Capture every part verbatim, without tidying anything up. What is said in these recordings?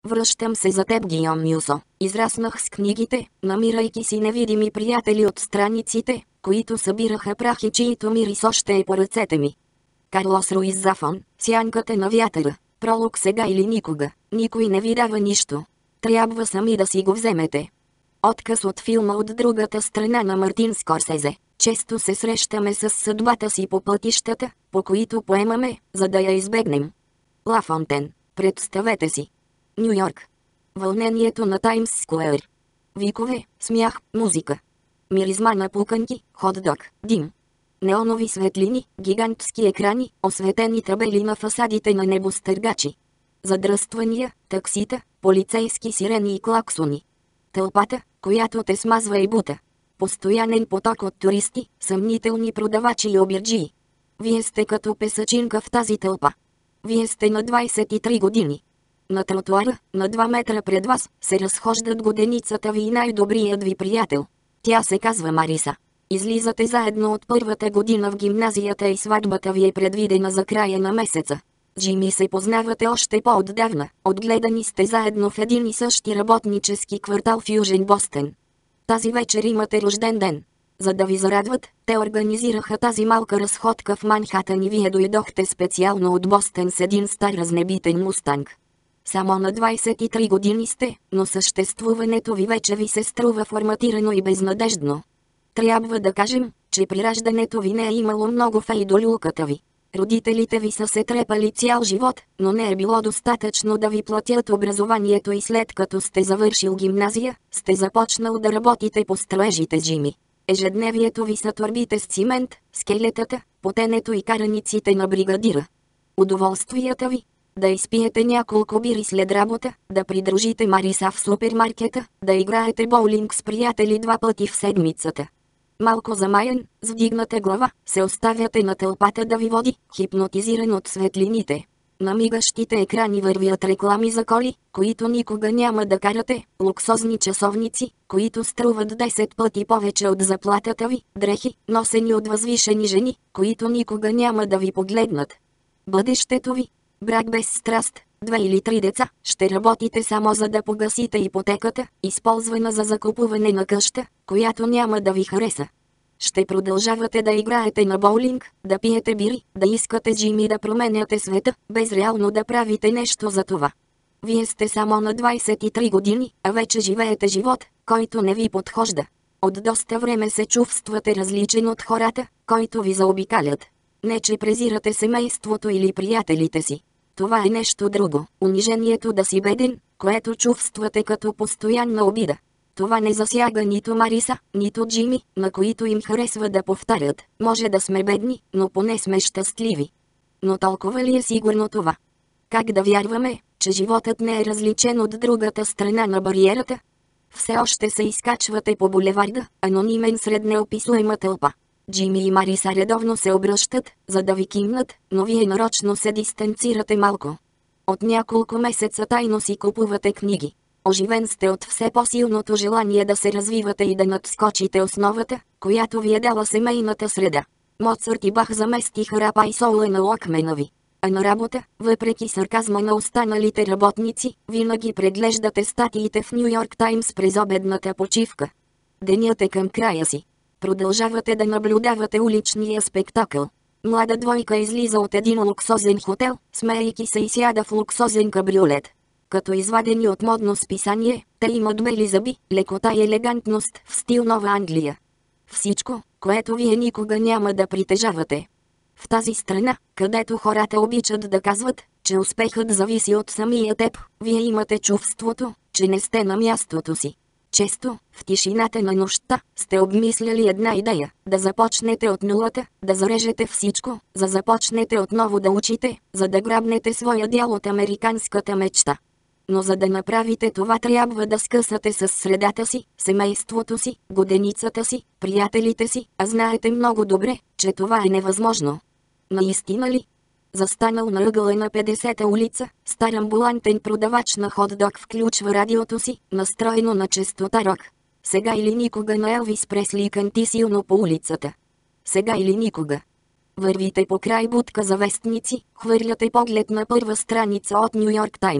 Връщам се за теб, Гийом Мюсо. Израснах с книгите, намирайки си невидими приятели от страниците, които събираха прах и чието мирис още е по ръцете ми. Карлос Руиз Зафон, Сянката на вятъра. Пролог сега или никога. Никой не ви дава нищо. Трябва сами да си го вземете. Отказ от филма от другата страна на Мартин Скорсезе. Често се срещаме с съдбата си по пътищата, по които поемаме, за да я избегнем. Ла Фонтен. Представете си. Ню Йорк. Вълнението на Таймс Скуер. Викове, смях, музика. Миризма на пуканки, хот-дог, дим. Неонови светлини, гигантски екрани, осветени табели на фасадите на небостъргачи. Задръствания, таксита, полицейски сирени и клаксони. Тълпата, която те смазва и бута. Постоянен поток от туристи, съмнителни продавачи и обирджии. Вие сте като песачинка в тази тълпа. Вие сте на двайсет и три години. На тротуара, на два метра пред вас, се разхождат годеницата ви и най-добрият ви приятел. Тя се казва Мариса. Излизате заедно от първата година в гимназията и сватбата ви е предвидена за края на месеца. Джими се познавате още по-отдавна, отгледани сте заедно в един и същи работнически квартал в Южен Бостън. Тази вечер имате рожден ден. За да ви зарадват, те организираха тази малка разходка в Манхатън и вие дойдохте специално от Бостън с един стар разнебитен мустанг. Само на двайсет и три години сте, но съществуването ви вече ви се струва форматирано и безнадеждно. Трябва да кажем, че при раждането ви не е имало много фей до люлката ви. Родителите ви са се трепали цял живот, но не е било достатъчно да ви платят образованието и след като сте завършил гимназия, сте започнал да работите по строежите, Джими. Ежедневието ви са торбите с цимент, скелетата, потенето и караниците на бригадира. Удоволствията ви? Да изпиете няколко бири след работа, да придружите Мариса в супермаркета, да играете боулинг с приятели два пъти в седмицата. Малко замаян, с вдигната глава, се оставяте на тълпата да ви води, хипнотизиран от светлините. На мигащите екрани вървят реклами за коли, които никога няма да карате, луксозни часовници, които струват десет пъти повече от заплатата ви, дрехи, носени от възвишени жени, които никога няма да ви погледнат. Бъдещето ви? Брак без страст, две или три деца, ще работите само за да погасите ипотеката, използвана за закупуване на къща, която няма да ви хареса. Ще продължавате да играете на боулинг, да пиете бири, да искате Джими да променяте света, без реално да правите нещо за това. Вие сте само на двайсет и три години, а вече живеете живот, който не ви подхожда. От доста време се чувствате различен от хората, които ви заобикалят. Не че презирате семейството или приятелите си. Това е нещо друго, унижението да си беден, което чувствате като постоянна обида. Това не засяга нито Мариса, нито Джими, на които им харесва да повтарят. Може да сме бедни, но поне сме щастливи. Но толкова ли е сигурно това? Как да вярваме, че животът не е различен от другата страна на бариерата? Все още се изкачвате по булеварда, анонимен сред неописуема тълпа. Джими и Мариса редовно се обръщат, за да ви кимнат, но вие нарочно се дистанцирате малко. От няколко месеца тайно си купувате книги. Оживен сте от все по-силното желание да се развивате и да надскочите основата, която ви е дала семейната среда. Моцарт и Бах заместиха рапа и соула на Локмена ви. А на работа, въпреки сарказма на останалите работници, винаги преглеждате статиите в Ню Йорк Таймс през обедната почивка. Денят е към края си. Продължавате да наблюдавате уличния спектакъл. Млада двойка излиза от един луксозен хотел, смеейки се и сяда в луксозен кабриолет. Като извадени от модно списание, те имат бели зъби, лекота и елегантност в стил Нова Англия. Всичко, което вие никога няма да притежавате. В тази страна, където хората обичат да казват, че успехът зависи от самия теб, вие имате чувството, че не сте на мястото си. Често, в тишината на нощта, сте обмисляли една идея, да започнете от нулата, да зарежете всичко, за започнете отново да учите, за да грабнете своя дял от американската мечта. Но за да направите това трябва да скъсате с средата си, семейството си, годеницата си, приятелите си, а знаете много добре, че това е невъзможно. Наистина ли? Застанал на ъгъла на петдесета улица, стар амбулантен продавач на хот-дог включва радиото си, настроено на честота рок. Сега или никога на Елвис Пресли канти силно по улицата. Сега или никога. Вървите по край будка за вестници, хвърляте поглед на първа страница от Ню Йорк Таймс.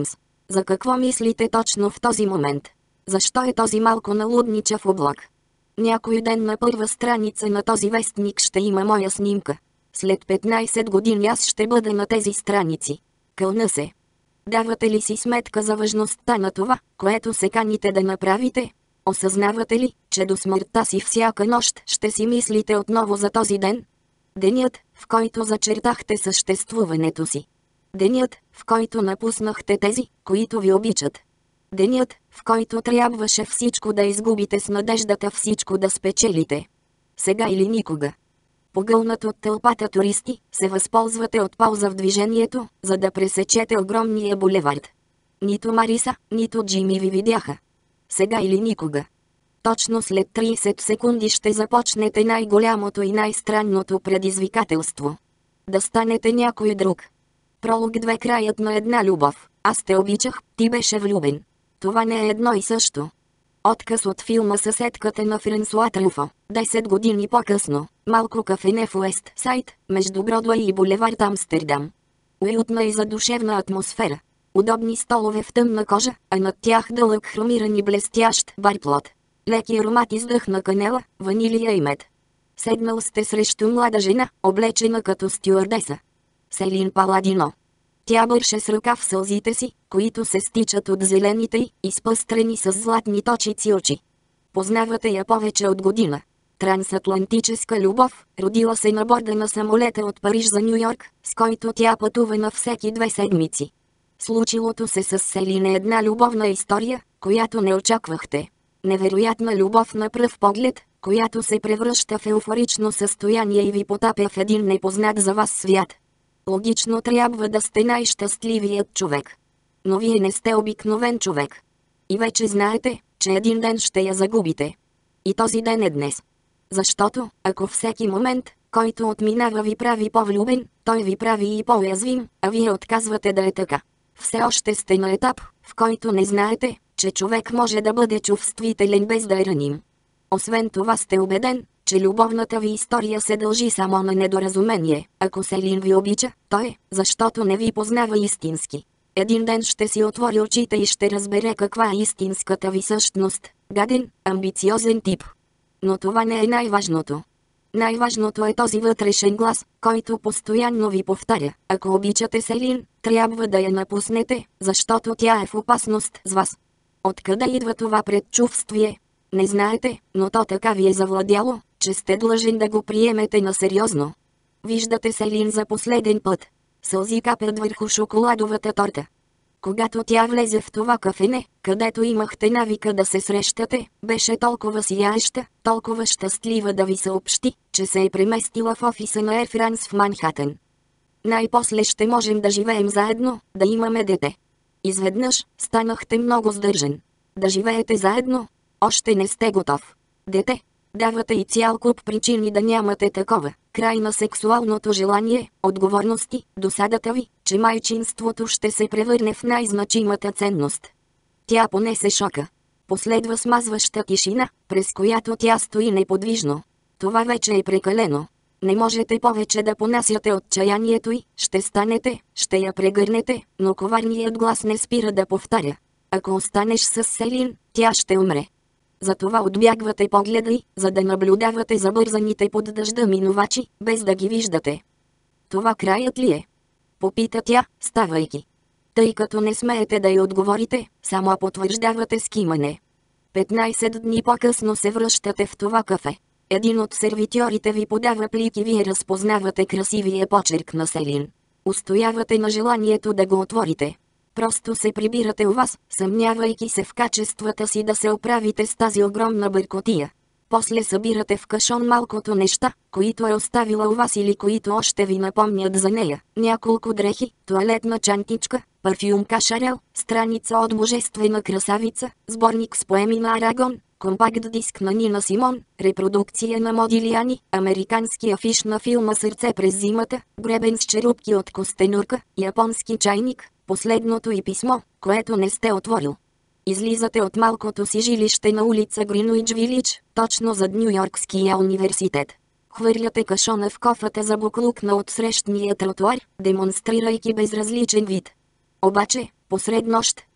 За какво мислите точно в този момент? Защо е този малко налудничав облак? Някой ден на първа страница на този вестник ще има моя снимка. След петнайсет години аз ще бъда на тези страници. Кълна се. Давате ли си сметка за важността на това, което се каните да направите? Осъзнавате ли, че до смъртта си всяка нощ ще си мислите отново за този ден? Денят, в който зачертахте съществуването си. Денят, в който напуснахте тези, които ви обичат. Денят, в който трябваше всичко да изгубите с надеждата всичко да спечелите. Сега или никога. Погълнат от тълпата туристи, се възползвате от пауза в движението, за да пресечете огромния булевард. Нито Мариса, нито Джими ви видяха. Сега или никога. Точно след трийсет секунди ще започнете най-голямото и най-странното предизвикателство. Да станете някой друг. Пролог две. Краят на една любов. Аз те обичах, ти беше влюбен. Това не е едно и също. Отказ от филма "Съседката" на Франсуа Трюфо. Десет години по-късно. Малко кафене в Уест Сайд, между Бродуей и булевард Амстердам. Уютна и задушевна атмосфера. Удобни столове в тъмна кожа, а над тях дълъг хромиран и блестящ барплот. Леки аромат издъх на канела, ванилия и мед. Седнал сте срещу млада жена, облечена като стюардеса. Селин Паладино. Тя бърше с ръка в сълзите си, които се стичат от зелените й, изпъстрени с златни точици очи. Познавате я повече от година. Трансатлантическа любов, родила се на борда на самолета от Париж за Ню Йорк, с който тя пътува на всеки две седмици. Случилото се с Селин е една любовна история, която не очаквахте. Невероятна любов на пръв поглед, която се превръща в еуфорично състояние и ви потапя в един непознат за вас свят. Логично трябва да сте най-щастливият човек. Но вие не сте обикновен човек. И вече знаете, че един ден ще я загубите. И този ден е днес. Защото, ако всеки момент, който отминава ви прави по-влюбен, той ви прави и по-уязвим, а вие отказвате да е така. Все още сте на етап, в който не знаете, че човек може да бъде чувствителен без да е раним. Освен това сте убеден, че любовната ви история се дължи само на недоразумение. Ако Селин ви обича, то е, защото не ви познава истински. Един ден ще си отвори очите и ще разбере каква е истинската ви същност. Гаден, амбициозен тип. Но това не е най-важното. Най-важното е този вътрешен глас, който постоянно ви повтаря. Ако обичате Селин, трябва да я напуснете, защото тя е в опасност с вас. Откъде идва това предчувствие? Не знаете, но то така ви е завладяло, че сте длъжен да го приемете насериозно. Виждате Селин за последен път. Сълзи капят върху шоколадовата торта. Когато тя влезе в това кафене, където имахте навика да се срещате, беше толкова сияеща, толкова щастлива да ви съобщи, че се е преместила в офиса на Air France в Манхатън. Най-после ще можем да живеем заедно, да имаме дете. Изведнъж станахте много сдържан. Да живеете заедно? Още не сте готов. Дете? Давате и цял куп причини да нямате такова. Край на сексуалното желание, отговорности, досадата ви, че майчинството ще се превърне в най-значимата ценност. Тя понесе шока. Последва смазваща тишина, през която тя стои неподвижно. Това вече е прекалено. Не можете повече да понасяте отчаянието й, ще станете, ще я прегърнете, но коварният глас не спира да повтаря. Ако останеш с Селин, тя ще умре. Затова отбягвате погледа й, за да наблюдавате забързаните под дъжда минувачи, без да ги виждате. Това краят ли е? Попита тя, ставайки. Тъй като не смеете да й отговорите, само потвърждавате с кимане. петнайсет дни по-късно се връщате в това кафе. Един от сервитьорите ви подава плик и вие разпознавате красивия почерк на Селин. Устоявате на желанието да го отворите. Просто се прибирате у вас, съмнявайки се в качествата си да се оправите с тази огромна бъркотия. После събирате в кашон малкото неща, които е оставила у вас или които още ви напомнят за нея. Няколко дрехи, тоалетна чантичка, парфюмка Шарел, страница от Божествена красавица, сборник с поеми на Арагон, компакт диск на Нина Симон, репродукция на Модилиани, американски афиш на филма "Сърце през зимата", гребен с черупки от костенурка, японски чайник, последното и писмо, което не сте отворил. Излизате от малкото си жилище на улица Гринуич Вилидж, точно зад Ню-Йоркския университет. Хвърляте кашона в кофата за буклук на отсрещния тротуар, демонстрирайки безразличен вид. Обаче, посред нощ,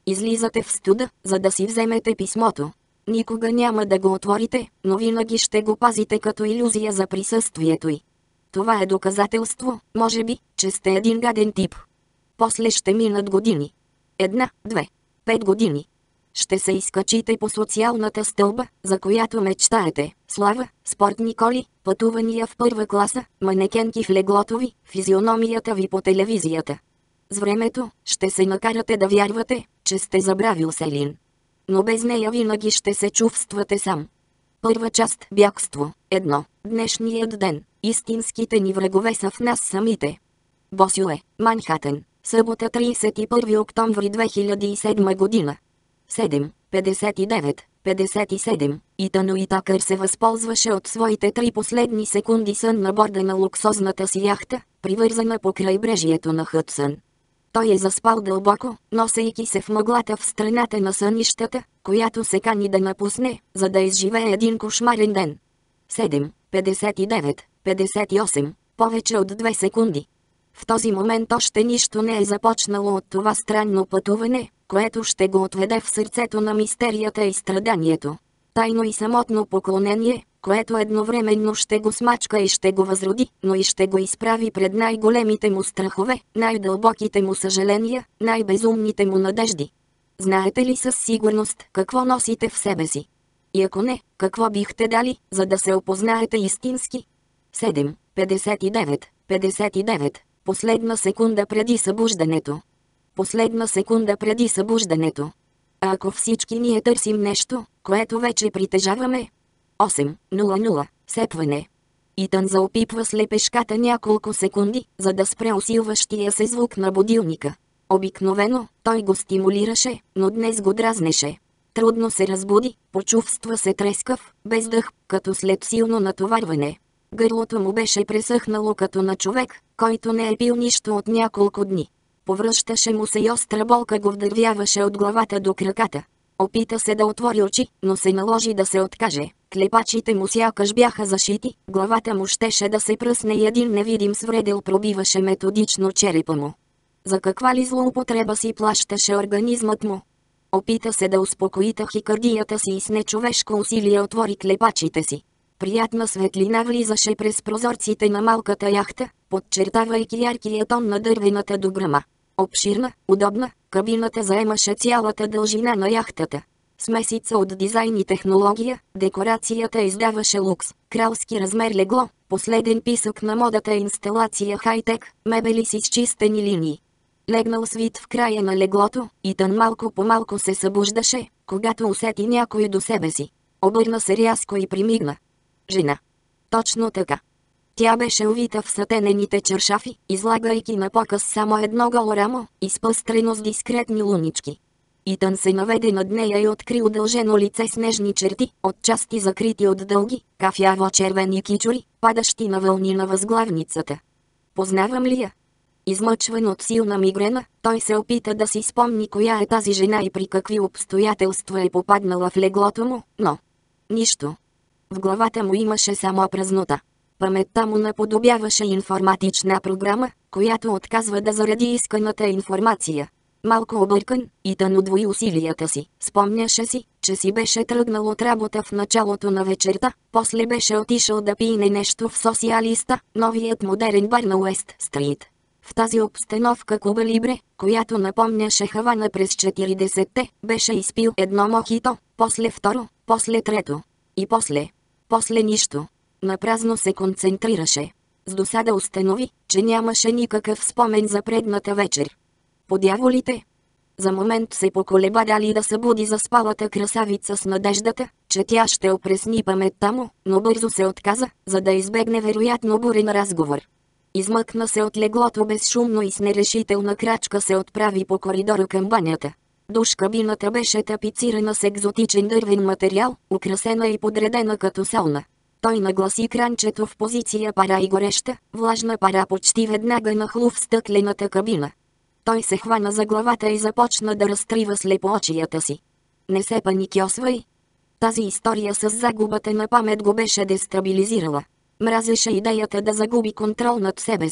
Излизате в студа, за да си вземете писмото. Никога няма да го отворите, но винаги ще го пазите като илюзия за присъствието й. Това е доказателство, може би, че сте един гаден тип. После ще минат години. Една, две, пет години. Ще се изкачите по социалната стълба, за която мечтаете. Слава, спортни коли, пътувания в първа класа, манекенки в леглото ви, физиономията ви по телевизията. С времето, ще се накарате да вярвате, че сте забравил Селин. Но без нея винаги ще се чувствате сам. Първа част – бягство. Едно. Днешният ден. Истинските ни врагове са в нас самите. Босюе, Манхатън. Събота тридесет и първи октомври две хиляди и седма година. седем, петдесет и девет, петдесет и седем. Итан Уитакър се възползваше от своите три последни секунди сън на борда на луксозната си яхта, привързана по крайбрежието на Хъдсън. Той е заспал дълбоко, носейки се в мъглата в страната на сънищата, която се кани да напусне, за да изживее един кошмарен ден. седем, петдесет и девет, петдесет и осем. Повече от две секунди. В този момент още нищо не е започнало от това странно пътуване, което ще го отведе в сърцето на мистерията и страданието. Тайно и самотно поклонение, което едновременно ще го смачка и ще го възроди, но и ще го изправи пред най-големите му страхове, най-дълбоките му съжаления, най-безумните му надежди. Знаете ли със сигурност какво носите в себе си? И ако не, какво бихте дали, за да се опознаете истински? седем, петдесет и девет, петдесет и девет. Последна секунда преди събуждането. Последна секунда преди събуждането. А ако всички ние търсим нещо, което вече притежаваме? осем, нула нула. Сепване. Итан заопипва слепешката няколко секунди, за да спре усилващия се звук на будилника. Обикновено, той го стимулираше, но днес го дразнеше. Трудно се разбуди, почувства се трескав, без дъх, като след силно натоварване. Гърлото му беше пресъхнало като на човек, който не е пил нищо от няколко дни. Повръщаше му се и остра болка го вдървяваше от главата до краката. Опита се да отвори очи, но се наложи да се откаже. Клепачите му сякаш бяха зашити, главата му щеше да се пръсне и един невидим свредел пробиваше методично черепа му. За каква ли злоупотреба си плащаше организмът му? Опита се да успокои тахикардията си и с нечовешко усилие отвори клепачите си. Приятна светлина влизаше през прозорците на малката яхта, подчертавайки яркия тон на дървената дограма. Обширна, удобна, кабината заемаше цялата дължина на яхтата. Смесица от дизайн и технология, декорацията издаваше лукс, кралски размер легло, последен писък на модата инсталация хай-тек, мебели с изчистени линии. Легнал свит в края на леглото, Итан малко по малко се събуждаше, когато усети някой до себе си. Обърна се рязко и примигна. Жена. Точно така. Тя беше увита в сатенените чершафи, излагайки на показ само едно голо рамо, изпъстрено с дискретни лунички. Итан се наведе над нея и откри удължено лице с нежни черти, отчасти закрити от дълги, кафяво-червени кичури, падащи на вълни на възглавницата. Познавам ли я? Измъчван от силна мигрена, той се опита да си спомни коя е тази жена и при какви обстоятелства е попаднала в леглото му, но... нищо. В главата му имаше само празнота. Паметта му наподобяваше информатична програма, която отказва да заради исканата информация. Малко объркан, Итан удвои усилията си. Спомняше си, че си беше тръгнал от работа в началото на вечерта, после беше отишъл да пине нещо в Социалиста, новият модерен бар на Уест Стрит. В тази обстановка Куба Либре, която напомняше Хавана през четиридесетте, беше изпил едно мохито, после второ, после трето. И после... после нищо. Напразно се концентрираше. С досада установи, че нямаше никакъв спомен за предната вечер. Подяволите! За момент се поколеба дали да събуди заспалата красавица с надеждата, че тя ще опресни паметта му, но бързо се отказа, за да избегне вероятно бурен разговор. Измъкна се от леглото безшумно и с нерешителна крачка се отправи по коридора към банята. Душ-кабината беше тапицирана с екзотичен дървен материал, украсена и подредена като сауна. Той нагласи кранчето в позиция пара и гореща, влажна пара почти веднага нахлу в стъклената кабина. Той се хвана за главата и започна да разтрива слепоочията си. Не се паникьосвай. Тази история с загубата на памет го беше дестабилизирала. Мразеше идеята да загуби контрол над себе си.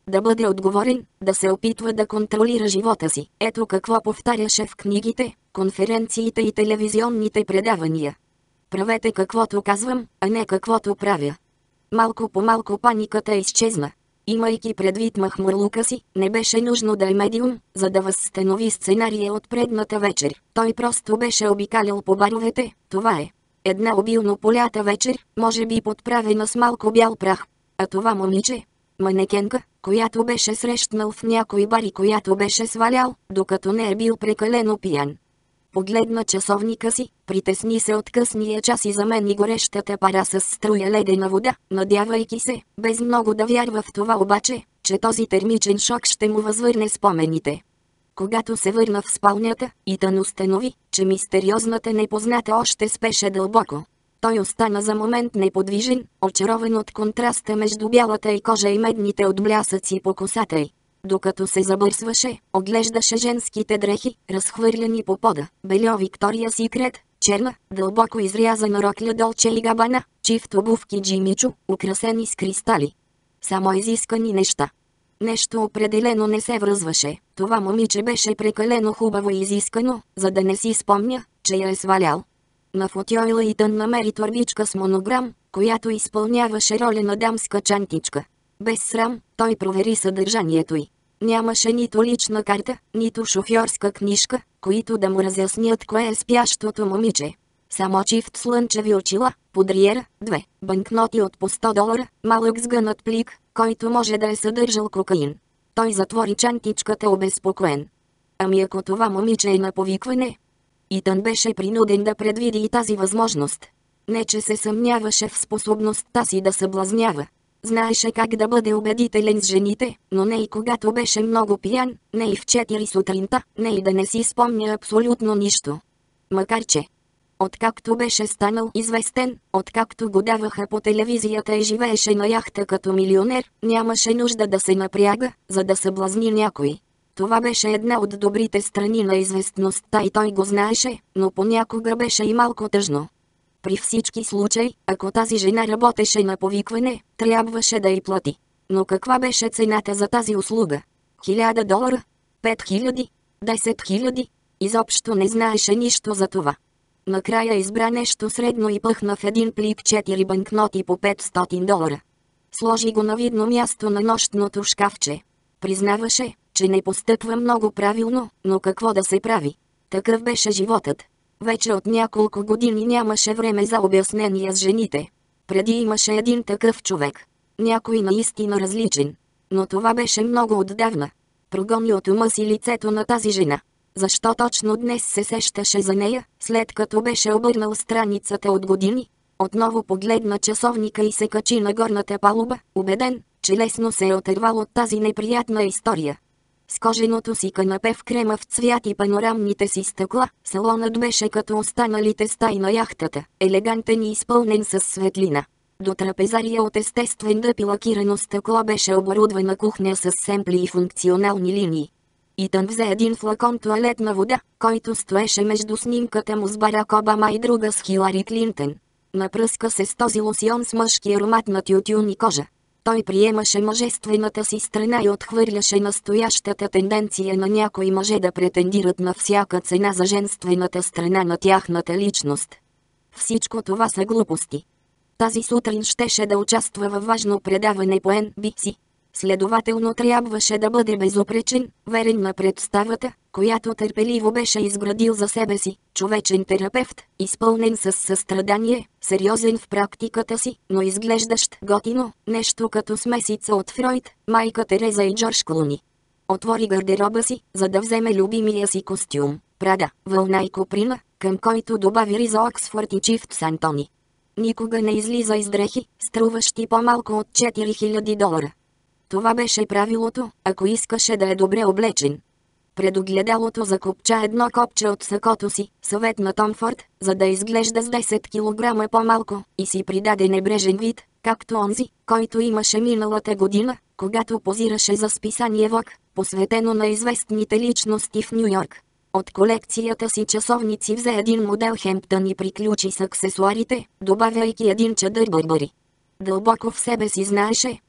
да бъде отговорен, да се опитва да контролира живота си. Ето какво повтаряше в книгите, конференциите и телевизионните предавания. Правете каквото казвам, а не каквото правя. Малко по малко паниката изчезна. Имайки предвид махмурлука си, не беше нужно да е медиум, за да възстанови сценария от предната вечер. Той просто беше обикалял по баровете, това е. Една обилно полята вечер, може би подправена с малко бял прах. А това момиче, манекенка, която беше срещнал в някой бар и която беше свалял, докато не е бил прекалено пиян. Погледна часовника си, притесни се от късния час и замени горещата пара с струя ледена вода, надявайки се, без много да вярва в това обаче, че този термичен шок ще му възвърне спомените. Когато се върна в спалнята, Итан установи, че мистериозната непозната още спеше дълбоко. Той остана за момент неподвижен, очарован от контраста между бялата й кожа и медните отблясъци по косата й. Докато се забърсваше, оглеждаше женските дрехи, разхвърляни по пода. Бельо Виктория Сикрет, черна, дълбоко изрязана рокля Долче и Габана, чифт обувки Джимичо, украсени с кристали. Само изискани неща. Нещо определено не се връзваше. Това момиче беше прекалено хубаво и изискано, за да не си спомня, че я е свалял. На футойла Итан намери торбичка с монограм, която изпълняваше роля на дамска чантичка. Без срам, той провери съдържанието й. Нямаше нито лична карта, нито шофьорска книжка, които да му разяснят кое е спящото момиче. Само чифт слънчеви очила, подриера, две банкноти от по сто долара, малък сгънат плик, който може да е съдържал кокаин. Той затвори чантичката обезпокоен. Ами ако това момиче е на повикване? Итан беше принуден да предвиди и тази възможност. Не че се съмняваше в способността си да съблазнява. Знаеше как да бъде убедителен с жените, но не и когато беше много пиян, не и в четири сутринта, не и да не си спомня абсолютно нищо. Макар че, откакто беше станал известен, откакто го даваха по телевизията и живееше на яхта като милионер, нямаше нужда да се напряга, за да съблазни някой. Това беше една от добрите страни на известността и той го знаеше, но понякога беше и малко тъжно. При всички случаи, ако тази жена работеше на повикване, трябваше да й плати. Но каква беше цената за тази услуга? Хиляда долара? Пет хиляди? Десет хиляди? Изобщо не знаеше нищо за това. Накрая избра нещо средно и пъхна в един плик четири банкноти по петстотин долара. Сложи го на видно място на нощното шкафче. Признаваше, че не постъпва много правилно, но какво да се прави? Такъв беше животът. Вече от няколко години нямаше време за обяснения с жените. Преди имаше един такъв човек. Някой наистина различен. Но това беше много отдавна. Прогони от ума си лицето на тази жена. Защо точно днес се сещаше за нея, след като беше обърнал страницата от години? Отново погледна часовника и се качи на горната палуба, убеден, че лесно се е отървал от тази неприятна история. С коженото си канапе в кремав цвят и панорамните си стъкла, салонът беше като останалите стаи на яхтата, елегантен и изпълнен с светлина. До трапезария от естествен дъб и лакирано стъкло беше оборудвана кухня с семпли и функционални линии. Итан взе един флакон тоалетна вода, който стоеше между снимката му с Барак Обама и друга с Хилари Клинтон. Напръска се с този лосион с мъжки аромат на тютюн и кожа. Той приемаше мъжествената си страна и отхвърляше настоящата тенденция на някои мъже да претендират на всяка цена за женствената страна на тяхната личност. Всичко това са глупости. Тази сутрин щеше да участва във важно предаване по Ен Би Си. Следователно трябваше да бъде безупречен, верен на представата, която търпеливо беше изградил за себе си, човечен терапевт, изпълнен с състрадание, сериозен в практиката си, но изглеждащ готино, нещо като смесица от Фройд, майка Тереза и Джордж Клуни. Отвори гардероба си, за да вземе любимия си костюм, Прада, вълна и коприна, към който добави риза Оксфорд и чифт с Антони. Никога не излиза из дрехи, струващи по-малко от четири хиляди долара. Това беше правилото, ако искаше да е добре облечен. Пред огледалото закопча едно копче от сакото си, съвет на Том Форд, за да изглежда с десет килограма по-малко, и си придаде небрежен вид, както онзи, който имаше миналата година, когато позираше за списание Vogue, посветено на известните личности в Ню Йорк. От колекцията си часовници взе един модел Хемптън и приключи с аксесуарите, добавяйки един чадър Бърбари. Дълбоко в себе си знаеше,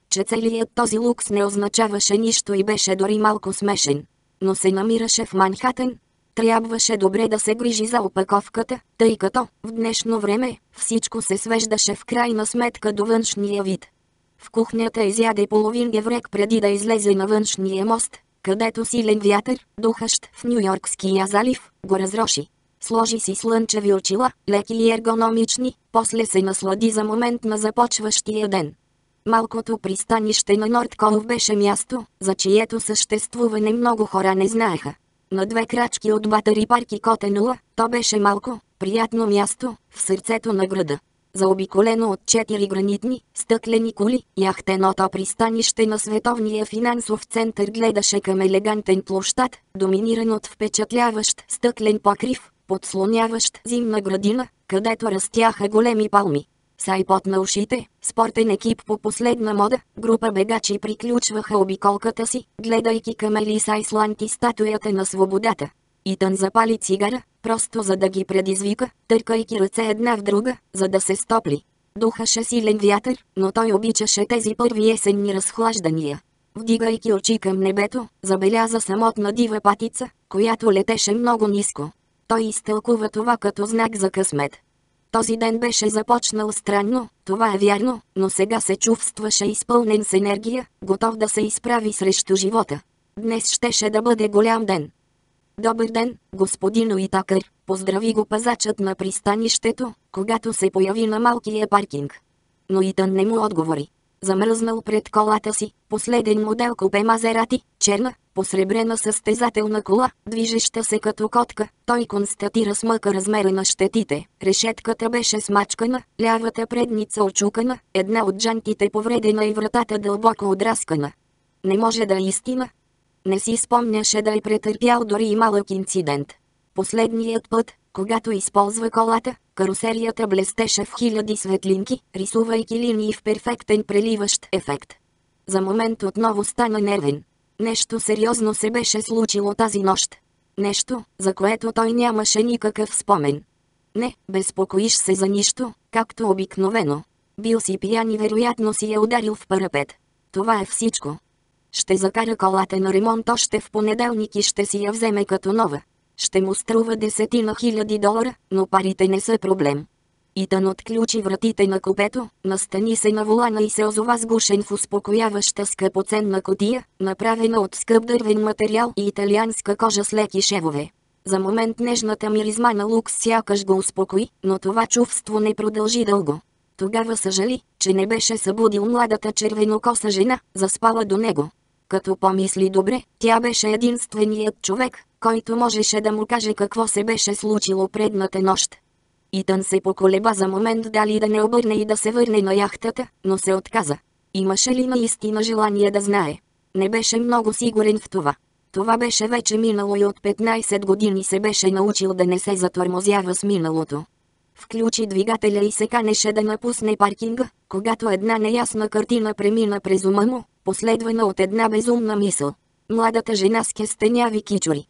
че целият този лукс не означаваше нищо и беше дори малко смешен. Но се намираше в Манхатън. Трябваше добре да се грижи за опаковката, тъй като, в днешно време, всичко се свеждаше в крайна сметка до външния вид. В кухнята изяде половин геврек преди да излезе на външния мост, където силен вятър, духащ в Нюйоркския залив, го разроши. Сложи си слънчеви очила, леки и ергономични, после се наслади за момент на започващия ден. Малкото пристанище на Нордколов беше място, за чието съществуване много хора не знаеха. На две крачки от Батъри парк и Котенула, то беше малко, приятно място, в сърцето на града. Заобиколено от четири гранитни, стъклени кули, яхтеното пристанище на световния финансов център гледаше към елегантен площад, доминиран от впечатляващ стъклен покрив, подслоняващ зимна градина, където растяха големи палми. С айпод на ушите, спортен екип по последна мода, група бегачи приключваха обиколката си, гледайки към Елис Айсланд и статуята на свободата. Итан запали цигара, просто за да ги предизвика, търкайки ръце една в друга, за да се стопли. Духаше силен вятър, но той обичаше тези първи есенни разхлаждания. Вдигайки очи към небето, забеляза самотна дива патица, която летеше много ниско. Той изтълкува това като знак за късмет. Този ден беше започнал странно, това е вярно, но сега се чувстваше изпълнен с енергия, готов да се изправи срещу живота. Днес щеше да бъде голям ден. Добър ден, господин Уитакър, поздрави го пазачът на пристанището, когато се появи на малкия паркинг. Но Итан не му отговори. Замръзнал пред колата си, последен модел купе Мазерати, черна, посребрена състезателна кола, движеща се като котка, той констатира с мъка размера на щетите. Решетката беше смачкана, лявата предница очукана, една от джантите повредена и вратата дълбоко отраскана. Не може да е истина. Не си спомняше да е претърпял дори и малък инцидент. Последният път, когато използва колата, карусерията блестеше в хиляди светлинки, рисувайки линии в перфектен преливащ ефект. За момент отново стана нервен. Нещо сериозно се беше случило тази нощ. Нещо, за което той нямаше никакъв спомен. Не, безпокоиш се за нищо, както обикновено. Бил си пиян и вероятно си е ударил в парапет. Това е всичко. Ще закара колата на ремонт още в понеделник и ще си я вземе като нова. Ще му струва десетина хиляди долара, но парите не са проблем. Итан отключи вратите на купето, настани се на волана и се озова сгушен в успокояваща скъпоценна кутия, направена от скъп дървен материал и италианска кожа с леки шевове. За момент нежната миризма на лукс сякаш го успокои, но това чувство не продължи дълго. Тогава съжали, че не беше събудил младата червенокоса жена, заспала до него. Като помисли добре, тя беше единственият човек, който можеше да му каже какво се беше случило предната нощ. Итан се поколеба за момент дали да не обърне и да се върне на яхтата, но се отказа. Имаше ли наистина желание да знае? Не беше много сигурен в това. Това беше вече минало и от петнайсет години се беше научил да не се затормозява с миналото. Включи двигателя и се канеше да напусне паркинга, когато една неясна картина премина през ума му, последвана от една безумна мисъл. Младата жена с кестеняви кичури.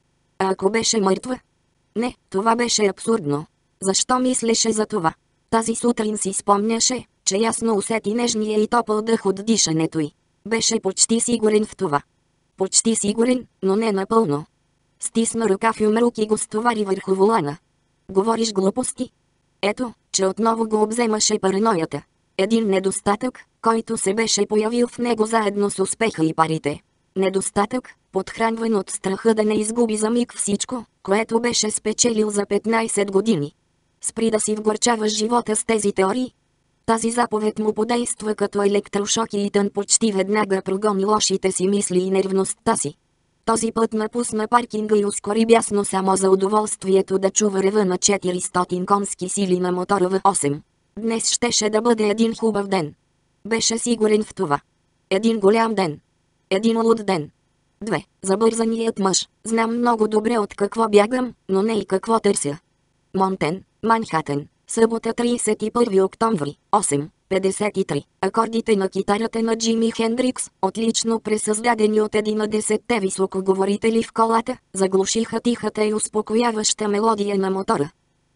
А ако беше мъртва? Не, това беше абсурдно. Защо мислеше за това? Тази сутрин си спомняше, че ясно усети нежния и топъл дъх от дишането й. Беше почти сигурен в това. Почти сигурен, но не напълно. Стисна ръка в юмрук и го стовари върху волана. Говориш глупости? Ето, че отново го обземаше параноята. Един недостатък, който се беше появил в него заедно с успеха и парите. Недостатък, подхранван от страха да не изгуби за миг всичко, което беше спечелил за петнайсет години. Спри да си вгорчаваш живота с тези теории. Тази заповед му подейства като електрошок и Итан почти веднага прогони лошите си мисли и нервността си. Този път напусна паркинга и ускори бясно само за удоволствието да чува рева на четиристотин конски сили на мотора В осем. Днес щеше да бъде един хубав ден. Беше сигурен в това. Един голям ден. Един луд ден. Две. Забързаният мъж. Знам много добре от какво бягам, но не и какво търся. Монтен, Манхатън. Събота трийсет и първи октомври, осем петдесет и три. Акордите на китарата на Джими Хендрикс, отлично пресъздадени от един от десетте високоговорители в колата, заглушиха тихата и успокояваща мелодия на мотора.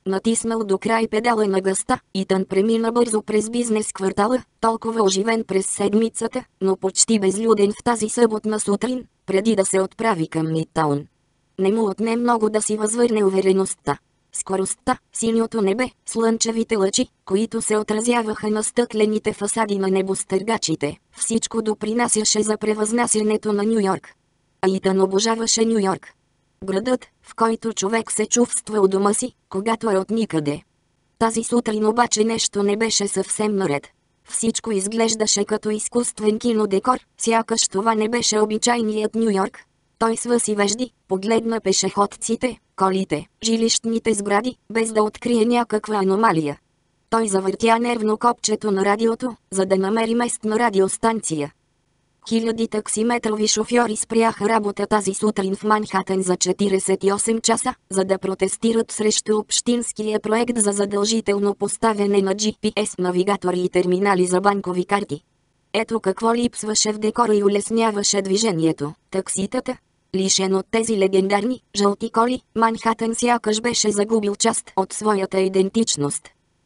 Натиснал до край педала на гъста, Итан премина бързо през бизнес квартала, толкова оживен през седмицата, но почти безлюден в тази съботна сутрин, преди да се отправи към Мидтаун. Не му отне много да си възвърне увереността. Скоростта, синьото небе, слънчевите лъчи, които се отразяваха на стъклените фасади на небостъргачите, всичко допринасяше за превъзнасянето на Ню-Йорк. А Итан обожаваше Ню-Йорк. Градът, в който човек се чувства у дома си, когато е от никъде. Тази сутрин обаче нещо не беше съвсем наред. Всичко изглеждаше като изкуствен кинодекор, сякаш това не беше обичайният Ню-Йорк. Той свъси вежди, погледна пешеходците, колите, жилищните сгради, без да открие някаква аномалия. Той завъртя нервно копчето на радиото, за да намери местна радиостанция. Хиляди таксиметрови шофьори спряха работа тази сутрин в Манхатън за четиридесет и осем часа, за да протестират срещу общинския проект за задължително поставяне на джи пи ес навигатори и терминали за банкови карти. Ето какво липсваше в декора и улесняваше движението. Такситата. Лишен от тези легендарни, жълти коли, Манхатън сякаш беше загубил част от своята идентичност.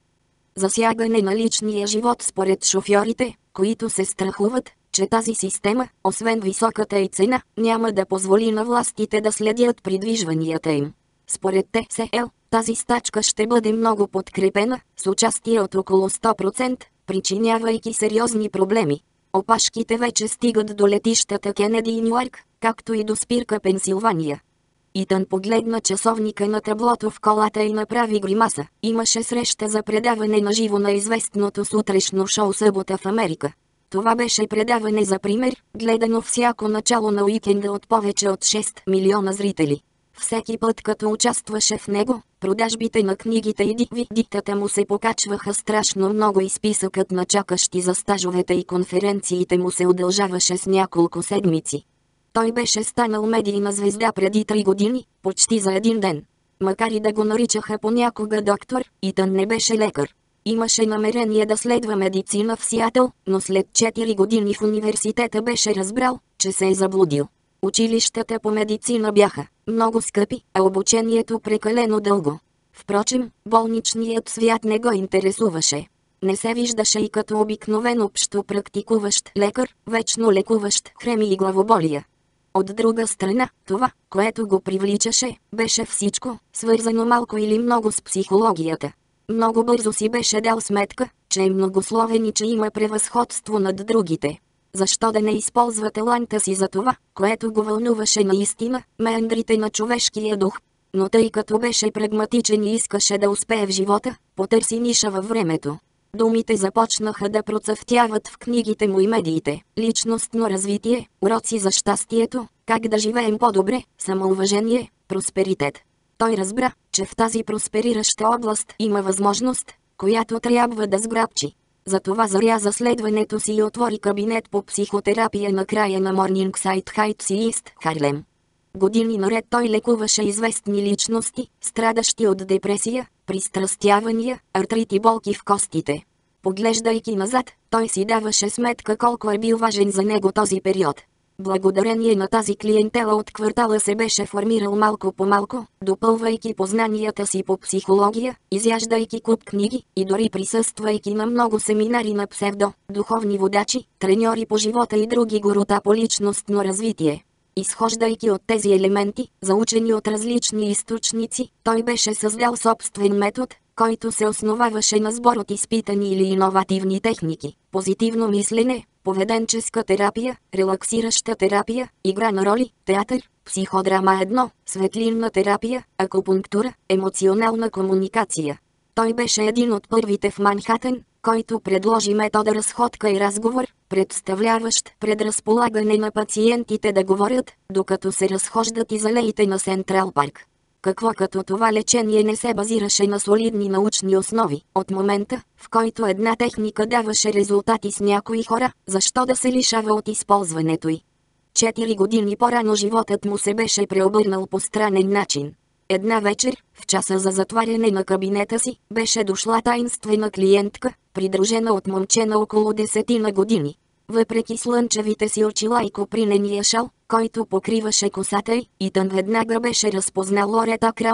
Засягане на личния живот според шофьорите, които се страхуват, че тази система, освен високата й цена, няма да позволи на властите да следят придвижванията им. Според Т С Л, тази стачка ще бъде много подкрепена, с участие от около сто процента, причинявайки сериозни проблеми. Опашките вече стигат до летищата Кенеди и Нюарк, както и до спирка Пенсилвания. Итан погледна часовника на таблото в колата и направи гримаса. Имаше среща за предаване на живо на известното сутрешно шоу "Събота в Америка". Това беше предаване за пример, гледано всяко начало на уикенда от повече от шест милиона зрители. Всеки път като участваше в него, продажбите на книгите и дивидитата му се покачваха страшно много и списъкът на чакащи за стажовете и конференциите му се удължаваше с няколко седмици. Той беше станал медийна звезда преди три години, почти за един ден. Макар и да го наричаха понякога доктор, Итан не беше лекар. Имаше намерение да следва медицина в Сиатъл, но след четири години в университета беше разбрал, че се е заблудил. Училищата по медицина бяха много скъпи, а обучението прекалено дълго. Впрочем, болничният свят не го интересуваше. Не се виждаше и като обикновен общо практикуващ лекар, вечно лекуващ хреми и главоболия. От друга страна, това, което го привличаше, беше всичко, свързано малко или много с психологията. Много бързо си беше дал сметка, че е многословен и че има превъзходство над другите. Защо да не използва таланта си за това, което го вълнуваше наистина, меандрите на човешкия дух? Но тъй като беше прагматичен и искаше да успее в живота, потърси ниша във времето. Думите започнаха да процъфтяват в книгите му и медиите. Личностно развитие, уроци за щастието, как да живеем по-добре, самоуважение, просперитет. Той разбра, че в тази просперираща област има възможност, която трябва да сграбчи. Затова заряза следването си и отвори кабинет по психотерапия на края на Морнингсайд Хайтс и Ист Харлем. Години наред той лекуваше известни личности, страдащи от депресия, пристрастявания, артрит и болки в костите. Поглеждайки назад, той си даваше сметка колко е бил важен за него този период. Благодарение на тази клиентела от квартала се беше формирал малко по малко, допълвайки познанията си по психология, изяждайки куп книги и дори присъствайки на много семинари на псевдо, духовни водачи, треньори по живота и други гурута по личностно развитие. Изхождайки от тези елементи, заучени от различни източници, той беше създал собствен метод, който се основаваше на сбор от изпитани или иновативни техники, позитивно мислене, поведенческа терапия, релаксираща терапия, игра на роли, театър, психодрама едно, светлинна терапия, акупунктура, емоционална комуникация. Той беше един от първите в Манхатън, който предложи метода разходка и разговор, представляващ предразполагане на пациентите да говорят, докато се разхождат из алеите на Сентрал Парк. Какво като това лечение не се базираше на солидни научни основи, от момента, в който една техника даваше резултати с някои хора, защо да се лишава от използването й? Четири години по-рано животът му се беше преобърнал по странен начин. Една вечер, в часа за затваряне на кабинета си, беше дошла таинствена клиентка, придружена от момче на около десетина години. Въпреки слънчевите си очила и копринения шал, който покриваше косата й, Итан веднага беше разпознал Лорета Краун,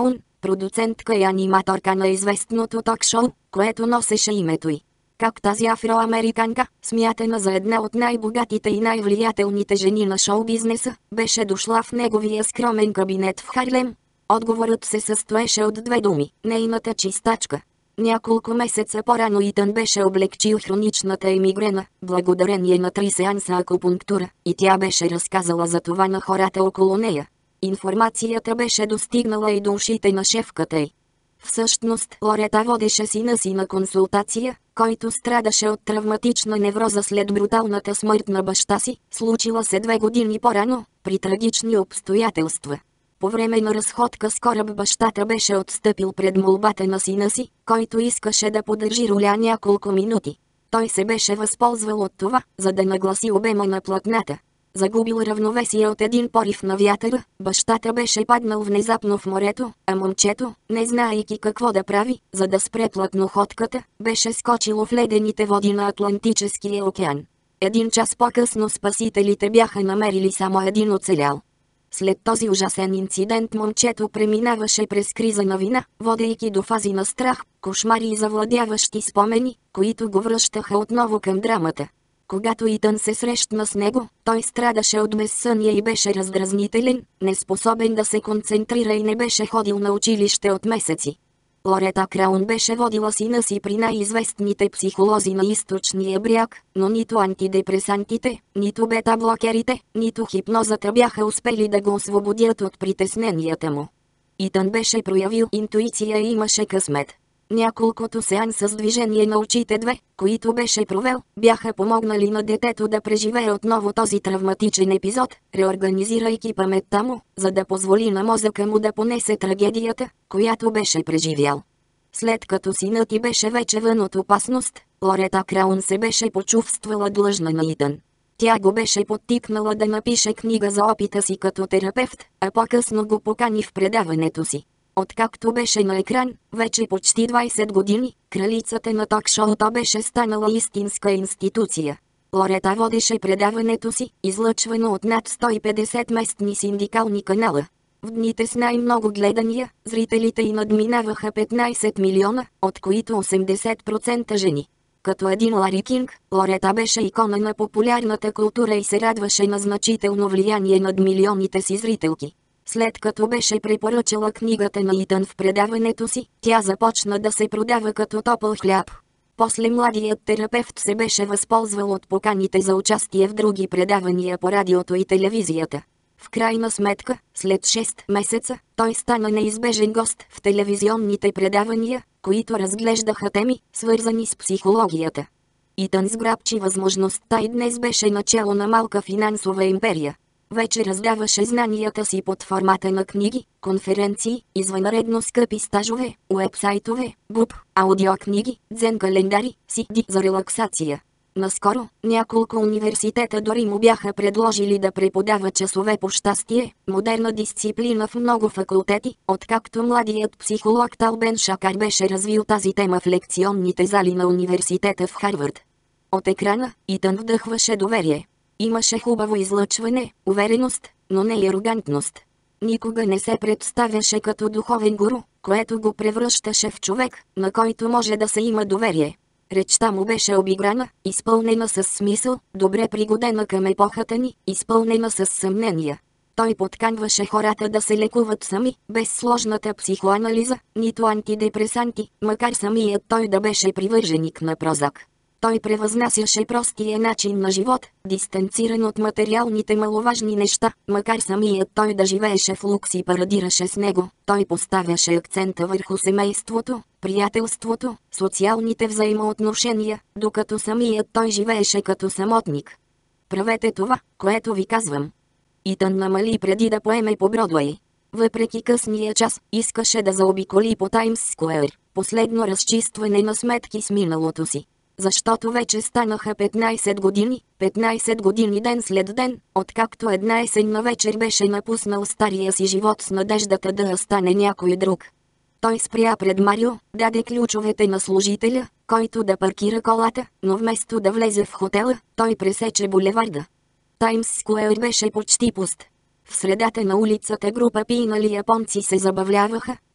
продуцентка и аниматорка на известното ток-шоу, което носеше името й. Как тази афроамериканка, смятана за една от най-богатите и най-влиятелните жени на шоу-бизнеса, беше дошла в неговия скромен кабинет в Харлем? Отговорът се състоеше от две думи – нейната чистачка. Няколко месеца по-рано Итан беше облегчил хроничната й мигрена, благодарение на три сеанса акупунктура, и тя беше разказала за това на хората около нея. Информацията беше достигнала и до ушите на шефката й. Всъщност, Лорета водеше сина си на консултация, който страдаше от травматична невроза след бруталната смърт на баща си, случила се две години по-рано, при трагични обстоятелства. По време на разходка с кораб бащата беше отстъпил пред молбата на сина си, който искаше да поддържи руля няколко минути. Той се беше възползвал от това, за да нагласи обема на платната. Загубил равновесие от един порив на вятъра, бащата беше паднал внезапно в морето, а момчето, не знаейки какво да прави, за да спре платноходката, беше скочило в ледените води на Атлантическия океан. Един час по-късно спасителите бяха намерили само един оцелял. След този ужасен инцидент момчето преминаваше през криза на вина, водейки до фази на страх, кошмари и завладяващи спомени, които го връщаха отново към драмата. Когато Итан се срещна с него, той страдаше от безсъние и беше раздразнителен, неспособен да се концентрира и не беше ходил на училище от месеци. Лорета Краун беше водила сина си при най-известните психолози на източния бряг, но нито антидепресантите, нито бета-блокерите, нито хипнозата бяха успели да го освободят от притесненията му. Итан беше проявил интуиция и имаше късмет. Няколкото сеанса с движение на очите две, които беше провел, бяха помогнали на детето да преживее отново този травматичен епизод, реорганизирайки паметта му, за да позволи на мозъка му да понесе трагедията, която беше преживял. След като синът ти беше вече вън от опасност, Лорета Краун се беше почувствала длъжна на Итан. Тя го беше подтикнала да напише книга за опита си като терапевт, а по-късно го покани в предаването си. Откакто беше на екран, вече почти двайсет години, кралицата на ток-шоуто беше станала истинска институция. Лорета водеше предаването си, излъчвано от над сто и петдесет местни синдикални канала. В дните с най-много гледания, зрителите й надминаваха петнайсет милиона, от които осемдесет процента жени. Като един Лари Кинг, Лорета беше икона на популярната култура и се радваше на значително влияние над милионите си зрителки. След като беше препоръчала книгата на Итан в предаването си, тя започна да се продава като топъл хляб. После младият терапевт се беше възползвал от поканите за участие в други предавания по радиото и телевизията. В крайна сметка, след шест месеца, той стана неизбежен гост в телевизионните предавания, които разглеждаха теми, свързани с психологията. Итан сграбчи възможността и днес беше начало на малка финансова империя. Вече раздаваше знанията си под формата на книги, конференции, извънредно скъпи стажове, уебсайтове, буп, аудиокниги, дзен календари, си ди за релаксация. Наскоро, няколко университета дори му бяха предложили да преподава часове по щастие, модерна дисциплина в много факултети, откакто младият психолог Тал Бен Шакар беше развил тази тема в лекционните зали на университета в Харвард. От екрана, Итан вдъхваше доверие. Имаше хубаво излъчване, увереност, но не и арогантност. Никога не се представяше като духовен гуру, което го превръщаше в човек, на който може да се има доверие. Речта му беше обиграна, изпълнена с смисъл, добре пригодена към епохата ни, изпълнена с съмнения. Той подканваше хората да се лекуват сами, без сложната психоанализа, нито антидепресанти, макар самият той да беше привърженик на Прозак. Той превъзнасяше простия начин на живот, дистанциран от материалните маловажни неща, макар самият той да живееше в лукс и парадираше с него. Той поставяше акцента върху семейството, приятелството, социалните взаимоотношения, докато самият той живееше като самотник. Правете това, което ви казвам. Итан намали преди да поеме по Бродуей. Въпреки късния час, искаше да заобиколи по Таймс Скуер, последно разчистване на сметки с миналото си. Защото вече станаха петнайсет години, петнайсет години ден след ден, откакто една есенна вечер беше напуснал стария си живот с надеждата да стане някой друг. Той спря пред Марио, даде ключовете на служителя, който да паркира колата, но вместо да влезе в хотела, той пресече булеварда. Таймс Скуер беше почти пуст. В средата на улицата група пийнали японци се забавляваха,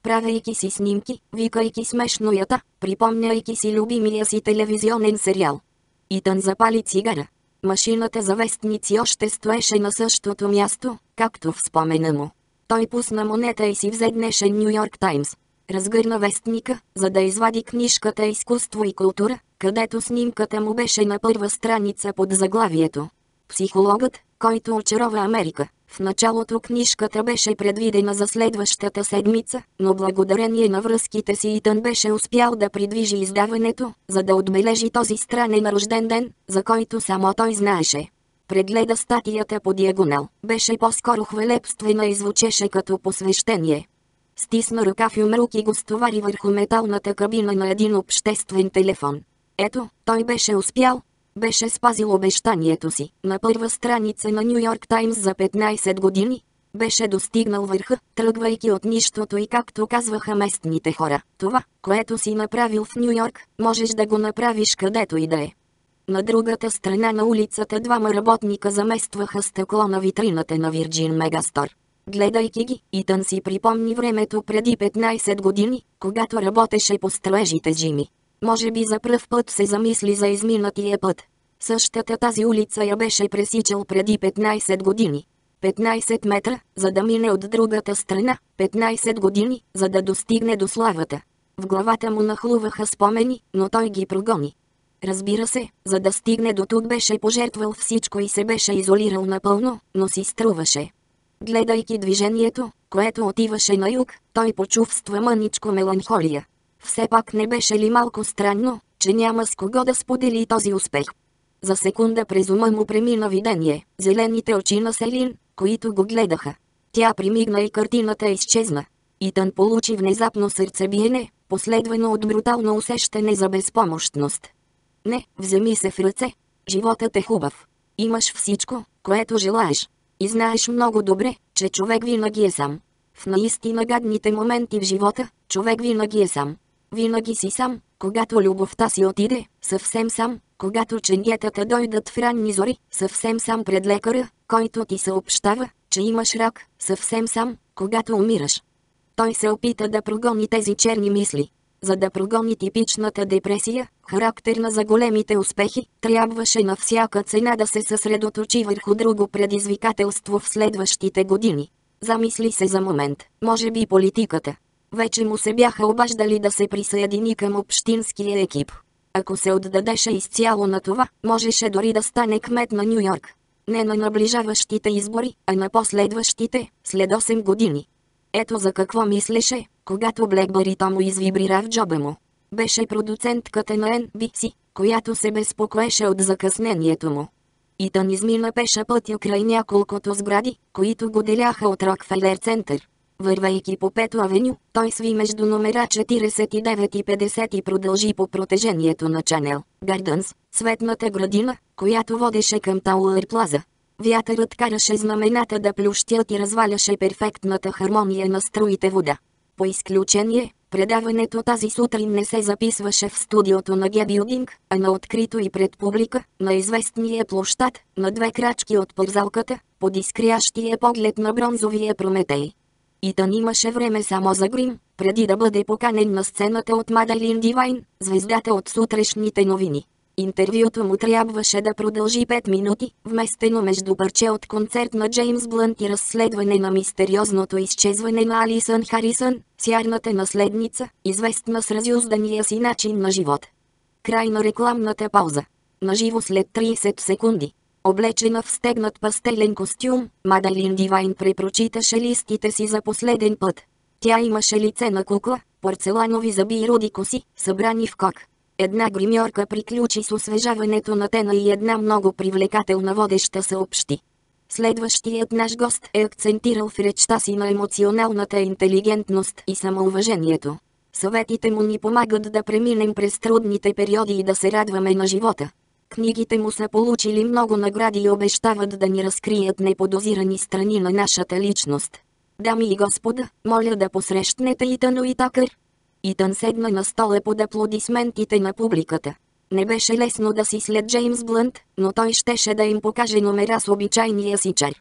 правейки си снимки, викайки смешно ята, припомняйки си любимия си телевизионен сериал. Итън запали цигара. Машината за вестници още стоеше на същото място, както в спомена му. Той пусна монета и си взе днешен Ню Йорк Таймс. Разгърна вестника, за да извади книжката "Изкуство и култура", където снимката му беше на първа страница под заглавието "Психологът, който очарова Америка". В началото книжката беше предвидена за следващата седмица, но благодарение на връзките си Итън беше успял да придвижи издаването, за да отбележи този странен рожден ден, за който само той знаеше. Прегледа статията по диагонал. Беше по-скоро хвалебствена и звучеше като посвещение. Стисна ръка в юмрук и го стовари върху металната кабина на един обществен телефон. Ето, той беше успял. Беше спазил обещанието си. На първа страница на Ню Йорк Таймс за петнайсет години. Беше достигнал върха, тръгвайки от нищото и както казваха местните хора, това, което си направил в Ню Йорк, можеш да го направиш където и да е. На другата страна на улицата двама работника заместваха стъкло на витрината на Virgin Megastore. Гледайки ги, Итън си припомни времето преди петнайсет години, когато работеше по строежите с Джими. Може би за пръв път се замисли за изминатия път. Същата тази улица я беше пресичал преди петнайсет години. петнайсет метра, за да мине от другата страна, петнайсет години, за да достигне до славата. В главата му нахлуваха спомени, но той ги прогони. Разбира се, за да стигне до тук беше пожертвал всичко и се беше изолирал напълно, но си струваше. Гледайки движението, което отиваше на юг, той почувства мъничко меланхолия. Все пак не беше ли малко странно, че няма с кого да сподели този успех? За секунда през ума му премина видение, зелените очи на Селин, които го гледаха. Тя примигна и картината изчезна. Итън получи внезапно сърцебиене, последвано от брутално усещане за безпомощност. Не, вземи се в ръце. Животът е хубав. Имаш всичко, което желаеш. И знаеш много добре, че човек винаги е сам. В наистина гадните моменти в живота, човек винаги е сам. Винаги си сам, когато любовта си отиде, съвсем сам, когато ченгетата дойдат в ранни зори, съвсем сам пред лекаря, който ти съобщава, че имаш рак, съвсем сам, когато умираш. Той се опита да прогони тези черни мисли. За да прогони типичната депресия, характерна за големите успехи, трябваше на всяка цена да се съсредоточи върху друго предизвикателство в следващите години. Замисли се за момент, може би политиката. Вече му се бяха обаждали да се присъедини към общинския екип. Ако се отдадеше изцяло на това, можеше дори да стане кмет на Ню Йорк. Не на наближаващите избори, а на последващите, след осем години. Ето за какво мислеше, когато Блекбърито му извибрира в джоба му. Беше продуцентката на Ен Би Си, която се безпокоеше от закъснението му. Итън измина пеша пътя край няколкото сгради, които го деляха от Рокфелер център. Вървейки по Пето авеню, той сви между номера четирийсет и девет и петдесет и продължи по протежението на Чанел Гардънс, цветната градина, която водеше към Тауър Плаза. Вятърът караше знамената да плющят и разваляше перфектната хармония на струите вода. По изключение, предаването тази сутрин не се записваше в студиото на Г-билдинг, а на открито и пред публика, на известния площад, на две крачки от пързалката, под изкрящия поглед на бронзовия Прометей. Итън имаше време само за грим, преди да бъде поканен на сцената от Мадайлин Дивайн, звездата от сутрешните новини. Интервюто му трябваше да продължи пет минути, вместено между парче от концерт на Джеймс Блънт и разследване на мистериозното изчезване на Алисън Харисън, сярната наследница, известна с разюздания си начин на живот. Край на рекламната пауза. Наживо след трийсет секунди. Облечена в стегнат пастелен костюм, Мадайлин Дивайн препрочиташе листите си за последен път. Тя имаше лице на кукла, порцеланови зъби и руди коси, събрани в кок. Една гримьорка приключи с освежаването на тена и една много привлекателна водеща съобщи. Следващият наш гост е акцентирал в речта си на емоционалната интелигентност и самоуважението. Съветите му ни помагат да преминем през трудните периоди и да се радваме на живота. Книгите му са получили много награди и обещават да ни разкрият неподозирани страни на нашата личност. Дами и господа, моля да посрещнете Итън Уитакър. Итън седна на стола под аплодисментите на публиката. Не беше лесно да си след Джеймс Блънт, но той щеше да им покаже номера с обичайния си чар.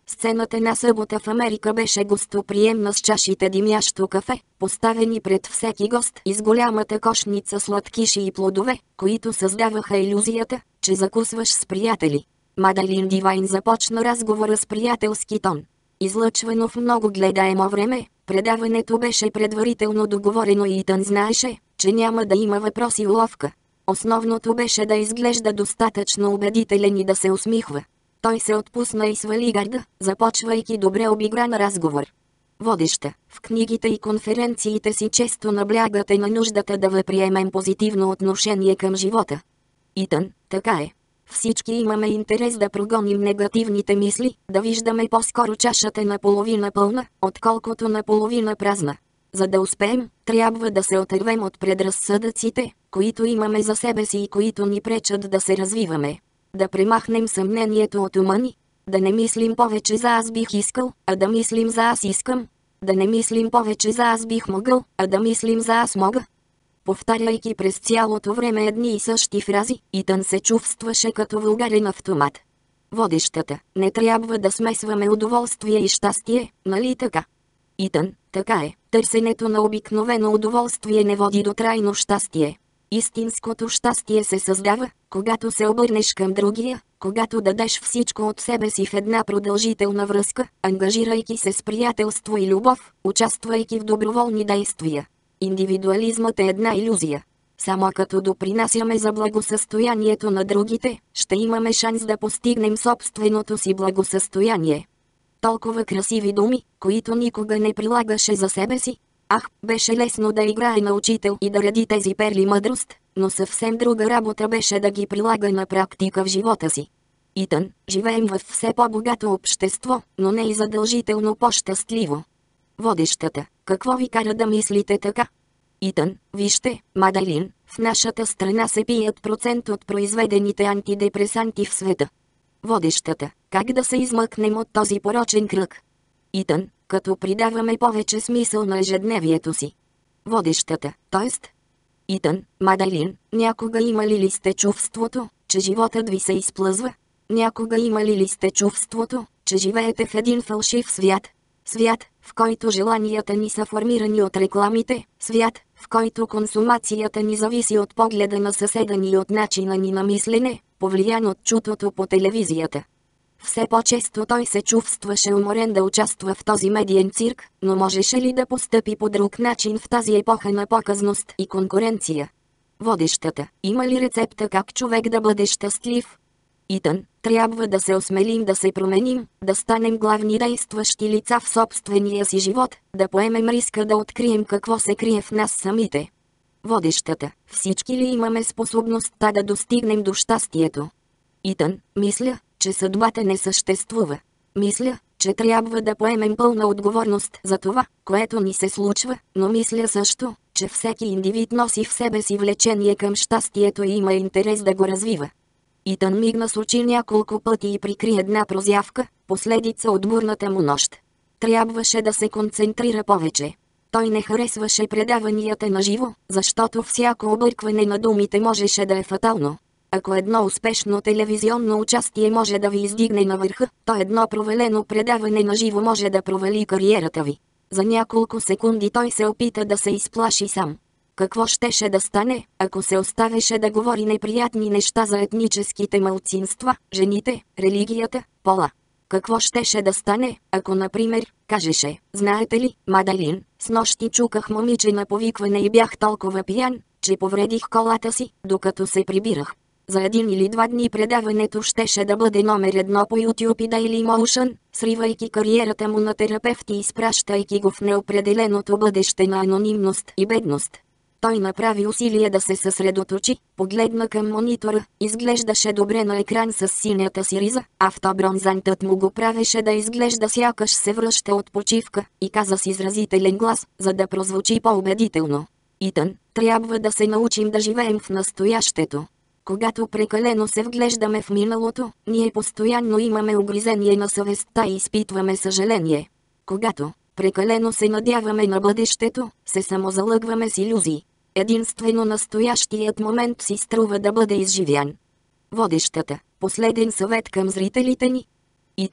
Сцената на събота в Америка беше гостоприемна с чашите димящо кафе, поставени пред всеки гост и с голямата кошница сладкиши и плодове, които създаваха илюзията, че закусваш с приятели. Мадалин Дивайн започна разговора с приятелски тон. Излъчвано в много гледаемо време, предаването беше предварително договорено и Итан знаеше, че няма да има въпроси и уловка. Основното беше да изглежда достатъчно убедителен и да се усмихва. Той се отпусна и свали гарда, започвайки добре обигран разговор. Водеща, в книгите и конференциите си често наблягате на нуждата да възприемем позитивно отношение към живота. Итан, така е. Всички имаме интерес да прогоним негативните мисли, да виждаме по-скоро чашата наполовина пълна, отколкото наполовина празна. За да успеем, трябва да се отървем от предразсъдъците, които имаме за себе си и които ни пречат да се развиваме. Да премахнем съмнението от ума ни. Да не мислим повече за аз бих искал, а да мислим за аз искам. Да не мислим повече за аз бих могъл, а да мислим за аз мога. Повтаряйки през цялото време едни и същи фрази, Итан се чувстваше като вулгарен автомат. Водещата, не трябва да смесваме удоволствие и щастие, нали така? Итан, така е, търсенето на обикновено удоволствие не води до трайно щастие. Истинското щастие се създава, когато се обърнеш към другия, когато дадеш всичко от себе си в една продължителна връзка, ангажирайки се с приятелство и любов, участвайки в доброволни действия. Индивидуализмът е една илюзия. Само като допринасяме за благосъстоянието на другите, ще имаме шанс да постигнем собственото си благосъстояние. Толкова красиви думи, които никога не прилагаше за себе си. Ах, беше лесно да играе на учител и да реди тези перли мъдрост, но съвсем друга работа беше да ги прилага на практика в живота си. Итан, живеем в все по-богато общество, но не и задължително по-щастливо. Водещата, какво ви кара да мислите така? Итан, вижте, Мадалин, в нашата страна се пият процент от произведените антидепресанти в света. Водещата, как да се измъкнем от този порочен кръг? Итан, като придаваме повече смисъл на ежедневието си. Водещата, т.е. Итан, Мадалин, някога имали ли сте чувството, че животът ви се изплъзва? Някога имали ли сте чувството, че живеете в един фалшив свят? Свят, в който желанията ни са формирани от рекламите, свят, в който консумацията ни зависи от погледа на съседа ни и от начина ни на мислене, повлиян от чутото по телевизията. Все по-често той се чувстваше уморен да участва в този медиен цирк, но можеше ли да постъпи по друг начин в тази епоха на показност и конкуренция? Водещата, има ли рецепта как човек да бъде щастлив? Итан, трябва да се осмелим да се променим, да станем главни действащи лица в собствения си живот, да поемем риска да открием какво се крие в нас самите. Водещата, всички ли имаме способността да достигнем до щастието? Итан, мисля, че съдбата не съществува. Мисля, че трябва да поемем пълна отговорност за това, което ни се случва, но мисля също, че всеки индивид носи в себе си влечение към щастието и има интерес да го развива. Итан мигна с очи няколко пъти и прикри една прозявка, последица от бурната му нощ. Трябваше да се концентрира повече. Той не харесваше предаванията на живо, защото всяко объркване на думите можеше да е фатално. Ако едно успешно телевизионно участие може да ви издигне на върха, то едно провалено предаване на живо може да провали кариерата ви. За няколко секунди той се опита да се изплаши сам. Какво щеше да стане, ако се оставеше да говори неприятни неща за етническите малцинства, жените, религията, пола? Какво щеше да стане, ако, например, кажеше, знаете ли, Мадалин, снощи чуках момиче на повикване и бях толкова пиян, че повредих колата си, докато се прибирах. За един или два дни предаването щеше да бъде номер едно по YouTube и Dailymotion, сривайки кариерата му на терапевт и изпращайки го в неопределеното бъдеще на анонимност и бедност. Той направи усилие да се съсредоточи, погледна към монитора, изглеждаше добре на екран с синята си риза, автобронзантът му го правеше да изглежда сякаш се връща от почивка, и каза с изразителен глас, за да прозвучи по-убедително. Итан, трябва да се научим да живеем в настоящето. Когато прекалено се вглеждаме в миналото, ние постоянно имаме угризение на съвестта и изпитваме съжаление. Когато прекалено се надяваме на бъдещето, се самозалъгваме с илюзии. Единствено настоящият момент си струва да бъде изживян. Водещата, последен съвет към зрителите ни. Итан,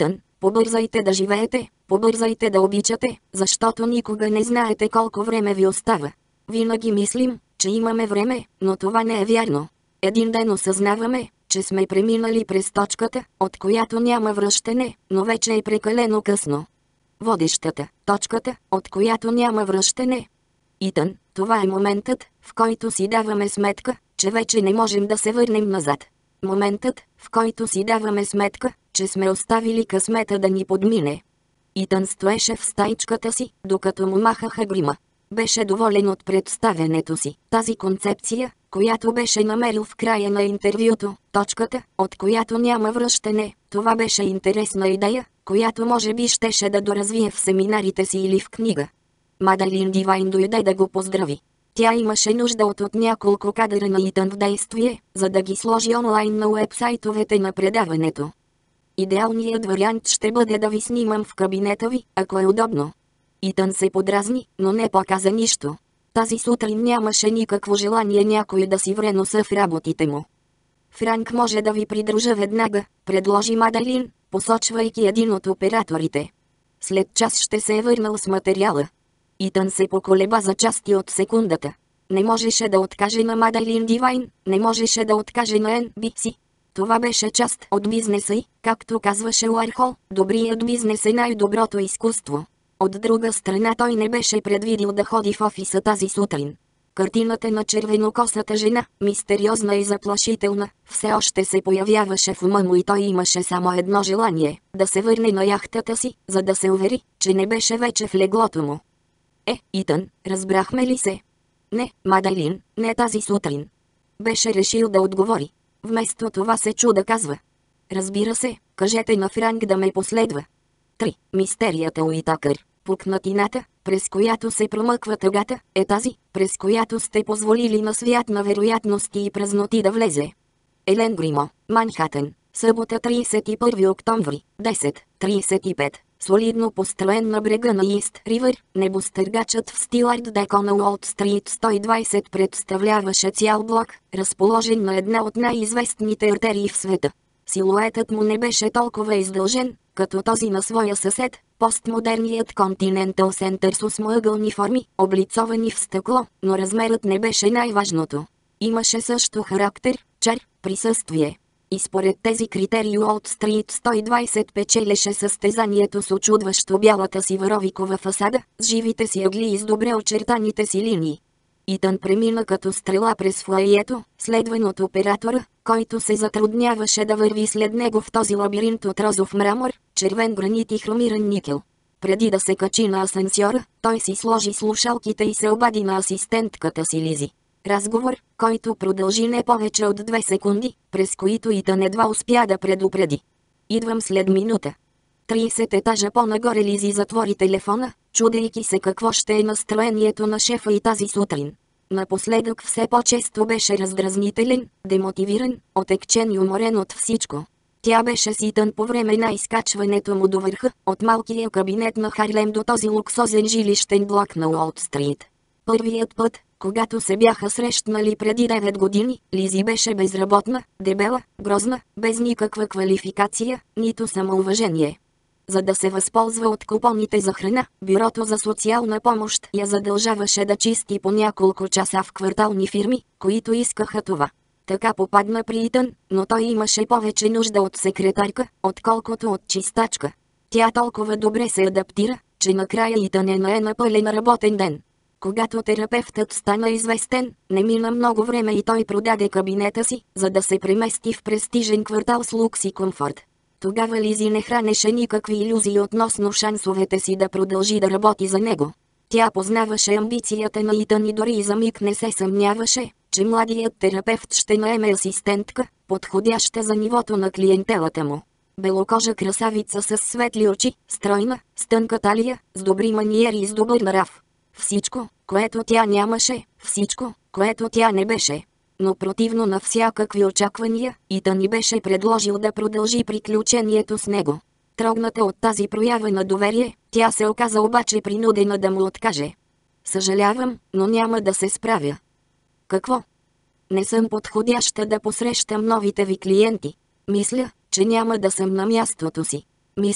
Побързайте да живеете, побързайте да обичате, защото никога не знаете колко време ви остава. Винаги мислим, че имаме време, но това не е вярно. Един ден осъзнаваме, че сме преминали през точката, от която няма връщане, но вече е прекалено късно. Водещата, точката, от която няма връщане. Итън, това е моментът, в който си даваме сметка, че вече не можем да се върнем назад. Моментът, в който си даваме сметка, че сме оставили късмета да ни подмине. Итън стоеше в стаичката си, докато му махаха грима. Беше доволен от представянето си. Тази концепция, която беше намерил в края на интервюто, точката, от която няма връщане, това беше интересна идея, която може би щеше да доразвие в семинарите си или в книга. Мадалин Дивайн дойде да го поздрави. Тя имаше нужда от, от няколко кадъра на Итън в действие, за да ги сложи онлайн на уебсайтовете на предаването. Идеалният вариант ще бъде да ви снимам в кабинета ви, ако е удобно. Итън се подразни, но не показа нищо. Тази сутрин нямаше никакво желание някой да си вре носа в работите му. Франк може да ви придружа веднага, предложи Мадалин, посочвайки един от операторите. След час ще се е върнал с материала. Итън се поколеба за части от секундата. Не можеше да откаже на Мадалин Дивайн, не можеше да откаже на Ен Би Си. Това беше част от бизнеса и, както казваше Уархол, добрият бизнес е най-доброто изкуство. От друга страна той не беше предвидил да ходи в офиса тази сутрин. Картината на червенокосата жена, мистериозна и заплашителна, все още се появяваше в ума му и той имаше само едно желание – да се върне на яхтата си, за да се увери, че не беше вече в леглото му. Е, Итън, разбрахме ли се? Не, Мадалин, не тази сутрин. Беше решил да отговори. Вместо това се чу да казва. Разбира се, кажете на Франк да ме последва. три. Мистерията Уитакър. Пукнатината, през която се промъква тъгата, е тази, през която сте позволили на свят на вероятности и празноти да влезе. Елен Гримо, Манхатън, събота тридесет и първи октомври, десет тридесет и пет. Солидно построен на брега на Ист Ривър, небостъргачът в стил арт деко на Уолт Стрит сто и двадесет представляваше цял блок, разположен на една от най-известните артерии в света. Силуетът му не беше толкова издължен, като този на своя съсед, постмодерният Continental Center с осмоъгълни форми, облицовани в стъкло, но размерът не беше най-важното. Имаше също характер, чар, присъствие. И според тези критерии Уолт Стрит сто и двадесет печелеше състезанието с очудващо бялата си варовикова фасада, с живите си ъгли и с добре очертаните си линии. Итън премина като стрела през фоайето, следван от оператора, който се затрудняваше да върви след него в този лабиринт от розов мрамор, червен гранит и хромиран никел. Преди да се качи на асансьора, той си сложи слушалките и се обади на асистентката си Лизи. Разговор, който продължи не повече от две секунди, през които Итън едва успя да предупреди. Идвам след минута. тридесет етажа по-нагоре Лизи затвори телефона, чудейки се какво ще е настроението на шефа и тази сутрин. Напоследък все по-често беше раздразнителен, демотивиран, отекчен и уморен от всичко. Тя беше с Итън по време на изкачването му до върха, от малкия кабинет на Харлем до този луксозен жилищен блок на Уолт Стрит. Първият път, когато се бяха срещнали преди девет години, Лизи беше безработна, дебела, грозна, без никаква квалификация, нито самоуважение. За да се възползва от купоните за храна, бюрото за социална помощ я задължаваше да чисти по няколко часа в квартални фирми, които искаха това. Така попадна при Итън, но той имаше повече нужда от секретарка, отколкото от чистачка. Тя толкова добре се адаптира, че накрая Итън е на на пълен работен ден. Когато терапевтът стана известен, не мина много време и той продаде кабинета си, за да се премести в престижен квартал с лукс и комфорт. Тогава Лизи не хранеше никакви илюзии относно шансовете си да продължи да работи за него. Тя познаваше амбицията на Итън и дори и за миг не се съмняваше, че младият терапевт ще наеме асистентка, подходяща за нивото на клиентелата му. Белокожа красавица с светли очи, стройна, с тънка талия, с добри маниери и с добър нрав. Всичко, което тя нямаше, всичко, което тя не беше. Но противно на всякакви очаквания, Итън ни беше предложил да продължи приключението с него. Трогната от тази проява на доверие, тя се оказа обаче принудена да му откаже. Съжалявам, но няма да се справя. Какво? Не съм подходяща да посрещам новите ви клиенти. Мисля, че няма да съм на мястото си. Мисля,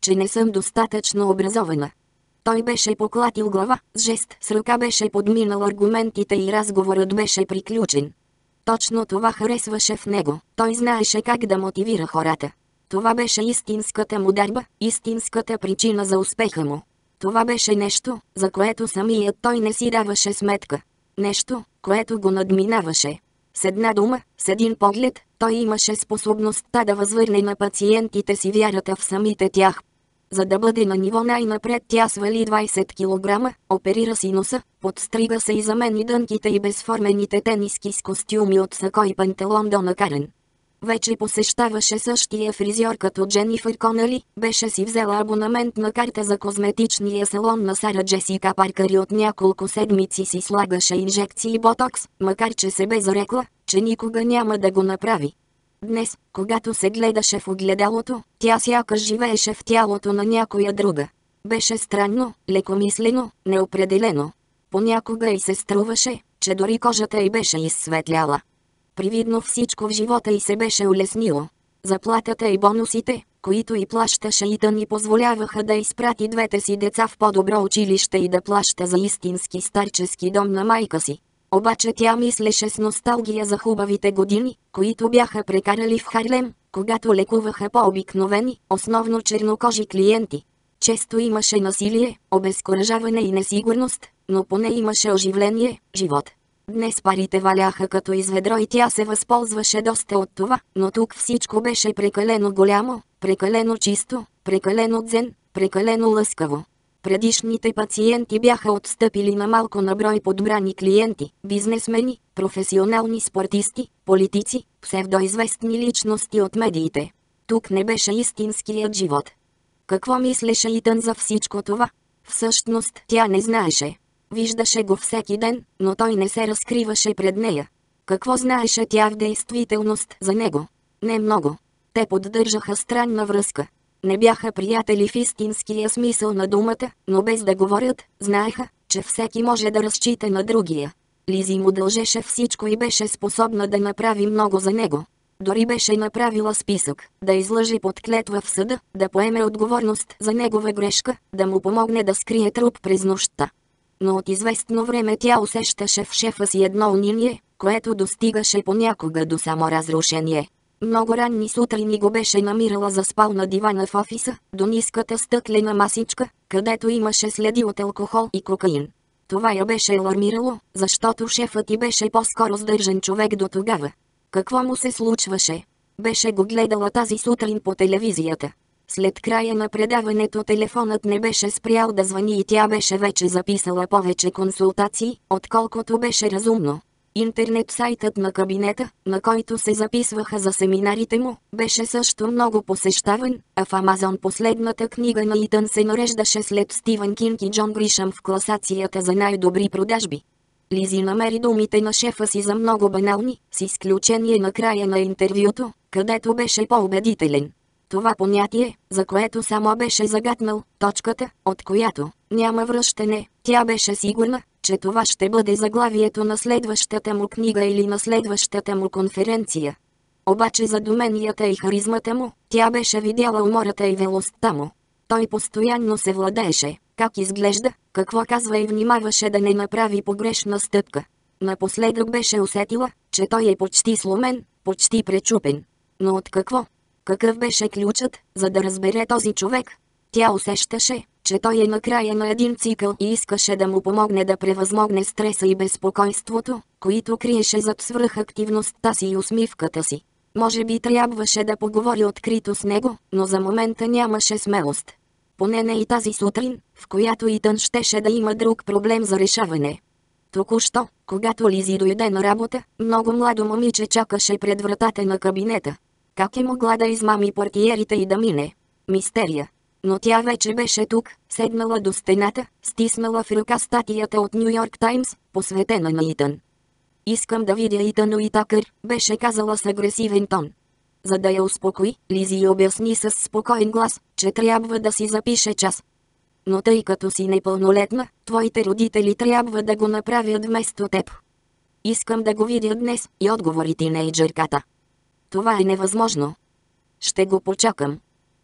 че не съм достатъчно образована. Той беше поклатил глава, с жест с ръка беше подминал аргументите и разговорът беше приключен. Точно това харесваше в него, той знаеше как да мотивира хората. Това беше истинската му дарба, истинската причина за успеха му. Това беше нещо, за което самият той не си даваше сметка. Нещо, което го надминаваше. С една дума, с един поглед, той имаше способността да възвърне на пациентите си вярата в самите тях. За да бъде на ниво най-напред, тя свали двайсет килограма, оперира си носа, подстрига се и замени дънките и безформените тениски с костюми от сако и панталон до накарен. Вече посещаваше същия фризьор като Дженифър Конъли, беше си взела абонаментна карта за козметичния салон на Сара Джесика Паркър и от няколко седмици си слагаше инжекции ботокс, макар че се бе зарекла, че никога няма да го направи. Днес, когато се гледаше в огледалото, тя сякаш живееше в тялото на някоя друга. Беше странно, лекомислено, неопределено. Понякога й се струваше, че дори кожата й беше изсветляла. Привидно всичко в живота й се беше улеснило. Заплатата и бонусите, които й плащаше Итън, й позволяваха да изпрати двете си деца в по-добро училище и да плаща за истински старчески дом на майка си. Обаче тя мислеше с носталгия за хубавите години, които бяха прекарали в Харлем, когато лекуваха по-обикновени, основно чернокожи клиенти. Често имаше насилие, обезкуражаване и несигурност, но поне имаше оживление, живот. Днес парите валяха като из ведро и тя се възползваше доста от това, но тук всичко беше прекалено голямо, прекалено чисто, прекалено дзен, прекалено лъскаво. Предишните пациенти бяха отстъпили на малко на брой подбрани клиенти, бизнесмени, професионални спортисти, политици, псевдоизвестни личности от медиите. Тук не беше истинският живот. Какво мислеше Итън за всичко това? Всъщност тя не знаеше. Виждаше го всеки ден, но той не се разкриваше пред нея. Какво знаеше тя в действителност за него? Не много. Те поддържаха странна връзка. Не бяха приятели в истинския смисъл на думата, но без да говорят, знаеха, че всеки може да разчита на другия. Лизи му дължеше всичко и беше способна да направи много за него. Дори беше направила списък, да излъжи под клетва в съда, да поеме отговорност за негова грешка, да му помогне да скрие труп през нощта. Но от известно време тя усещаше в шефа си едно униние, което достигаше понякога до саморазрушение. Много ранни сутрини го беше намирала заспал на дивана в офиса, до ниската стъклена масичка, където имаше следи от алкохол и кокаин. Това я беше алармирало, защото шефът й беше по-скоро сдържан човек до тогава. Какво му се случваше? Беше го гледала тази сутрин по телевизията. След края на предаването телефонът не беше спрял да звъни и тя беше вече записала повече консултации, отколкото беше разумно. Интернет сайтът на кабинета, на който се записваха за семинарите му, беше също много посещаван, а в Амазон последната книга на Итън се нареждаше след Стивън Кинг и Джон Гришъм в класацията за най-добри продажби. Лизи намери думите на шефа си за много банални, с изключение на края на интервюто, където беше по-убедителен. Това понятие, за което само беше загатнал, точката, от която няма връщане, тя беше сигурна, че това ще бъде заглавието на следващата му книга или на следващата му конференция. Обаче за доменията и харизмата му, тя беше видяла умората и велостта му. Той постоянно се владееше, как изглежда, какво казва и внимаваше да не направи погрешна стъпка. Напоследък беше усетила, че той е почти сломен, почти пречупен. Но от какво? Какъв беше ключът, за да разбере този човек? Тя усещаше, че той е на края на един цикъл и искаше да му помогне да превъзмогне стреса и безпокойството, които криеше зад свръхактивността си и усмивката си. Може би трябваше да поговори открито с него, но за момента нямаше смелост. Поне не и тази сутрин, в която Итън щеше да има друг проблем за решаване. Току-що, когато Лизи дойде на работа, много младо момиче чакаше пред вратата на кабинета. Как е могла да измами портиерите и да мине? Мистерия. Но тя вече беше тук, седнала до стената, стиснала в ръка статията от Ню Йорк Таймс, посветена на Итън. «Искам да видя Итън Уитакър», беше казала с агресивен тон. За да я успокои, Лизи обясни с спокоен глас, че трябва да си запише час. Но тъй като си непълнолетна, твоите родители трябва да го направят вместо теб. «Искам да го видя днес», и отговори тинейджърката. «Това е невъзможно». «Ще го почакам».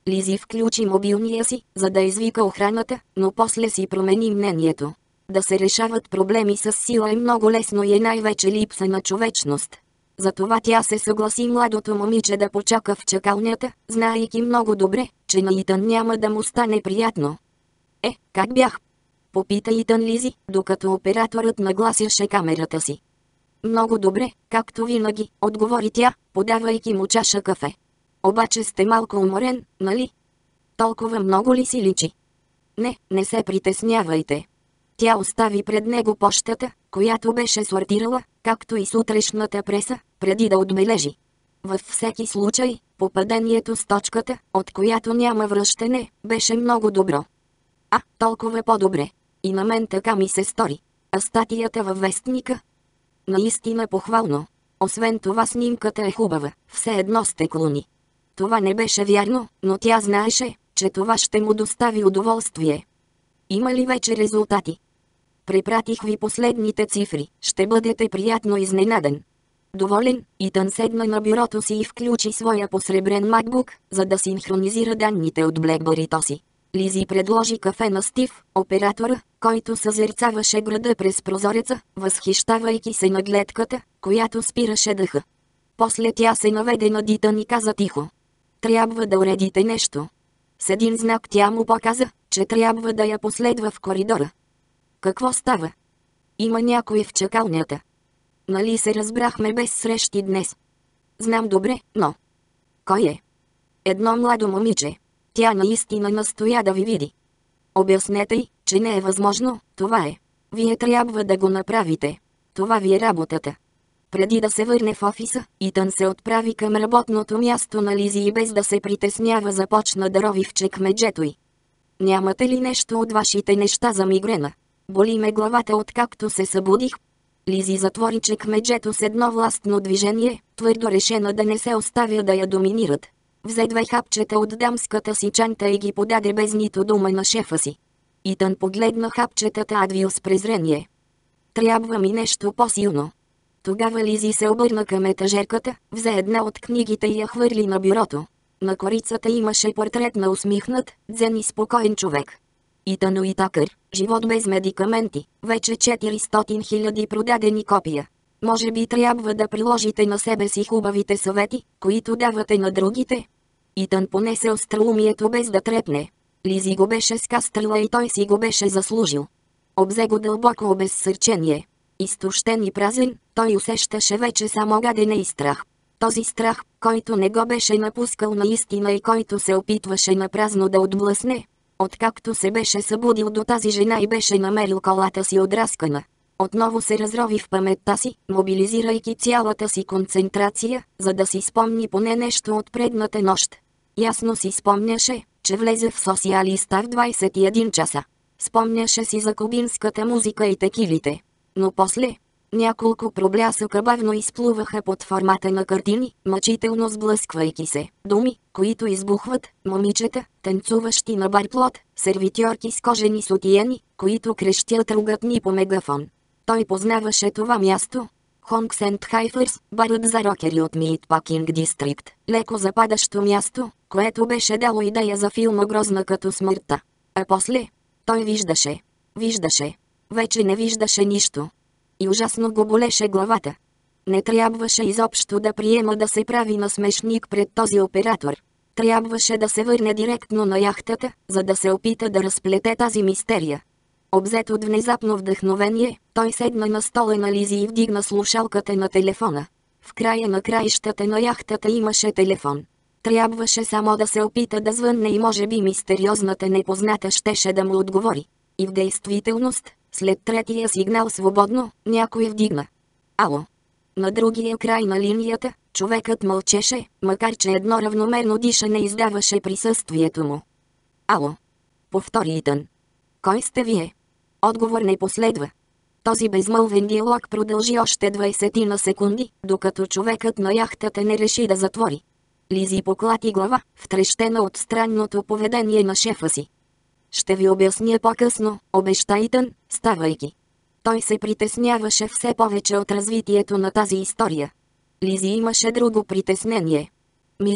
Лизи включи мобилния си, за да извика охраната, но после си промени мнението. Да се решават проблеми с сила е много лесно и е най-вече липса на човечност. Затова тя се съгласи младото момиче да почака в чакалнята, знаейки много добре, че на Итан няма да му стане приятно. Е, как бях? Попита Итан Лизи, докато операторът нагласяше камерата си. Много добре, както винаги, отговори тя, подавайки му чаша кафе. Обаче сте малко уморен, нали? Толкова много ли си личи? Не, не се притеснявайте. Тя остави пред него пощата, която беше сортирала, както и сутрешната преса, преди да отбележи. Във всеки случай, попадението с точката, от която няма връщане, беше много добро. А, толкова по-добре. И на мен така ми се стори. А статията във вестника? Наистина похвално. Освен това снимката е хубава, все едно сте клони. Това не беше вярно, но тя знаеше, че това ще му достави удоволствие. Има ли вече резултати? Препратих ви последните цифри, ще бъдете приятно изненадан. Доволен, Итан седна на бюрото си и включи своя посребрен MacBook, за да синхронизира данните от BlackBerry-то си. Лизи предложи кафе на Стив, оператора, който съзерцаваше града през прозореца, възхищавайки се на гледката, която спираше дъха. После тя се наведе над Итан и каза тихо. Трябва да уредите нещо. С един знак тя му показа, че трябва да я последва в коридора. Какво става? Има някой в чакалнята. Нали се разбрахме без срещи днес? Знам добре, но... Кой е? Едно младо момиче. Тя наистина настоя да ви види. Обяснете й, че не е възможно, това е. Вие трябва да го направите. Това ви е работата. Преди да се върне в офиса, Итан се отправи към работното място на Лизи и без да се притеснява започна да рови в чекмеджето й. Нямате ли нещо от вашите неща за мигрена? Боли ме главата откакто се събудих. Лизи затвори чекмеджето с едно властно движение, твърдо решена да не се оставя да я доминират. Взе две хапчета от дамската си чанта и ги подаде без нито дума на шефа си. Итан погледна хапчетата Адвил с презрение. Трябва ми нещо по-силно. Тогава Лизи се обърна към етажерката, взе една от книгите и я хвърли на бюрото. На корицата имаше портрет на усмихнат, дзен и спокоен човек. Итан Уитакър, живот без медикаменти, вече четиристотин хиляди продадени копия. Може би трябва да приложите на себе си хубавите съвети, които давате на другите? Итан понесе остроумието без да трепне. Лизи го беше скастрила и той си го беше заслужил. Обзе го дълбоко обезсърчение. Изтощен и празен, той усещаше вече само гадене и страх. Този страх, който не го беше напускал наистина и който се опитваше напразно да отблъсне. Откакто се беше събудил до тази жена и беше намерил колата си отраскана. Отново се разрови в паметта си, мобилизирайки цялата си концентрация, за да си спомни поне нещо от предната нощ. Ясно си спомняше, че влезе в социалиста в двайсет и един часа. Спомняше си за кубинската музика и текилите. Но после, няколко проблясъка бавно изплуваха под формата на картини, мъчително сблъсквайки се. Думи, които избухват, момичета, танцуващи на барплот, сервитьорки с кожени сутиени, които крещят ругатни по мегафон. Той познаваше това място. Хонкс енд Хайфърс, барът за рокери от Митпакинг Дистрикт, леко западащо място, което беше дало идея за филма Грозна като смъртта. А после, той виждаше. Виждаше. Вече не виждаше нищо. И ужасно го болеше главата. Не трябваше изобщо да приема да се прави насмешник пред този оператор. Трябваше да се върне директно на яхтата, за да се опита да разплете тази мистерия. Обзет от внезапно вдъхновение, той седна на стола на Лизи и вдигна слушалката на телефона. В края на краищата на яхтата имаше телефон. Трябваше само да се опита да звънне и може би мистериозната непозната щеше да му отговори. И в действителност, след третия сигнал свободно, някой вдигна. Ало. На другия край на линията, човекът мълчеше, макар че едно равномерно дишане издаваше присъствието му. Ало. Повтори Итан. Кой сте вие? Отговор не последва. Този безмълвен диалог продължи още двайсет на секунди, докато човекът на яхтата не реши да затвори. Лизи поклати глава, втрещена от странното поведение на шефа си. Ще ви обясня по-късно, обеща Итан, ставайки. Той се притесняваше все повече от развитието на тази история. Лизи имаше друго притеснение. Мисля,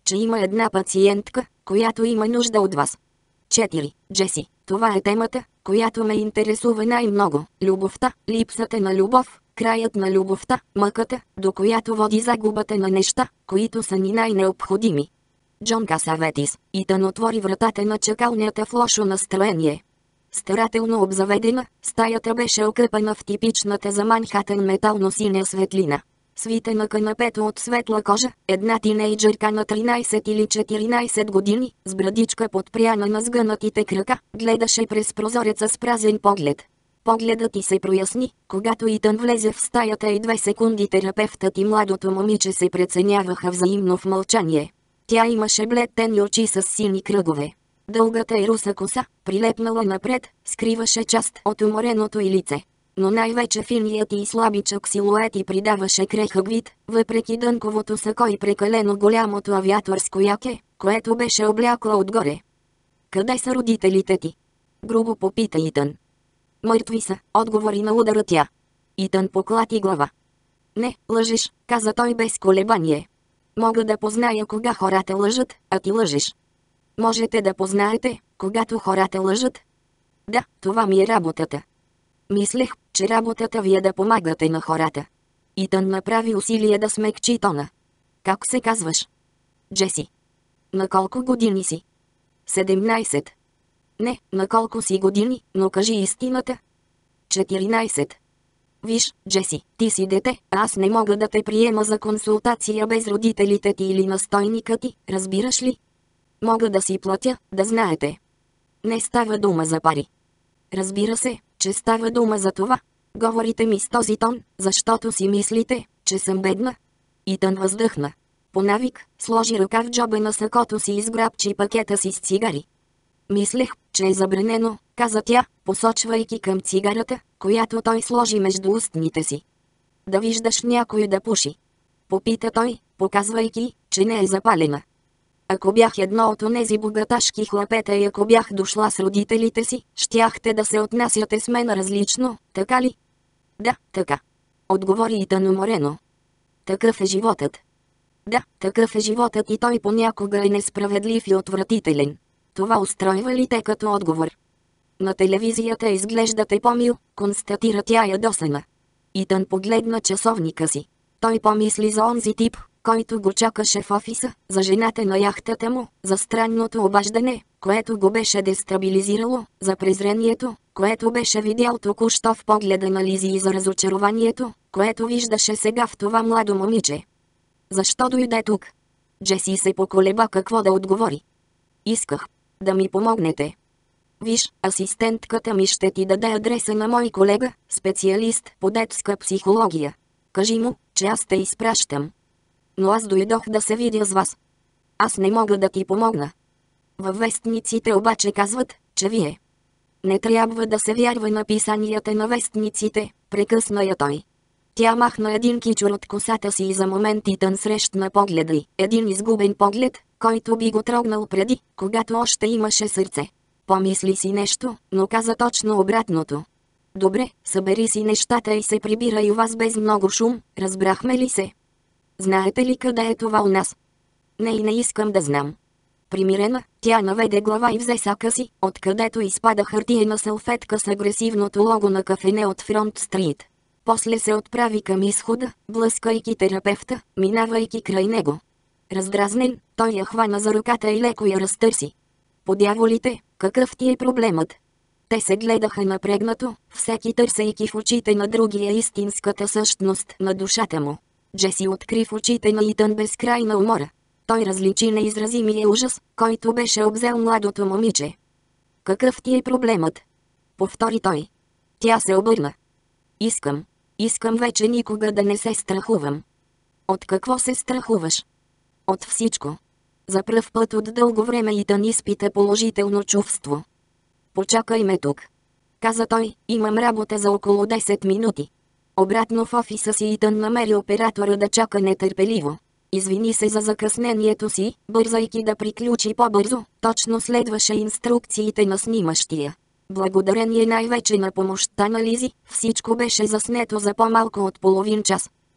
че има една пациентка, която има нужда от вас. четири. Джеси, това е темата, която ме интересува най-много. Любовта, липсата на любов, краят на любовта, мъката, до която води загубата на неща, които са ни най-необходими. Джон Касаветис. Итан отвори вратата на чакалнята в лошо настроение. Старателно обзаведена, стаята беше окъпана в типичната за Манхатън метално-синя светлина. Свите на канапето от светла кожа, една тинейджърка на тринайсет или четиринайсет години, с брадичка подпряна на сгънатите крака, гледаше през прозореца с празен поглед. Погледът й се проясни, когато Итан влезе в стаята и две секунди терапевтът и младото момиче се преценяваха взаимно в мълчание. Тя имаше бледтени очи с сини кръгове. Дългата и руса коса, прилепнала напред, скриваше част от умореното й лице. Но най-вече финият и слабичък силует й придаваше крехък вид, въпреки дънковото сако и прекалено голямото авиаторско яке, което беше облякла отгоре. Къде са родителите ти? Грубо попита Итан. Мъртви са, отговори на удара тя. Итан поклати глава. Не, лъжеш, каза той без колебание. Мога да позная кога хората лъжат, а ти лъжеш. Можете да познаете, когато хората лъжат? Да, това ми е работата. Мислех, че работата ви е да помагате на хората. Итан направи усилие да смекчи тона. Как се казваш? Джеси. На колко години си? седемнайсет. Не, на колко си години, но кажи истината. четиринайсет. Виж, Джеси, ти си дете, аз не мога да те приема за консултация без родителите ти или настойника ти, разбираш ли? Мога да си платя, да знаете. Не става дума за пари. Разбира се, че става дума за това. Говорите ми с този тон, защото си мислите, че съм бедна. Итан въздъхна. По навик, сложи ръка в джоба на сакото си и изграбчи пакета си с цигари. Мислех, че е забранено, каза тя, посочвайки към цигарата, която той сложи между устните си. Да виждаш някой да пуши. Попита той, показвайки, че не е запалена. Ако бях едно от онези богаташки хлапета и ако бях дошла с родителите си, щяхте да се отнасяте с мен различно, така ли? Да, така. Отговори Итан уморено. Такъв е животът. Да, такъв е животът и той понякога е несправедлив и отвратителен. Това устройва ли те като отговор? На телевизията изглеждате по-мил, констатира тя ядосана. Итан погледна часовника си. Той помисли за онзи тип, който го чакаше в офиса, за жената на яхтата му, за странното обаждане, което го беше дестабилизирало, за презрението, което беше видял току-що в погледа на Лизи и за разочарованието, което виждаше сега в това младо момиче. Защо дойде тук? Джеси се поколеба какво да отговори. Исках да ми помогнете. Виж, асистентката ми ще ти даде адреса на мой колега, специалист по детска психология. Кажи му, че аз те изпращам. Но аз дойдох да се видя с вас. Аз не мога да ти помогна. Във вестниците обаче казват, че вие. Не трябва да се вярва на писанията на вестниците, прекъсна я той. Тя махна един кичур от косата си и за момент Итан срещна погледа й. Един изгубен поглед, който би го трогнал преди, когато още имаше сърце. Помисли си нещо, но каза точно обратното. Добре, събери си нещата и се прибирай у вас без много шум, разбрахме ли се? Знаете ли къде е това у нас? Не и не искам да знам. Примирена, тя наведе глава и взе сака си, откъдето изпада хартиена салфетка с агресивното лого на кафене от Фронт Стрит. После се отправи към изхода, блъскайки терапевта, минавайки край него. Раздразнен, той я хвана за ръката и леко я разтърси. Подяволите, какъв ти е проблемът? Те се гледаха напрегнато, всеки търсейки в очите на другия истинската същност на душата му. Джеси откри в очите на Итан безкрайна умора. Той различи неизразимия ужас, който беше обзел младото момиче. Какъв ти е проблемът? Повтори той. Тя се обърна. Искам. Искам вече никога да не се страхувам. От какво се страхуваш? От всичко. За пръв път от дълго време Итан изпита положително чувство. Почакай ме тук. Каза той, имам работа за около десет минути. Обратно в офиса си Итан намери оператора да чака нетърпеливо. Извини се за закъснението си, бързайки да приключи по-бързо, точно следваше инструкциите на снимащия. Благодарение най-вече на помощта на Лизи, всичко беше заснето за по-малко от половин час.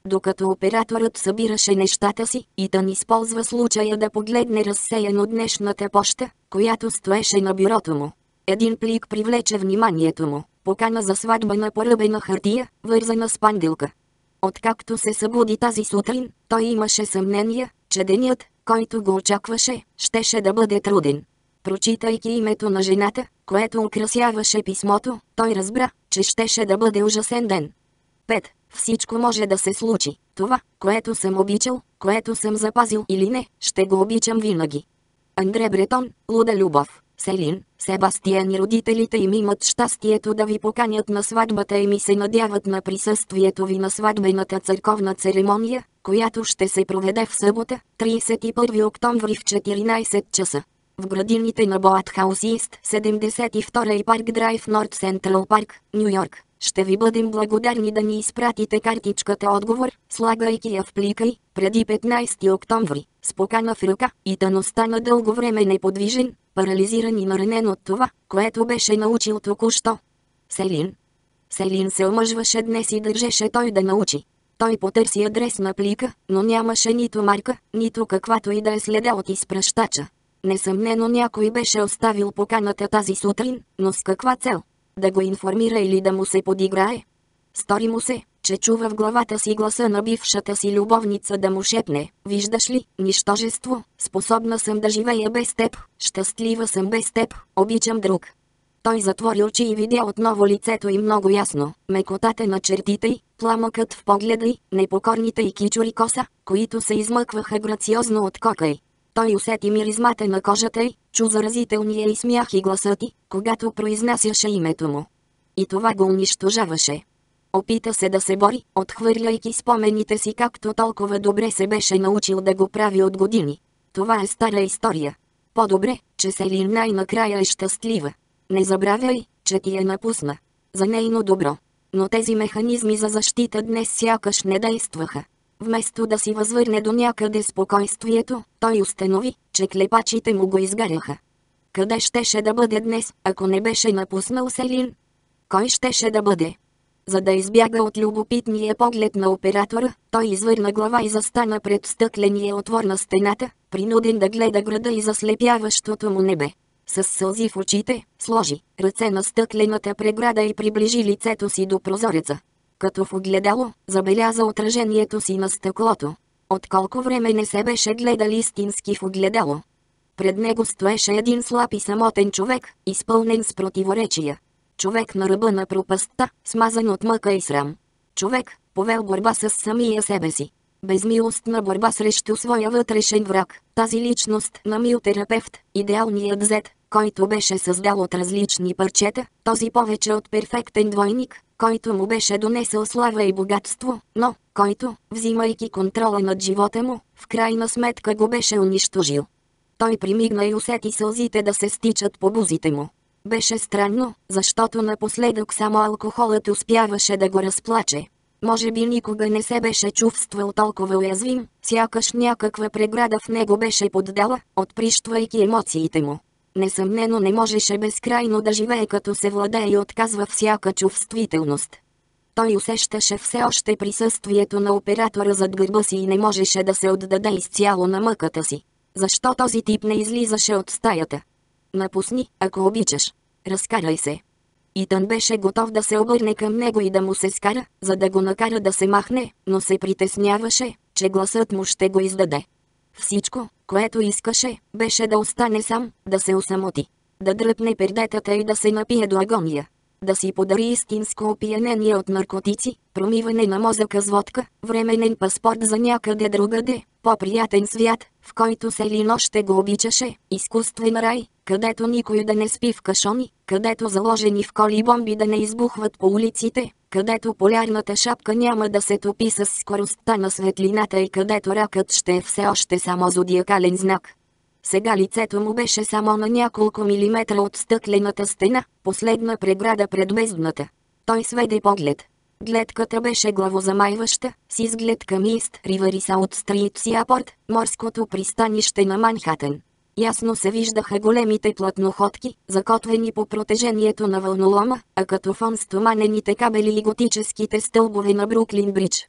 Докато операторът събираше нещата си, Итан използва случая да погледне разсеяно днешната поща, която стоеше на бюрото му. Един плик привлече вниманието му. Покана за сватба на поръбена хартия, вързана с панделка. Откакто се събуди тази сутрин, той имаше съмнения, че денят, който го очакваше, щеше да бъде труден. Прочитайки името на жената, което украсяваше писмото, той разбра, че щеше да бъде ужасен ден. пет. Всичко може да се случи. Това, което съм обичал, което съм запазил или не, ще го обичам винаги. Андре Бретон, Луда любов. Селин, Себастиан и родителите им имат щастието да ви поканят на сватбата им и се надяват на присъствието ви на сватбената църковна церемония, която ще се проведе в събота, тридесет и първи октомври в четиринайсет часа. В градините на Боатхаус Ист, седемдесет и втора и Парк Драйв, Норт Сентрал Парк, Ню Йорк. Ще ви бъдем благодарни да ни изпратите картичката отговор, слагайки я в плика й, преди петнайсети октомври. С покана в ръка, Итан остана дълго време неподвижен, парализиран и наранен от това, което беше научил току-що. Селин. Селин се омъжваше днес и държеше той да научи. Той потърси адрес на плика, но нямаше нито марка, нито каквато и да е следа от изпращача. Несъмнено някой беше оставил поканата тази сутрин, но с каква цел? Да го информира или да му се подиграе? Стори му се, че чува в главата си гласа на бившата си любовница да му шепне: виждаш ли, нищожество, способна съм да живея без теб, щастлива съм без теб, обичам друг. Той затвори очи и видя отново лицето й много ясно, мекотата на чертите й, пламъкът в погледа й, непокорните й кичури коса, които се измъкваха грациозно от кока й. Той усети миризмата на кожата й, чу заразителния й смях и гласът й, когато произнасяше името му. И това го унищожаваше. Опита се да се бори, отхвърляйки спомените си както толкова добре се беше научил да го прави от години. Това е стара история. По-добре, че Селин най-накрая е щастлива. Не забравяй, че ти я напусна. За нейно добро. Но тези механизми за защита днес сякаш не действаха. Вместо да си възвърне до някъде спокойствието, той установи, че клепачите му го изгаряха. Къде щеше да бъде днес, ако не беше напуснал Селин? Кой щеше да бъде? За да избяга от любопитния поглед на оператора, той извърна глава и застана пред стъкления отвор на стената, принуден да гледа града и заслепяващото му небе. С сълзи в очите, сложи ръце на стъклената преграда и приближи лицето си до прозореца. Като в огледало, забеляза отражението си на стъклото. От колко време не се беше гледал истински в огледало. Пред него стоеше един слаб и самотен човек, изпълнен с противоречия. Човек на ръба на пропастта, смазан от мъка и срам. Човек, повел борба с самия себе си. Безмилостна борба срещу своя вътрешен враг. Тази личност на мил терапевт, идеалният зет, който беше създал от различни парчета, този повече от перфектен двойник, който му беше донесъл слава и богатство, но, който, взимайки контрола над живота му, в крайна сметка го беше унищожил. Той примигна и усети сълзите да се стичат по бузите му. Беше странно, защото напоследък само алкохолът успяваше да го разплаче. Може би никога не се беше чувствал толкова уязвим, сякаш някаква преграда в него беше поддала, отприщвайки емоциите му. Несъмнено не можеше безкрайно да живее като се владее и отказва всяка чувствителност. Той усещаше все още присъствието на оператора зад гърба си и не можеше да се отдаде изцяло на мъката си. Защо този тип не излизаше от стаята? Напусни, ако обичаш. Разкарай се. Итан беше готов да се обърне към него и да му се скара, за да го накара да се махне, но се притесняваше, че гласът му ще го издаде. Всичко, което искаше, беше да остане сам, да се осамоти. Да дръпне пердетата и да се напие до агония. Да си подари истинско опиянение от наркотици, промиване на мозъка с водка, временен паспорт за някъде другаде, по-приятен свят, в който Селин още го обичаше, изкуствен рай, където никой да не спи в кашони, където заложени в коли бомби да не избухват по улиците, където полярната шапка няма да се топи с скоростта на светлината и където ракът ще е все още само зодиакален знак. Сега лицето му беше само на няколко милиметра от стъклената стена, последна преграда пред бездната. Той сведе поглед. Гледката беше главозамайваща, с изглед към Ист Ривър и Саут Стрит Сиапорт, морското пристанище на Манхатън. Ясно се виждаха големите платноходки, закотвени по протежението на вълнолома, а като фон стоманените кабели и готическите стълбове на Бруклин Бридж.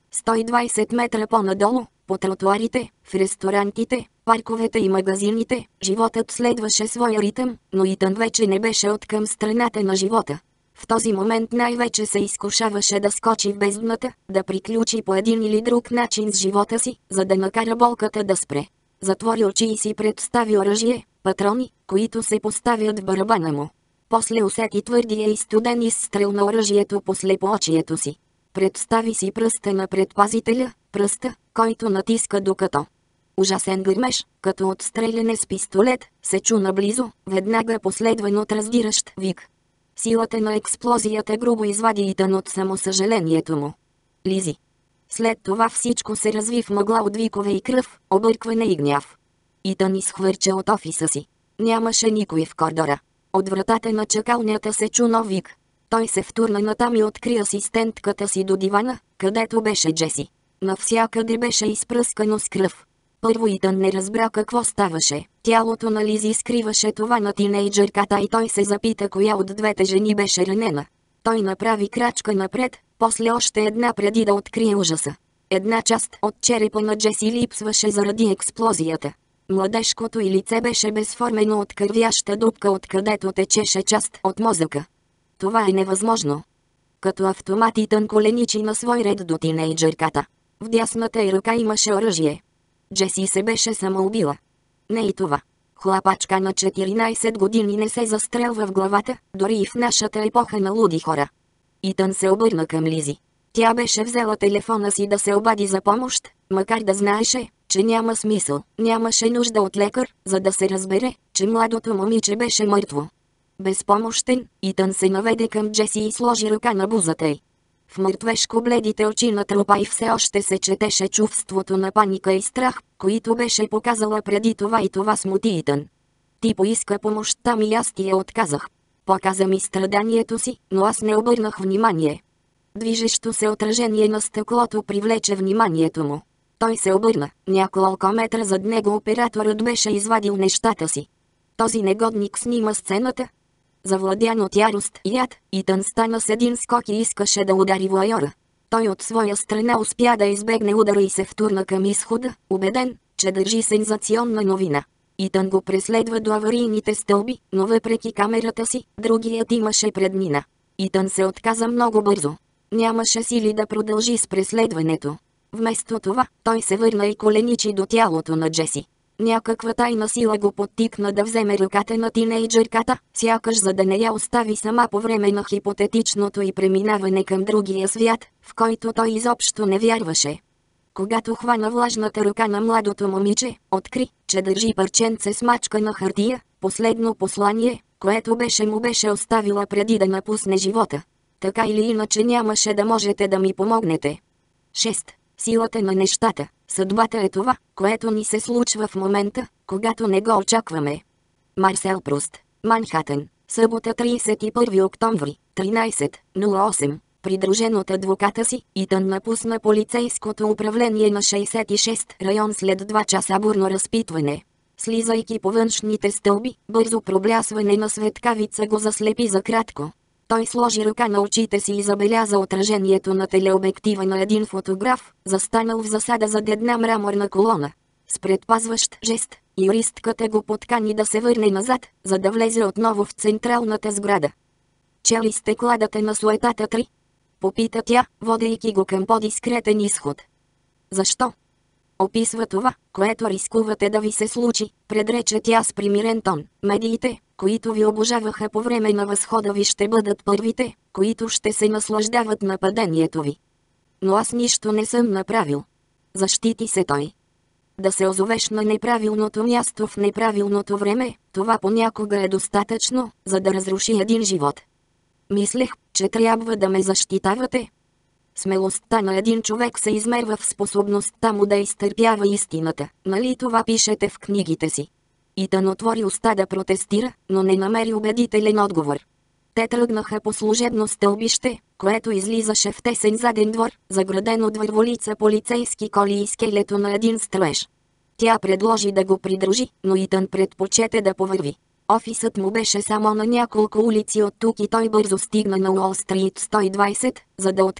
сто и двайсет метра по-надолу, по тротуарите, в ресторантите, парковете и магазините, животът следваше своя ритъм, но Итан вече не беше откъм страната на живота. В този момент най-вече се изкушаваше да скочи в бездната, да приключи по един или друг начин с живота си, за да накара болката да спре. Затвори очи и си представи оръжие, патрони, които се поставят в барабана му. После усети твърдия и студен изстрел на оръжието по слепоочието си. Представи си пръста на предпазителя, пръста, който натиска докато. Ужасен гърмеж, като от стреляне с пистолет, се чу наблизо, веднага последван от раздиращ вик. Силата на експлозията грубо извади Итан от самосъжалението му. Лизи. След това всичко се разви в мъгла от викове и кръв, объркване и гняв. Итан изхвърча от офиса си. Нямаше никой в коридора. От вратата на чакалнята се чу нов вик. Той се втурна натам и откри асистентката си до дивана, където беше Джеси. Навсякъде беше изпръскано с кръв. Първо Итан не разбра какво ставаше. Тялото на Лизи скриваше това на тинейджърката и той се запита коя от двете жени беше ранена. Той направи крачка напред, после още една преди да открие ужаса. Една част от черепа на Джеси липсваше заради експлозията. Младежкото й лице беше безформено от кървяща дупка, откъдето течеше част от мозъка. Това е невъзможно. Като автомат Итан коленичи на свой ред до тинейджърката. В дясната й ръка имаше оръжие. Джеси се беше самоубила. Не и това. Хлапачка на четиринайсет години не се застрелва в главата, дори и в нашата епоха на луди хора. Итан се обърна към Лизи. Тя беше взела телефона си да се обади за помощ, макар да знаеше, че няма смисъл, нямаше нужда от лекар, за да се разбере, че младото момиче беше мъртво. Безпомощен, Итан се наведе към Джеси и сложи ръка на бузата й. В мъртвешко бледите очи на трупа и все още се четеше чувството на паника и страх, които беше показала преди това, и това смути Итан. Ти поиска помощта ми и аз ти я отказах. Показа ми страданието си, но аз не обърнах внимание. Движещо се отражение на стъклото привлече вниманието му. Той се обърна, няколко метра зад него операторът беше извадил нещата си. Този негодник снима сцената. Завладян от ярост и яд, Итан стана с един скок и искаше да удари воайора. Той от своя страна успя да избегне удара и се втурна към изхода, убеден, че държи сензационна новина. Итан го преследва до аварийните стълби, но въпреки камерата си, другият имаше преднина. Итан се отказа много бързо. Нямаше сили да продължи с преследването. Вместо това, той се върна и коленичи до тялото на Джеси. Някаква тайна сила го подтикна да вземе ръката на тинейджърката, сякаш за да не я остави сама по време на хипотетичното и преминаване към другия свят, в който той изобщо не вярваше. Когато хвана влажната ръка на младото момиче, откри, че държи парченце смачка на хартия, последно послание, което беше му беше оставила преди да напусне живота. Така или иначе нямаше да можете да ми помогнете. шест. Силата на нещата. Съдбата е това, което ни се случва в момента, когато не го очакваме. Марсел Пруст. Манхатън. Събота трийсет и първи октомври, тринайсет нула осем. Придружен от адвоката си, Итан напусна полицейското управление на шейсет и шест район след два часа бурно разпитване. Слизайки по външните стълби, бързо проблясване на светкавица го заслепи за кратко. Той сложи ръка на очите си и забеляза отражението на телеобектива на един фотограф, застанал в засада зад една мраморна колона. С предпазващ жест, юристката го подкани да се върне назад, за да влезе отново в централната сграда. Чели сте кладата на суетата три? Попита тя, водейки го към по-дискретен изход. Защо? Описва това, което рискувате да ви се случи, предрече тя с примирен тон. Медиите, които ви обожаваха по време на възхода ви, ще бъдат първите, които ще се наслаждават на падението ви. Но аз нищо не съм направил. Защити се той. Да се озовеш на неправилното място в неправилното време, това понякога е достатъчно, за да разруши един живот. Мислех, че трябва да ме защитавате. Смелостта на един човек се измерва в способността му да изтърпява истината, нали това пишете в книгите си? Итан отвори уста да протестира, но не намери убедителен отговор. Те тръгнаха по служебно стълбище, което излизаше в тесен заден двор, заграден от върволица полицейски коли и скелето на един строеж. Тя предложи да го придружи, но Итан предпочете да повърви. Офисът му беше само на няколко улици от тук и той бързо стигна на Уолл Стрит сто и двайсет, за да открие,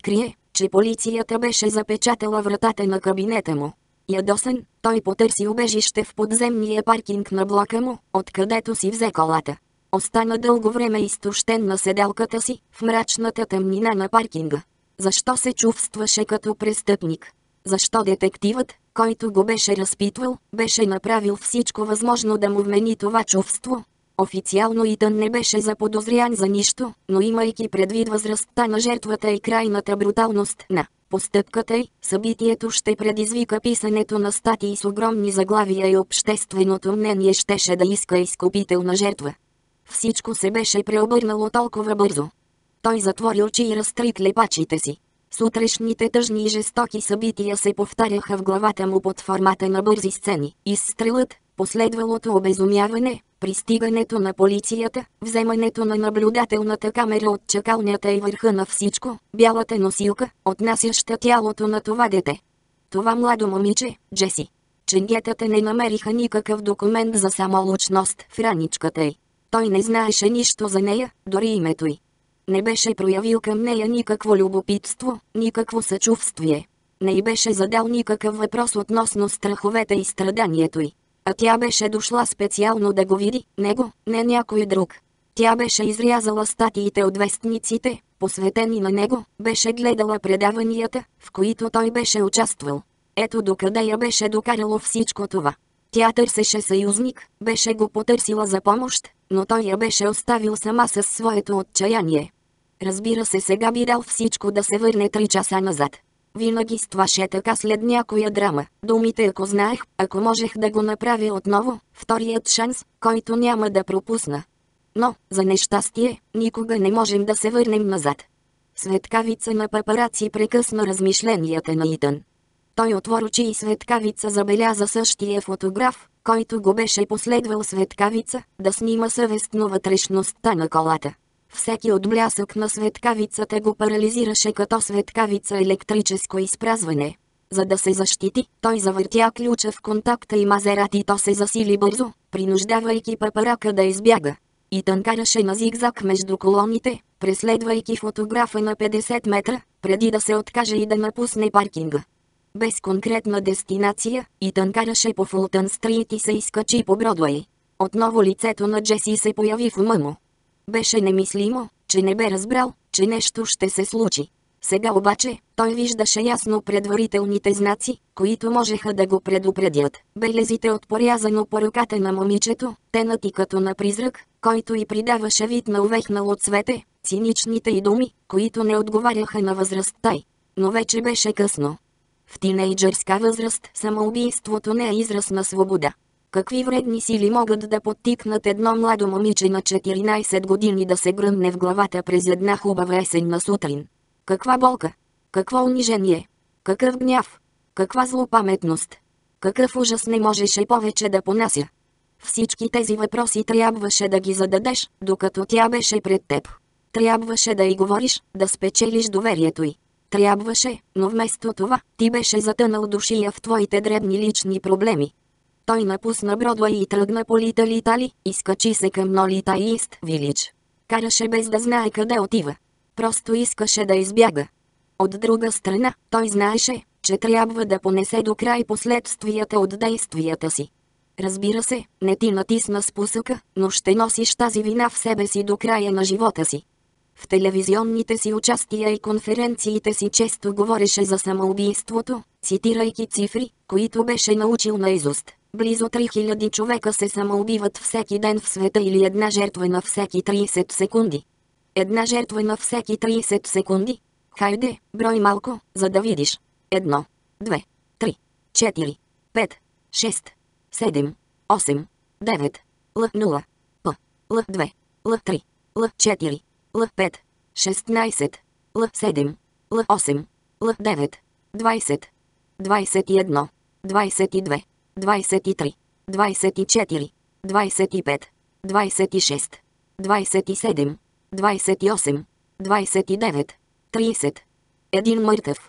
че полицията беше запечатала вратата на кабинета му. Ядосан, той потърси убежище в подземния паркинг на блока му, откъдето си взе колата. Остана дълго време изтощен на седалката си, в мрачната тъмнина на паркинга. Защо се чувстваше като престъпник? Защо детективът, който го беше разпитвал, беше направил всичко възможно да му вмени това чувство? Официално Итън не беше заподозрян за нищо, но имайки предвид възрастта на жертвата и крайната бруталност на постъпката й, събитието ще предизвика писането на статии с огромни заглавия и общественото мнение щеше да иска изкупителна жертва. Всичко се беше преобърнало толкова бързо. Той затвори очи и разтри клепачите си. Сутрешните тъжни и жестоки събития се повтаряха в главата му под формата на бързи сцени. Изстрелът, последвалото обезумяване, пристигането на полицията, вземането на наблюдателната камера от чакалнята и върха на всичко, бялата носилка, отнасяща тялото на това дете. Това младо момиче, Джеси. Ченгетата не намериха никакъв документ за самоличност в раничката й. Той не знаеше нищо за нея, дори името й. Не беше проявил към нея никакво любопитство, никакво съчувствие. Не й беше задал никакъв въпрос относно страховете и страданието й. А тя беше дошла специално да го види, него, не някой друг. Тя беше изрязала статиите от вестниците, посветени на него, беше гледала предаванията, в които той беше участвал. Ето докъде я беше докарало всичко това. Тя търсеше съюзник, беше го потърсила за помощ, но той я беше оставил сама със своето отчаяние. Разбира се, сега би дал всичко да се върне три часа назад. Винаги стваше така след някоя драма. Думите ако знаех, ако можех да го направя отново, вторият шанс, който няма да пропусна. Но, за нещастие, никога не можем да се върнем назад. Светкавица на папараци прекъсна размишленията на Итън. Той отвори очи и светкавица забеляза същия фотограф, който го беше последвал светкавица, да снима съвестно вътрешността на колата. Всеки отблясък на светкавицата го парализираше като светкавица електрическо изпразване. За да се защити, той завъртя ключа в контакта и Мазерати-то се засили бързо, принуждавайки папарака да избяга. Итън караше на зигзаг между колоните, преследвайки фотографа на петдесет метра, преди да се откаже и да напусне паркинга. Без конкретна дестинация, Итън караше по Фултън Стрит и се изкачи по Бродуей. Отново лицето на Джеси се появи в ума му. Беше немислимо, че не бе разбрал, че нещо ще се случи. Сега обаче, той виждаше ясно предварителните знаци, които можеха да го предупредят. Белезите от порязано по ръката на момичето, тенати като на призрак, който й придаваше вид на увехнало цвете, циничните й думи, които не отговаряха на възрастта й. Но вече беше късно. В тинейджърска възраст самоубийството не е израз на свобода. Какви вредни сили могат да подтикнат едно младо момиче на четиринайсет години да се гръмне в главата през една хубава есенна сутрин? Каква болка? Какво унижение? Какъв гняв? Каква злопаметност? Какъв ужас не можеше повече да понася? Всички тези въпроси трябваше да ги зададеш, докато тя беше пред теб. Трябваше да й говориш, да спечелиш доверието й. Трябваше, но вместо това, ти беше затънал душия в твоите дребни лични проблеми. Той напусна Бродуей и тръгна по Литъл Итали, изкачи се към Нолита и Ист Вилидж. Караше без да знае къде отива. Просто искаше да избяга. От друга страна, той знаеше, че трябва да понесе до край последствията от действията си. Разбира се, не ти натисна спусъка, но ще носиш тази вина в себе си до края на живота си. В телевизионните си участия и конференциите си често говореше за самоубийството, цитирайки цифри, които беше научил наизуст. Близо три хиляди човека се самоубиват всеки ден в света или една жертва на всеки трийсет секунди. Една жертва на всеки трийсет секунди? Хайде, брой малко, за да видиш. Едно, две, три, четири, пет, шест, седем, осем, девет, Л нула, П, Л две, Л три, Л четири, Л пет, шестнайсет, Л седем, Л осем, Л девет, двайсет, двайсет и едно, двайсет и две, двайсет и три, двайсет и четири, двайсет и пет, двайсет и шест, двайсет и седем, двайсет и осем, двайсет и девет, трийсет. Един мъртъв.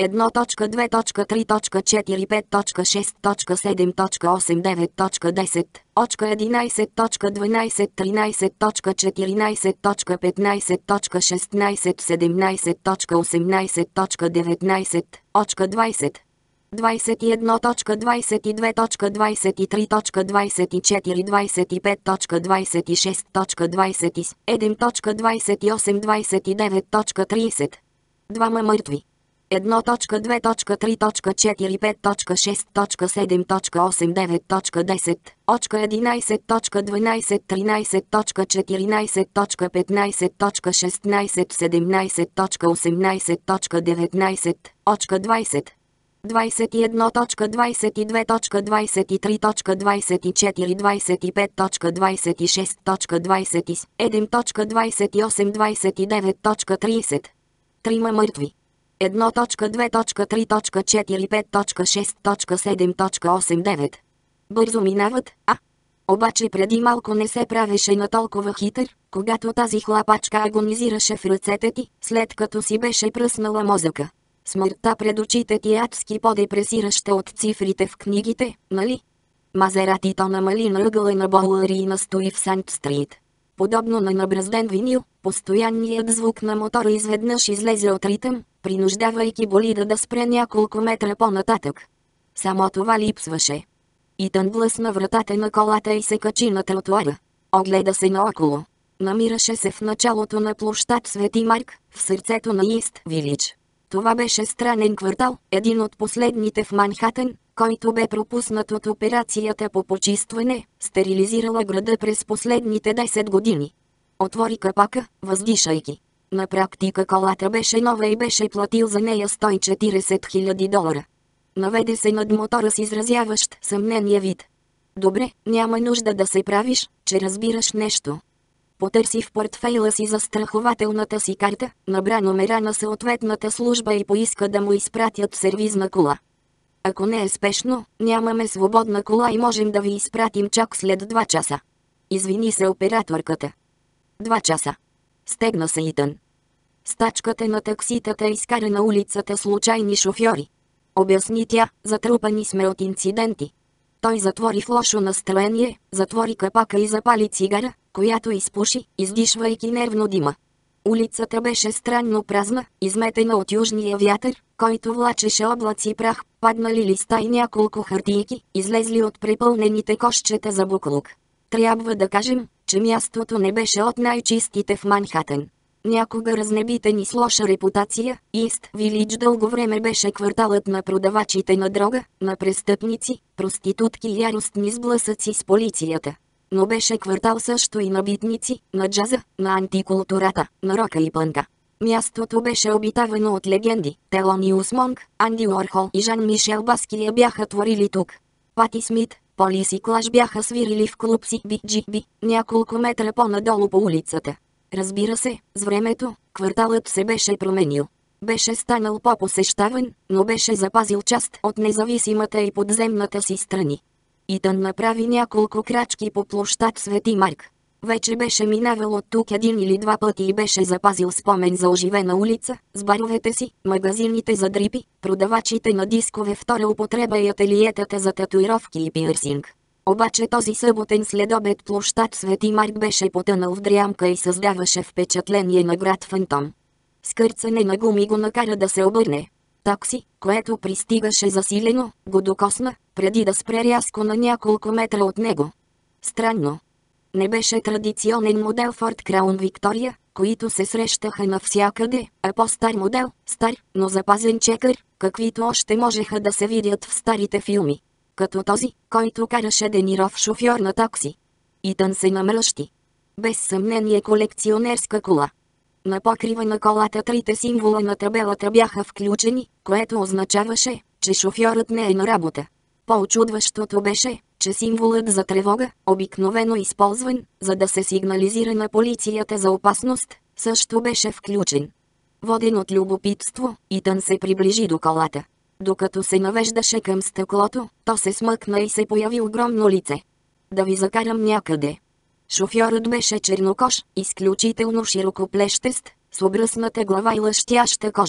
едно точка две точка три точка четири пет точка шест точка седем точка осем девет точка десет, очка единайсет точка дванайсет тринайсет точка четиринайсет точка петнайсет точка шестнайсет седемнайсет точка осемнайсет точка деветнайсет, очка двайсет. двайсет и едно точка двайсет и две точка двайсет и три точка двайсет и четири двайсет и пет точка двайсет и шест точка двайсет и седем точка двайсет и осем двайсет и девет точка трийсет. Двама мъртви. едно точка две точка три точка четири пет точка шест точка седем точка осем девет точка десет, очка единайсет точка дванайсет тринайсет точка четиринайсет точка петнайсет точка шестнайсет седемнайсет точка осемнайсет точка деветнайсет, очка двайсет. двайсет и едно точка двайсет и две точка двайсет и три точка двайсет и четири двайсет и пет точка двайсет и шест точка двайсет и седем точка двайсет и осем двайсет и девет точка трийсет. Трима мъртви. едно точка две точка три точка четири пет точка шест точка седем точка осем девет. Бързо минават, а? Обаче преди малко не се правеше на толкова хитър, когато тази хлапачка агонизираше в ръцете ти, след като си беше пръснала мозъка. Смъртта пред очите ти е адски по-депресираща от цифрите в книгите, нали? Мазератито намали на ъгъла на Боулъри и настои в Сант-Стрит. Подобно на набразден винил, постоянният звук на мотора изведнъж излезе от ритъм, принуждавайки болида да спре няколко метра по-нататък. Само това липсваше. Итън блъсна вратата на колата и се качи на тротуара. Огледа се наоколо. Намираше се в началото на площад Свети Марк, в сърцето на Ист Вилидж. Това беше странен квартал, един от последните в Манхатън, който бе пропуснат от операцията по почистване, стерилизирала града през последните десет години. Отвори капака, въздишайки. На практика колата беше нова и беше платил за нея сто и четирийсет хиляди долара. Наведе се над мотора с изразяващ съмнение вид. Добре, няма нужда да се правиш, че разбираш нещо. Потърси в портфейла си застрахователната си карта, набра номера на съответната служба и поиска да му изпратят сервизна кола. Ако не е спешно, нямаме свободна кола и можем да ви изпратим чак след два часа. Извини се операторката. Два часа. Стегна се Итън. Стачката на такситата изкара на улицата случайни шофьори. Обясни тя, затрупани сме от инциденти. Той затвори в лошо настроение, затвори капака и запали цигара, която изпуши, издишвайки нервно дима. Улицата беше странно празна, изметена от южния вятър, който влачеше облаци прах, паднали листа и няколко хартийки, излезли от препълнените кошчета за буклук. Трябва да кажем, че мястото не беше от най-чистите в Манхатън. Някога разнебитен и с лоша репутация, Ист Вилидж дълго време беше кварталът на продавачите на дрога, на престъпници, проститутки и яростни сблъсъци с полицията. Но беше квартал също и на битници, на джаза, на антикултурата, на рока и пънка. Мястото беше обитавано от легенди. Телониус Монк, Анди Уорхол и Жан-Мишел Баския бяха творили тук. Пати Смит, Полис и Клаш бяха свирили в клуб си Би Джи Би, няколко метра по-надолу по улицата. Разбира се, с времето, кварталът се беше променил. Беше станал по-посещаван, но беше запазил част от независимата и подземната си страни. Итън направи няколко крачки по площад Свети Марк. Вече беше минавал от тук един или два пъти и беше запазил спомен за оживена улица, с баровете си, магазините за дрипи, продавачите на дискове втора употреба и ателиетата за татуировки и пирсинг. Обаче този съботен следобед площад Свети Марк беше потънал в дрямка и създаваше впечатление на град фантом. Скърцане на гуми го накара да се обърне. Такси, което пристигаше засилено, го докосна, преди да спре рязко на няколко метра от него. Странно. Не беше традиционен модел Ford Crown Victoria, които се срещаха навсякъде, а по-стар модел, стар, но запазен чекър, каквито още можеха да се видят в старите филми. Като този, който караше Де Ниро в шофьор на такси. Итън се намръщи. Без съмнение колекционерска кола. На покрива на колата трите символа на табелата бяха включени, което означаваше, че шофьорът не е на работа. По-очудващото беше, че символът за тревога, обикновено използван, за да се сигнализира на полицията за опасност, също беше включен. Воден от любопитство, Итън се приближи до колата. Докато се навеждаше към стъклото, то се смъкна и се появи огромно лице. Да ви закарам някъде. Шофьорът беше чернокож, изключително широкоплещест, с обръсната глава и лъщяща кожа.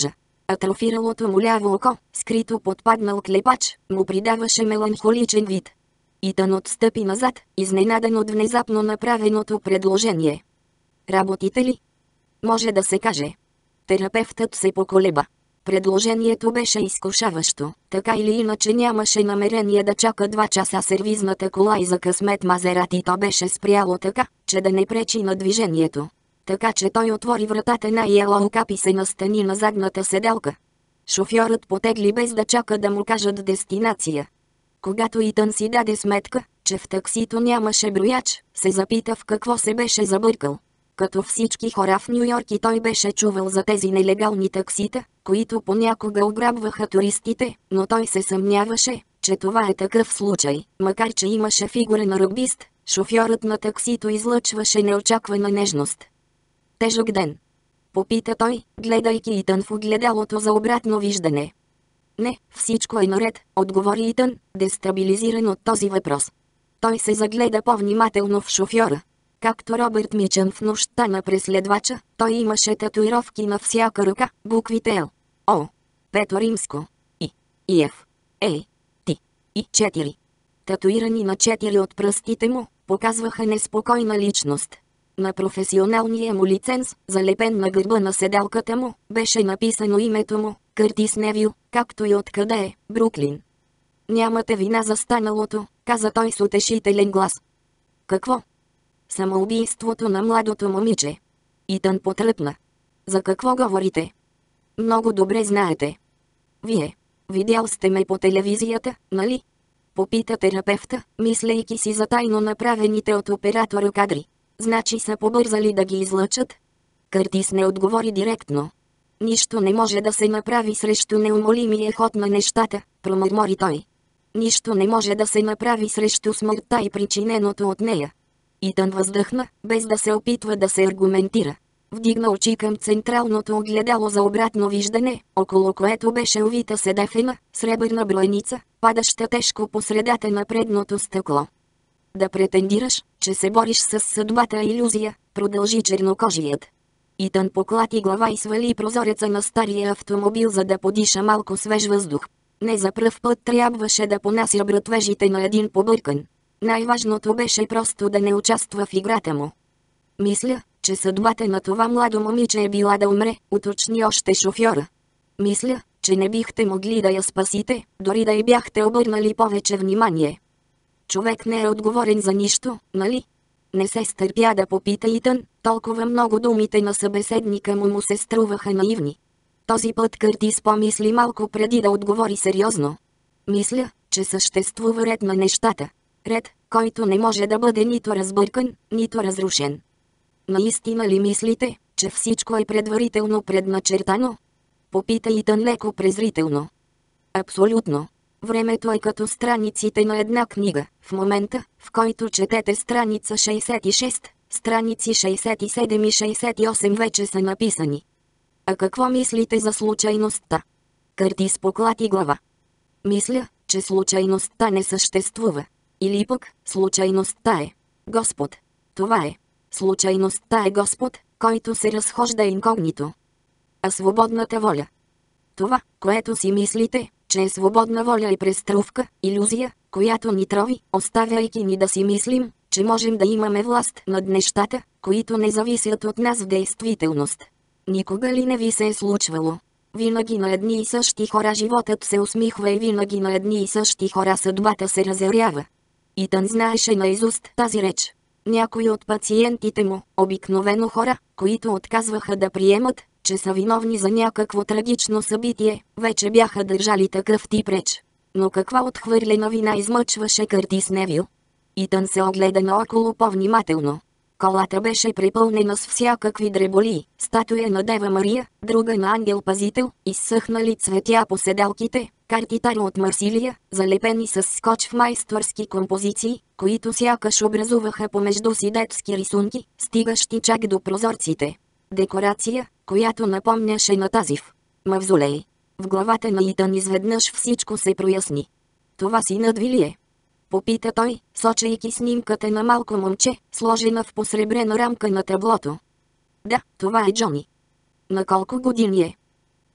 Атрофиралото му ляво око, скрито под паднал клепач, му придаваше меланхоличен вид. Итан отстъпи назад, изненадан от внезапно направеното предложение. Работите ли? Може да се каже. Терапевтът се поколеба. Предложението беше изкушаващо, така или иначе нямаше намерение да чака два часа сервизната кола и за късмет Мазерати беше спряло така, че да не пречи на движението. Така че той отвори вратата на Yellow Cab и се настани на задната седалка. Шофьорът потегли без да чака да му кажат дестинация. Когато Итан си даде сметка, че в таксито нямаше брояч, се запита в какво се беше забъркал. Като всички хора в Ню Йорк и той беше чувал за тези нелегални таксита, които понякога ограбваха туристите, но той се съмняваше, че това е такъв случай. Макар че имаше фигура на ръгбист, шофьорът на таксито излъчваше неочаквана нежност. Тежък ден. Попита той, гледайки Итан в огледалото за обратно виждане. Не, всичко е наред, отговори Итан, дестабилизиран от този въпрос. Той се загледа по-внимателно в шофьора. Както Робърт Мичън в нощта на преследвача, той имаше татуировки на всяка ръка, буквите Л, О, Пето римско, И, И Ф, Е, Т, И четири. Татуирани на четири от пръстите му, показваха неспокойна личност. На професионалния му лиценз, залепен на гърба на седалката му, беше написано името му, Къртис Невил, както и откъде е, Бруклин. Нямате вина за станалото, каза той с утешителен глас. Какво? Самоубийството на младото момиче. Итан потръпна. За какво говорите? Много добре знаете. Вие. Видял сте ме по телевизията, нали? Попита терапевта, мислейки си за тайно направените от оператора кадри. Значи са побързали да ги излъчат? Къртис не отговори директно. Нищо не може да се направи срещу неумолимия ход на нещата, промърмори той. Нищо не може да се направи срещу смъртта и причиненото от нея. Итан въздъхна, без да се опитва да се аргументира. Вдигна очи към централното огледало за обратно виждане, около което беше увита седефена, сребърна бройница, падаща тежко по средата на предното стъкло. Да претендираш, че се бориш с съдбата е илюзия, продължи чернокожият. Итан поклати глава и свали прозореца на стария автомобил, за да подиша малко свеж въздух. Не за пръв път трябваше да понася братвежите на един побъркан. Най-важното беше просто да не участва в играта му. Мисля, че съдбата на това младо момиче е била да умре, уточни още шофьора. Мисля, че не бихте могли да я спасите, дори да й бяхте обърнали повече внимание. Човек не е отговорен за нищо, нали? Не се стърпя да попита Итан, толкова много думите на събеседника му му се струваха наивни. Този път Къртис помисли малко преди да отговори сериозно. Мисля, че съществува ред на нещата. Ред, който не може да бъде нито разбъркан, нито разрушен. Наистина ли мислите, че всичко е предварително предначертано? Попита Итан леко презрително. Абсолютно. Времето е като страниците на една книга. В момента, в който четете страница шейсет и шест, страници шейсет и седем и шейсет и осем вече са написани. А какво мислите за случайността? Къртис поклати глава. Мисля, че случайността не съществува. Или пък, случайността е Господ. Това е. Случайността е Господ, който се разхожда инкогнито. А свободната воля. Това, което си мислите, че е свободна воля, е преструвка, илюзия, която ни трови, оставяйки ни да си мислим, че можем да имаме власт над нещата, които не зависят от нас в действителност. Никога ли не ви се е случвало? Винаги на едни и същи хора животът се усмихва и винаги на едни и същи хора съдбата се разярява. Итан знаеше наизуст тази реч. Някои от пациентите му, обикновено хора, които отказваха да приемат, че са виновни за някакво трагично събитие, вече бяха държали такъв тип реч. Но каква отхвърлена вина измъчваше Къртис Невил? Итан се огледа наоколо по-внимателно. Колата беше препълнена с всякакви дреболии, статуя на Дева Мария, друга на ангел-пазител, изсъхнали цветя по седалките, карти Таро от Марсилия, залепени с скоч в майсторски композиции, които сякаш образуваха помежду си детски рисунки, стигащи чак до прозорците. Декорация, която напомняше на тази в мавзолей. В главата на Итан изведнъж всичко се проясни. Това синът ви ли е? Попита той, сочейки снимката на малко момче, сложена в посребрена рамка на таблото. Да, това е Джони. На колко години е?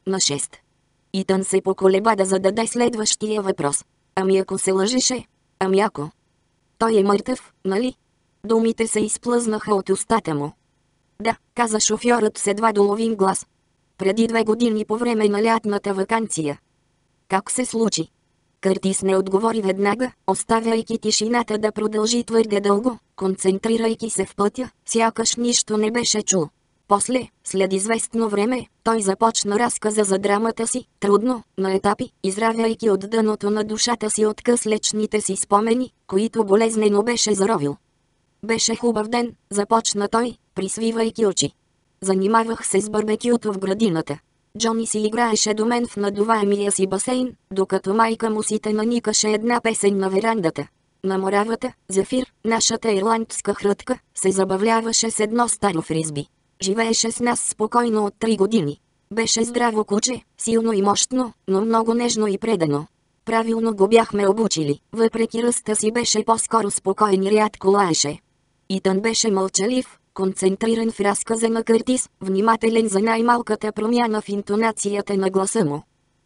на шест. Итан се поколеба да зададе следващия въпрос. Ами ако се лъжеше? Ами ако? Той е мъртъв, нали? Думите се изплъзнаха от устата му. Да, каза шофьорът с едва доловим глас. Преди две години по време на лятната ваканция. Как се случи? Къртис не отговори веднага, оставяйки тишината да продължи твърде дълго, концентрирайки се в пътя, сякаш нищо не беше чул. После, след известно време, той започна разказа за драмата си, трудно, на етапи, изравяйки от дъното на душата си от къслечните си спомени, които болезнено беше заровил. Беше хубав ден, започна той, присвивайки очи. Занимавах се с барбекюто в градината. Джони си играеше до мен в надуваемия си басейн, докато майка му си те наникаше една песен на верандата. На моравата, Зефир, нашата ирландска хрътка, се забавляваше с едно старо фризби. Живееше с нас спокойно от три години. Беше здраво куче, силно и мощно, но много нежно и предано. Правилно го бяхме обучили, въпреки ръста си беше по-скоро спокоен и рядко лаеше. Итан беше мълчалив, концентриран в разказа на Къртис, внимателен за най-малката промяна в интонацията на гласа му.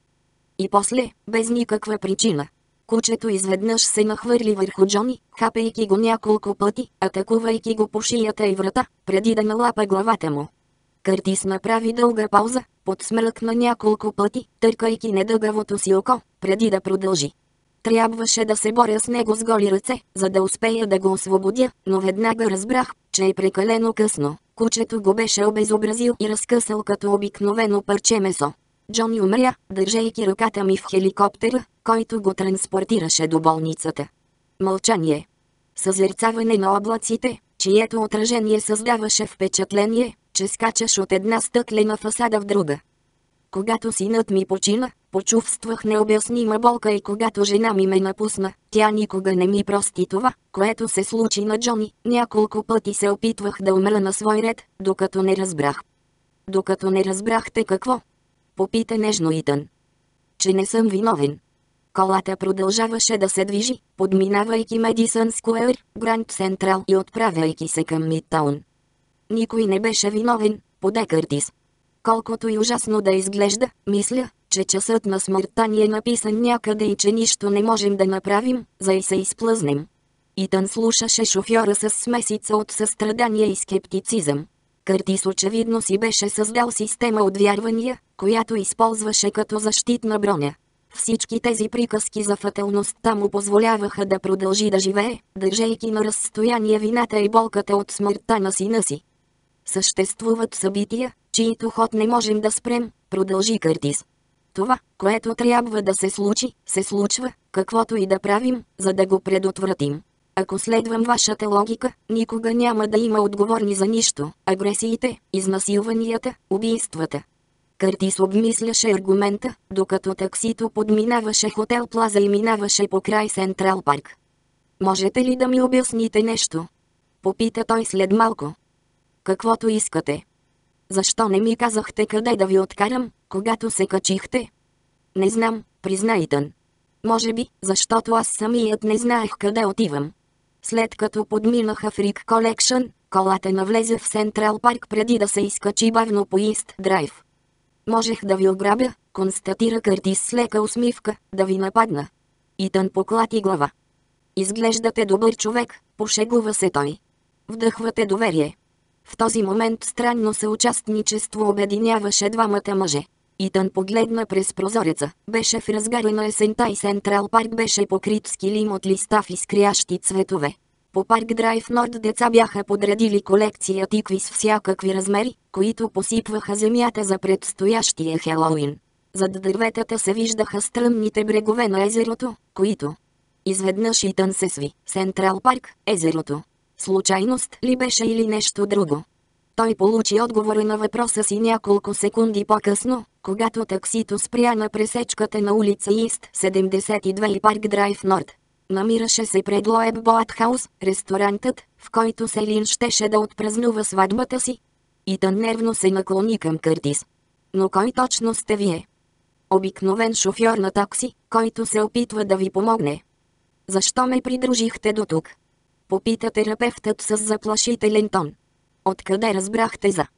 И после, без никаква причина, кучето изведнъж се нахвърли върху Джони, хапейки го няколко пъти, атакувайки го по шията и врата, преди да налапа главата му. Къртис направи дълга пауза, подсмръкна няколко пъти, търкайки недъгавото си око, преди да продължи. Трябваше да се боря с него с голи ръце, за да успея да го освободя, но веднага разбрах, че е прекалено късно. Кучето го беше обезобразил и разкъсал като обикновено парче месо. Джони умря, държейки ръката ми в хеликоптера, който го транспортираше до болницата. Мълчание. Съзерцаване на облаците, чието отражение създаваше впечатление, че скачаш от една стъклена фасада в друга. Когато синът ми почина, почувствах необяснима болка и когато жена ми ме напусна, тя никога не ми прости това, което се случи на Джони. Няколко пъти се опитвах да умра на свой ред, докато не разбрах. Докато не разбрахте какво? Попита нежно Итан. Че не съм виновен. Колата продължаваше да се движи, подминавайки Медисън Скуер, Гранд Централ и отправяйки се към Мидтаун. Никой не беше виновен, поде Къртис. Колкото и ужасно да изглежда, мисля, че часът на смъртта ни е написан някъде и че нищо не можем да направим, за и се изплъзнем. Итан слушаше шофьора с смесица от състрадание и скептицизъм. Къртис очевидно си беше създал система от вярвания, която използваше като защитна броня. Всички тези приказки за фаталността му позволяваха да продължи да живее, държейки на разстояние вината и болката от смъртта на сина си. Съществуват събития, чието ход не можем да спрем, продължи Къртис. Това, което трябва да се случи, се случва, каквото и да правим, за да го предотвратим. Ако следвам вашата логика, никога няма да има отговорни за нищо. Агресиите, изнасилванията, убийствата. Къртис обмисляше аргумента, докато таксито подминаваше хотел Плаза и минаваше покрай Централ Парк. Можете ли да ми обясните нещо? Попита той след малко. Каквото искате. Защо не ми казахте къде да ви откарам, когато се качихте? Не знам, призна Итан. Може би, защото аз самият не знаех къде отивам. След като подминаха Freak Collection, колата навлезе в Централ Парк преди да се изкачи бавно по Ист Драйв. Можех да ви ограбя, констатира Къртис с лека усмивка, да ви нападна. Итан поклати глава. Изглеждате добър човек, пошегува се той. Вдъхвате доверие. В този момент странно съучастничество обединяваше двамата мъже. Итан погледна през прозореца. Беше в разгара на есента и Централ Парк беше покрит с килим от листа в изкрящи цветове. По Парк Драйв Норд деца бяха подредили колекция тикви с всякакви размери, които посипваха земята за предстоящия Хелоуин. Зад дърветата се виждаха стръмните брегове на езерото, които... Изведнъж Итан се сви. Централ Парк, езерото. Случайност ли беше или нещо друго? Той получи отговора на въпроса си няколко секунди по-късно, когато таксито спря на пресечката на улица Ист седемдесет и две и Парк Драйв Норд. Намираше се пред Лоеб Боат Хаус, ресторантът, в който Селин щеше да отпразнува сватбата си. Итан нервно се наклони към Къртис. Но кой точно сте вие? Обикновен шофьор на такси, който се опитва да ви помогне. Защо ме придружихте до тук? Попита терапевтът с заплашителен тон. Откъде разбрахте за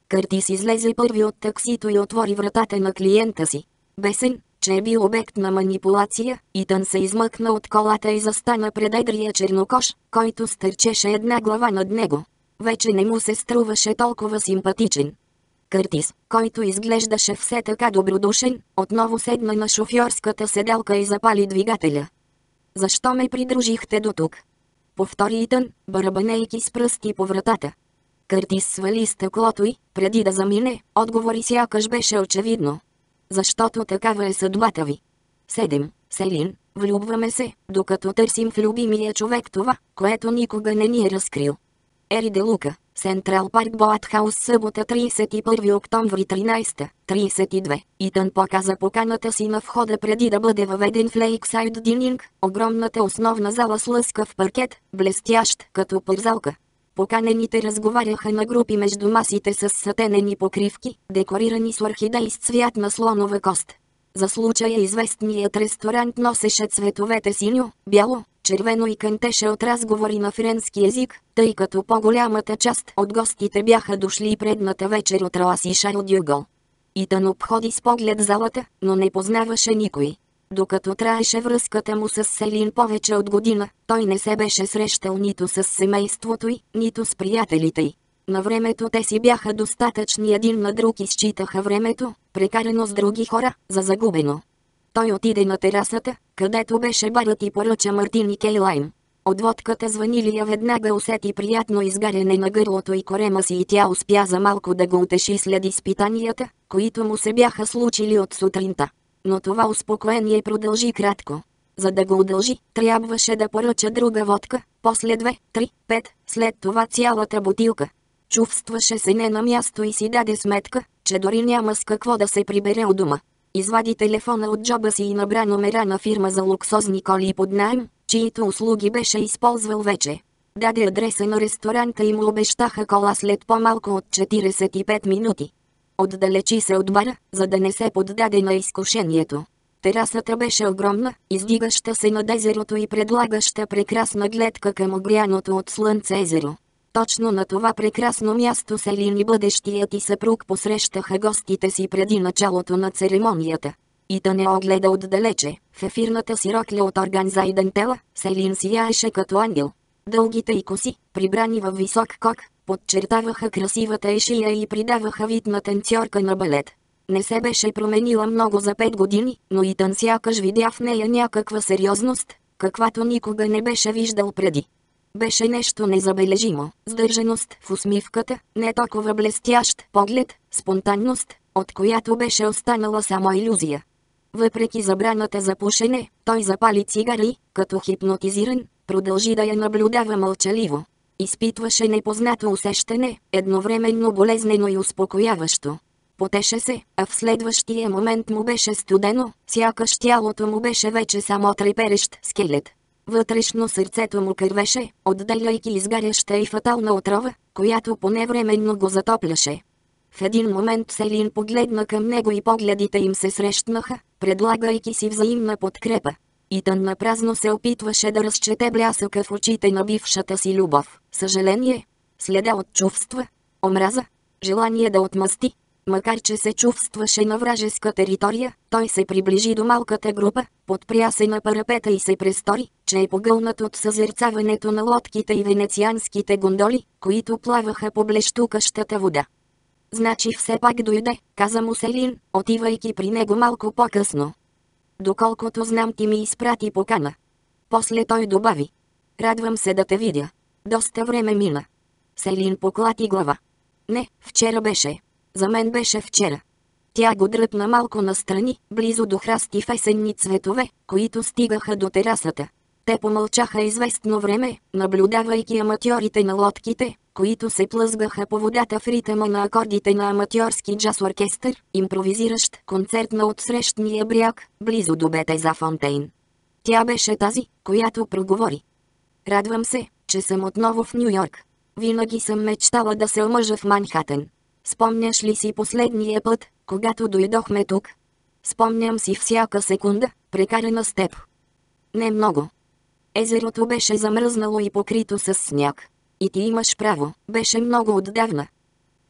Къртис излезе първи от таксито и отвори вратата на клиента си. Бесен, че е бил обект на манипулация, Итан се измъкна от колата и застана пред едрия чернокош, който стърчеше една глава над него. Вече не му се струваше толкова симпатичен. Къртис, който изглеждаше все така добродушен, отново седна на шофьорската седалка и запали двигателя. «Защо ме придружихте до тук?» повтори Итан, барабанейки с пръсти по вратата. Къртис свали стъклото и, преди да замине, отговори сякаш беше очевидно. «Защото такава е съдбата ви. Седем, Селин, влюбваме се, докато търсим в любимия човек това, което никога не ни е разкрил». Ери де Лука, Сентрал Парк Боатхаус, събота тридесет и първи октомври тринадесета тридесет и две. Итан показа поканата си на входа преди да бъде въведен в Лейксайд Дининг, огромната основна зала с лъскав паркет, блестящ като пързалка. Поканените разговаряха на групи между масите с сатенени покривки, декорирани с орхидеи с цвят на слонова кост. За случая известният ресторант носеше цветовете синьо, бяло, червено и кънтеше от разговори на френски език, тъй като по-голямата част от гостите бяха дошли предната вечер от Роас и Шарл Дюгол. Итан обходи с поглед залата, но не познаваше никой. Докато траеше връзката му с Селин повече от година, той не се беше срещал нито с семейството й, нито с приятелите й. На времето те си бяха достатъчни един на друг и считаха времето, прекарано с други хора, за загубено. Той отиде на терасата, където беше барът и поръча мартини кейлайм. От водката звънилия веднага усети приятно изгаряне на гърлото и корема си и тя успя за малко да го утеши след изпитанията, които му се бяха случили от сутринта. Но това успокоение продължи кратко. За да го удължи, трябваше да поръча друга водка, после две, три, пет, след това цялата бутилка. Чувстваше се не на място и си даде сметка, че дори няма с какво да се прибере от дома. Извади телефона от джоба си и набра номера на фирма за луксозни коли под наем, чието услуги беше използвал вече. Даде адреса на ресторанта и му обещаха кола след по-малко от четиридесет и пет минути. Отдалечи се от бара, за да не се поддаде на изкушението. Терасата беше огромна, издигаща се над езерото и предлагаща прекрасна гледка към огряното от слънце езеро. Точно на това прекрасно място Селин и бъдещият и съпруг посрещаха гостите си преди началото на церемонията. Итан не огледа отдалече. В ефирната си рокля от органза и дантела, Селин сияеше като ангел. Дългите й коси, прибрани във висок кок, подчертаваха красивата й шия и придаваха вид на танцорка на балет. Не се беше променила много за пет години, но Итан сякаш видя в нея някаква сериозност, каквато никога не беше виждал преди. Беше нещо незабележимо, сдържаност в усмивката, не толкова блестящ поглед, спонтанност, от която беше останала само илюзия. Въпреки забраната за пушене, той запали цигара и, като хипнотизиран, продължи да я наблюдава мълчаливо. Изпитваше непознато усещане, едновременно болезнено и успокояващо. Потеше се, а в следващия момент му беше студено, сякаш тялото му беше вече само треперещ скелет. Вътрешно сърцето му кървеше, отделяйки изгаряща и фатална отрова, която поне временно го затопляше. В един момент Селин погледна към него и погледите им се срещнаха, предлагайки си взаимна подкрепа. Итан напразно се опитваше да разчете блясъка в очите на бившата си любов, съжаление, следа от чувства, омраза, желание да отмъсти. Макар че се чувстваше на вражеска територия, той се приближи до малката група, подпря се на парапета и се престори, че е погълнат от съзерцаването на лодките и венецианските гондоли, които плаваха по блещукащата вода. «Значи все пак дойде», каза му Селин, отивайки при него малко по-късно. «Доколкото знам, ти ми изпрати покана». После той добави: «Радвам се да те видя. Доста време мина». Селин поклати глава. «Не, вчера беше. За мен беше вчера». Тя го дръпна малко настрани, близо до храсти в есенни цветове, които стигаха до терасата. Те помълчаха известно време, наблюдавайки аматьорите на лодките, които се плъзгаха по водата в ритъма на акордите на аматьорски джаз оркестър, импровизиращ концерт на отсрещния бряг, близо до Бетеза Фонтейн. Тя беше тази, която проговори: «Радвам се, че съм отново в Ню Йорк. Винаги съм мечтала да се омъжа в Манхатън. Спомняш ли си последния път, когато дойдохме тук?» «Спомням си всяка секунда, прекарана с теб». «Не много». Езерото беше замръзнало и покрито с сняг. «И ти имаш право, беше много отдавна».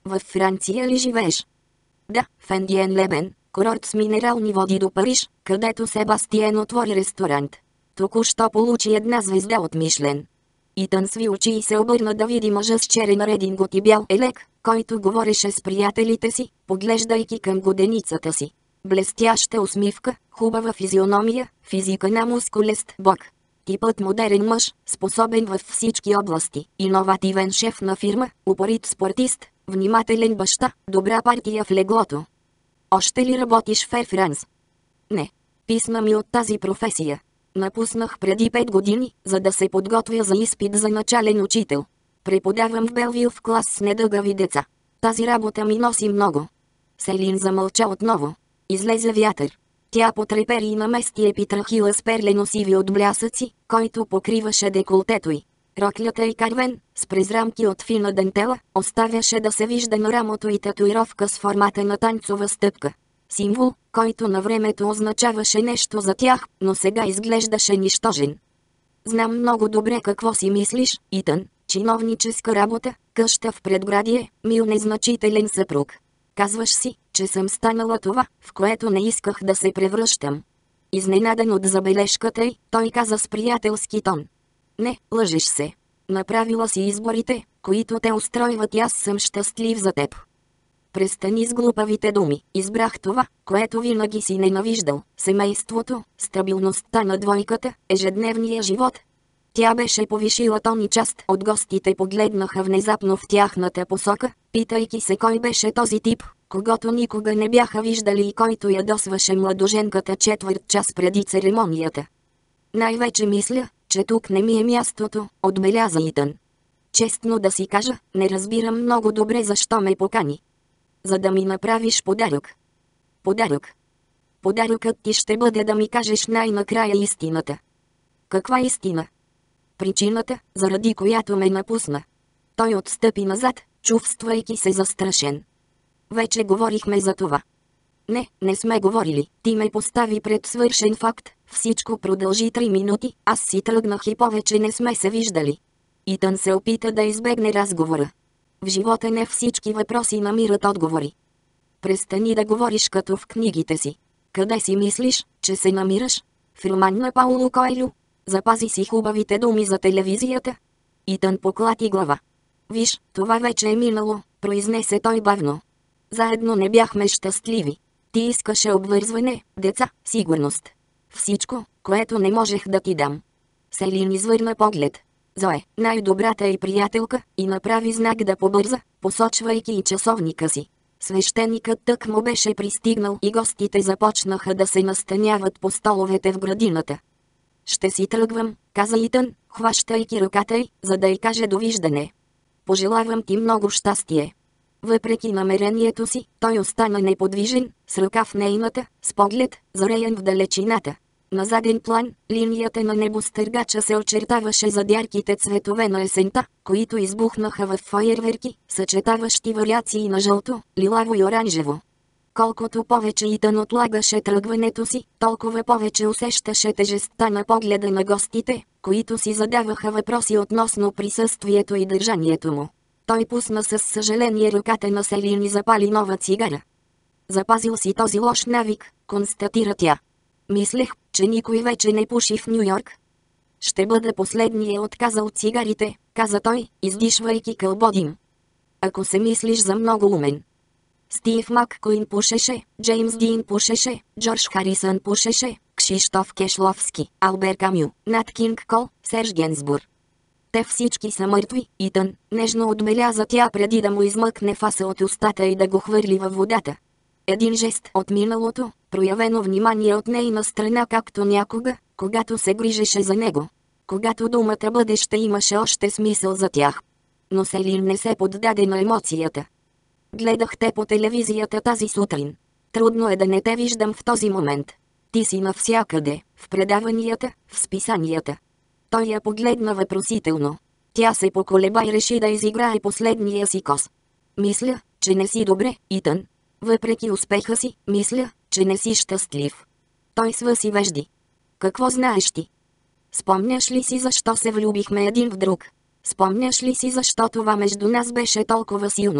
Във Франция ли живееш? Да, в Ендиен Лебен, курорт с минерални води до Париж, където Себастиен отвори ресторант. Току-що получи една звезда от Мишлен. Итън сви очи и се обърна да види мъжа с черен редингот и бял елек, който говореше с приятелите си, поглеждайки към годеницата си. Блестяща усмивка, хубава физиономия, физика на мускулест бог. Типът модерен мъж, способен във всички области, иновативен шеф на фирма, упорит спортист, внимателен баща, добра партия в леглото. Още ли работиш в Air France? Не. Писна ми от тази професия. Напуснах преди пет години, за да се подготвя за изпит за начален учител. Преподавам в Белвил в клас с недъгави деца. Тази работа ми носи много. Селин замълча отново. Излезе вятър. Тя потрепери и намести епитрахила с перлено-сиви от блясъци, който покриваше деколтето й. Роклята и карвен, с презрамки от фина дентела, оставяше да се вижда на рамото и татуировка с формата на танцова стъпка. Символ, който на времето означаваше нещо за тях, но сега изглеждаше нищожен. Знам много добре какво си мислиш, Итън. Чиновническа работа, къща в предградие, мил незначителен съпруг. Казваш си, че съм станала това, в което не исках да се превръщам. Изненадан от забележката й, той каза с приятелски тон. Не, лъжеш се. Направила си изборите, които те устройват и аз съм щастлив за теб. Престани с глупавите думи. Избрах това, което винаги си ненавиждал. Семейството, стабилността на двойката, ежедневния живот. Тя беше повишила тон и част от гостите погледнаха внезапно в тяхната посока, питайки се кой беше този тип, когото никога не бяха виждали и който ядосваше младоженката четвърт час преди церемонията. Най-вече мисля, че тук не ми е мястото, отбеляза Итън. Честно да си кажа, не разбирам много добре защо ме покани. За да ми направиш подарък. Подарък. Подаръкът ти ще бъде да ми кажеш най-накрая истината. Каква истина? Причината, заради която ме напусна. Той отстъпи назад, чувствайки се застрашен. Вече говорихме за това. Не, не сме говорили. Ти ме постави пред свършен факт. Всичко продължи три минути, аз си тръгнах и повече не сме се виждали. Итън се опита да избегне разговора. В живота не всички въпроси намират отговори. Престани да говориш като в книгите си. Къде си мислиш, че се намираш? В роман на Пауло Коелю? Запази си хубавите думи за телевизията. Итън поклати глава. Виж, това вече е минало, произнесе той бавно. Заедно не бяхме щастливи. Ти искаше обвързване, деца, сигурност. Всичко, което не можех да ти дам. Селин извърна поглед. Зое, най-добрата й приятелка, и направи знак да побърза, посочвайки и часовника си. Свещеникът тък му беше пристигнал и гостите започнаха да се настаняват по столовете в градината. Ще си тръгвам, каза Итън, хващайки ръката й, за да й каже довиждане. Пожелавам ти много щастие. Въпреки намерението си, той остана неподвижен, с ръка в нейната, с поглед, зареян в далечината. На заден план, линията на небостъргача се очертаваше зад ярките цветове на есента, които избухнаха в фойерверки, съчетаващи вариации на жълто, лилаво и оранжево. Колкото повече Итън отлагаше тръгването си, толкова повече усещаше тежестта на погледа на гостите, които си задаваха въпроси относно присъствието и държанието му. Той пусна със съжаление ръката на Селин и запали нова цигара. Запазил си този лош навик, констатира тя. Мислех, че никой вече не пуши в Ню-Йорк. Ще бъда последния отказал цигарите, каза той, издишвайки кълбодим. Ако се мислиш за много умен. Стив Маккуин пушеше, Джеймс Дин пушеше, Джордж Харисън пушеше, Кшиштоф Кешловски, Албер Камю, Нат Кинг Кол, Серж Генсбур. Те всички са мъртви, Итън, нежно отбеляза тя преди да му измъкне фаса от устата и да го хвърли във водата. Един жест от миналото, проявено внимание от нейна страна както някога, когато се грижеше за него. Когато думата бъдеще имаше още смисъл за тях. Но Селин не се поддаде на емоцията. Гледах те по телевизията тази сутрин. Трудно е да не те виждам в този момент. Ти си навсякъде, в предаванията, в списанията. Той я погледна въпросително. Тя се поколеба и реши да изиграе последния си кос. Мисля, че не си добре, Итън. Въпреки успеха си, мисля, че не си щастлив. Той свъси вежди. Какво знаеш ти? Спомняш ли си защо се влюбихме един в друг? Спомняш ли си защо това между нас беше толкова силно?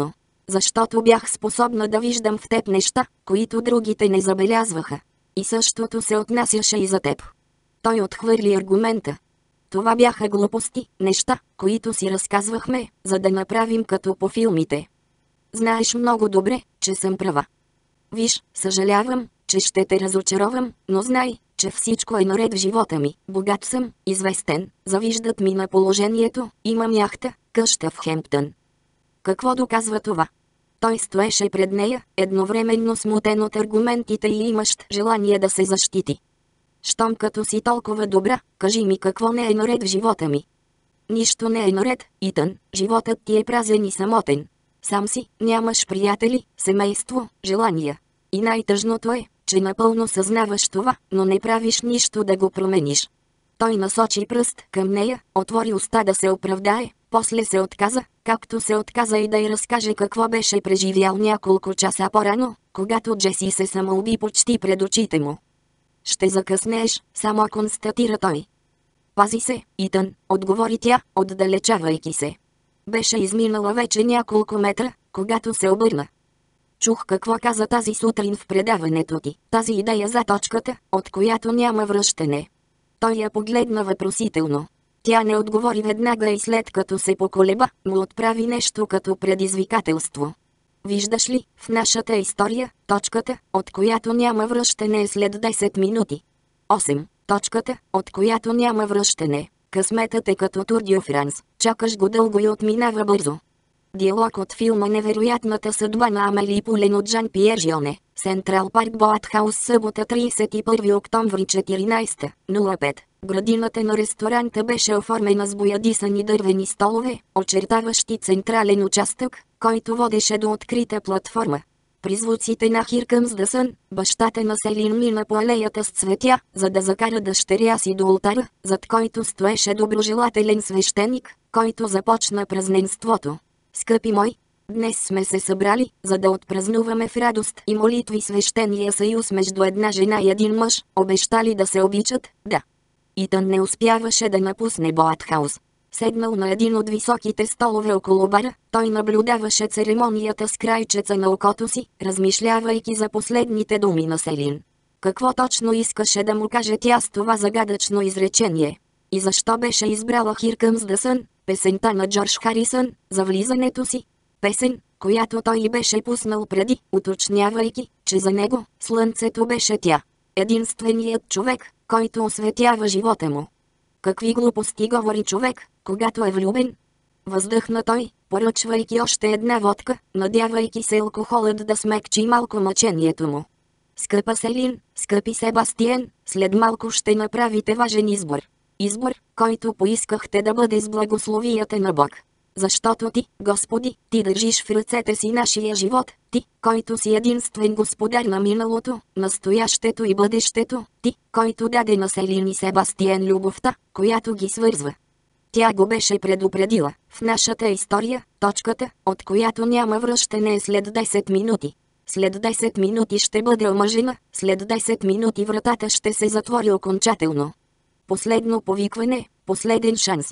Защото бях способна да виждам в теб неща, които другите не забелязваха. И същото се отнасяше и за теб. Той отхвърли аргумента. Това бяха глупости, неща, които си разказвахме, за да направим като по филмите. Знаеш много добре, че съм права. Виж, съжалявам, че ще те разочаровам, но знай, че всичко е наред в живота ми. Богат съм, известен, завиждат ми на положението, имам яхта, къща в Хемптън. Какво доказва това? Той стоеше пред нея, едновременно смутен от аргументите и имащ желание да се защити. Щом като си толкова добра, кажи ми какво не е наред в живота ми. Нищо не е наред, Итън, животът ти е празен и самотен. Сам си, нямаш приятели, семейство, желания. И най-тъжното е, че напълно съзнаваш това, но не правиш нищо да го промениш. Той насочи пръст към нея, отвори уста да се оправдае, после се отказа, както се отказа и да й разкаже какво беше преживял няколко часа по-рано, когато Джеси се самоуби почти пред очите му. Ще закъснееш, само констатира той. Пази се, Итън, отговори тя, отдалечавайки се. Беше изминала вече няколко метра, когато се обърна. Чух какво каза тази сутрин в предаването ти, тази идея за точката, от която няма връщане. Той я погледна въпросително. Тя не отговори веднага и след като се поколеба, му отправи нещо като предизвикателство. Виждаш ли, в нашата история, точката, от която няма връщане е след десет минути. осем. Точката, от която няма връщане. Късметът е като Тур дю Франс, чакаш го дълго и отминава бързо. Диалог от филма "Невероятната съдба на Амели Пулен" от Жан-Пиер Жионе. Сентрал Парк Боатхаус, събота тридесет и първи октомври четиринадесета нула пет. Градината на ресторанта беше оформена с боядисани дървени столове, очертаващи централен участък, който водеше до открита платформа. При звуците на Here Comes the Sun, бащата на Селин мина по алеята с цветя, за да закара дъщеря си до ултара, зад който стоеше доброжелателен свещеник, който започна празненството. Скъпи мой, днес сме се събрали, за да отпразнуваме в радост и молитви свещения съюз между една жена и един мъж, обещали да се обичат, да. Итън не успяваше да напусне Боатхаус. Седнал на един от високите столове около бара, той наблюдаваше церемонията с крайчеца на окото си, размишлявайки за последните думи на Селин. Какво точно искаше да му каже тя с това загадъчно изречение? И защо беше избрала Here Comes the Sun, песента на Джордж Харисън, за влизането си? Песен, която той и беше пуснал преди, уточнявайки, че за него слънцето беше тя. Единственият човек, който осветява живота му. Какви глупости говори човек, когато е влюбен? Въздъхна той, поръчвайки още една водка, надявайки се алкохолът да смекчи малко мъчението му. Скъпа Селин, скъпи Себастиен, след малко ще направите важен избор. Избор, който поискахте да бъде с благословията на Бог. Защото ти, Господи, ти държиш в ръцете си нашия живот, ти, който си единствен господар на миналото, настоящето и бъдещето, ти, който даде на Селин и Себастиен любовта, която ги свързва. Тя го беше предупредила, в нашата история, точката, от която няма връщане е след десет минути. След десет минути ще бъде омъжена, след десет минути вратата ще се затвори окончателно. Последно повикване, последен шанс.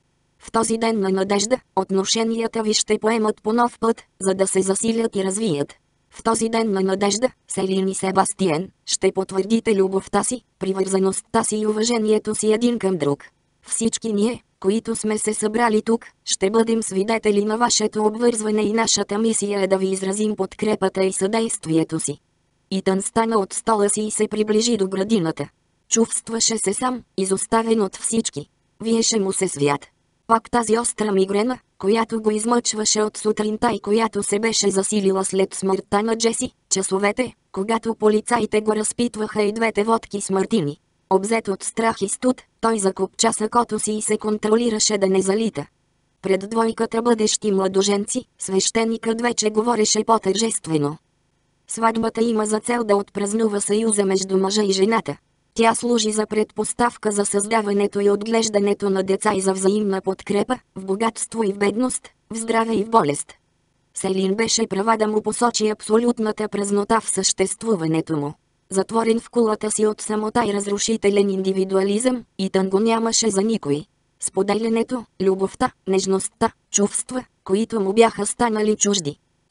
В този ден на надежда, отношенията ви ще поемат по нов път, за да се засилят и развият. В този ден на надежда, Селин и Себастиен, ще потвърдите любовта си, привързаността си и уважението си един към друг. Всички ние, които сме се събрали тук, ще бъдем свидетели на вашето обвързване и нашата мисия е да ви изразим подкрепата и съдействието си. Итън стана от стола си и се приближи до градината. Чувстваше се сам, изоставен от всички. Виеше му се свят. Пак тази остра мигрена, която го измъчваше от сутринта и която се беше засилила след смъртта на Джеси, часовете, когато полицаите го разпитваха и двете водки с мартини. Обзет от страх и студ, той закопча сакото си и се контролираше да не залита. Пред двойката бъдещи младоженци, свещеникът вече говореше по-тържествено. Сватбата има за цел да отпразнува съюза между мъжа и жената. Тя служи за предпоставка за създаването и отглеждането на деца и за взаимна подкрепа, в богатство и в бедност, в здраве и в болест. Селин беше права да му посочи абсолютната празнота в съществуването му. Затворен в кулата си от самота и разрушителен индивидуализъм, Итън го нямаше за никой. Споделянето, любовта, нежността, чувства, които му бяха станали чужди.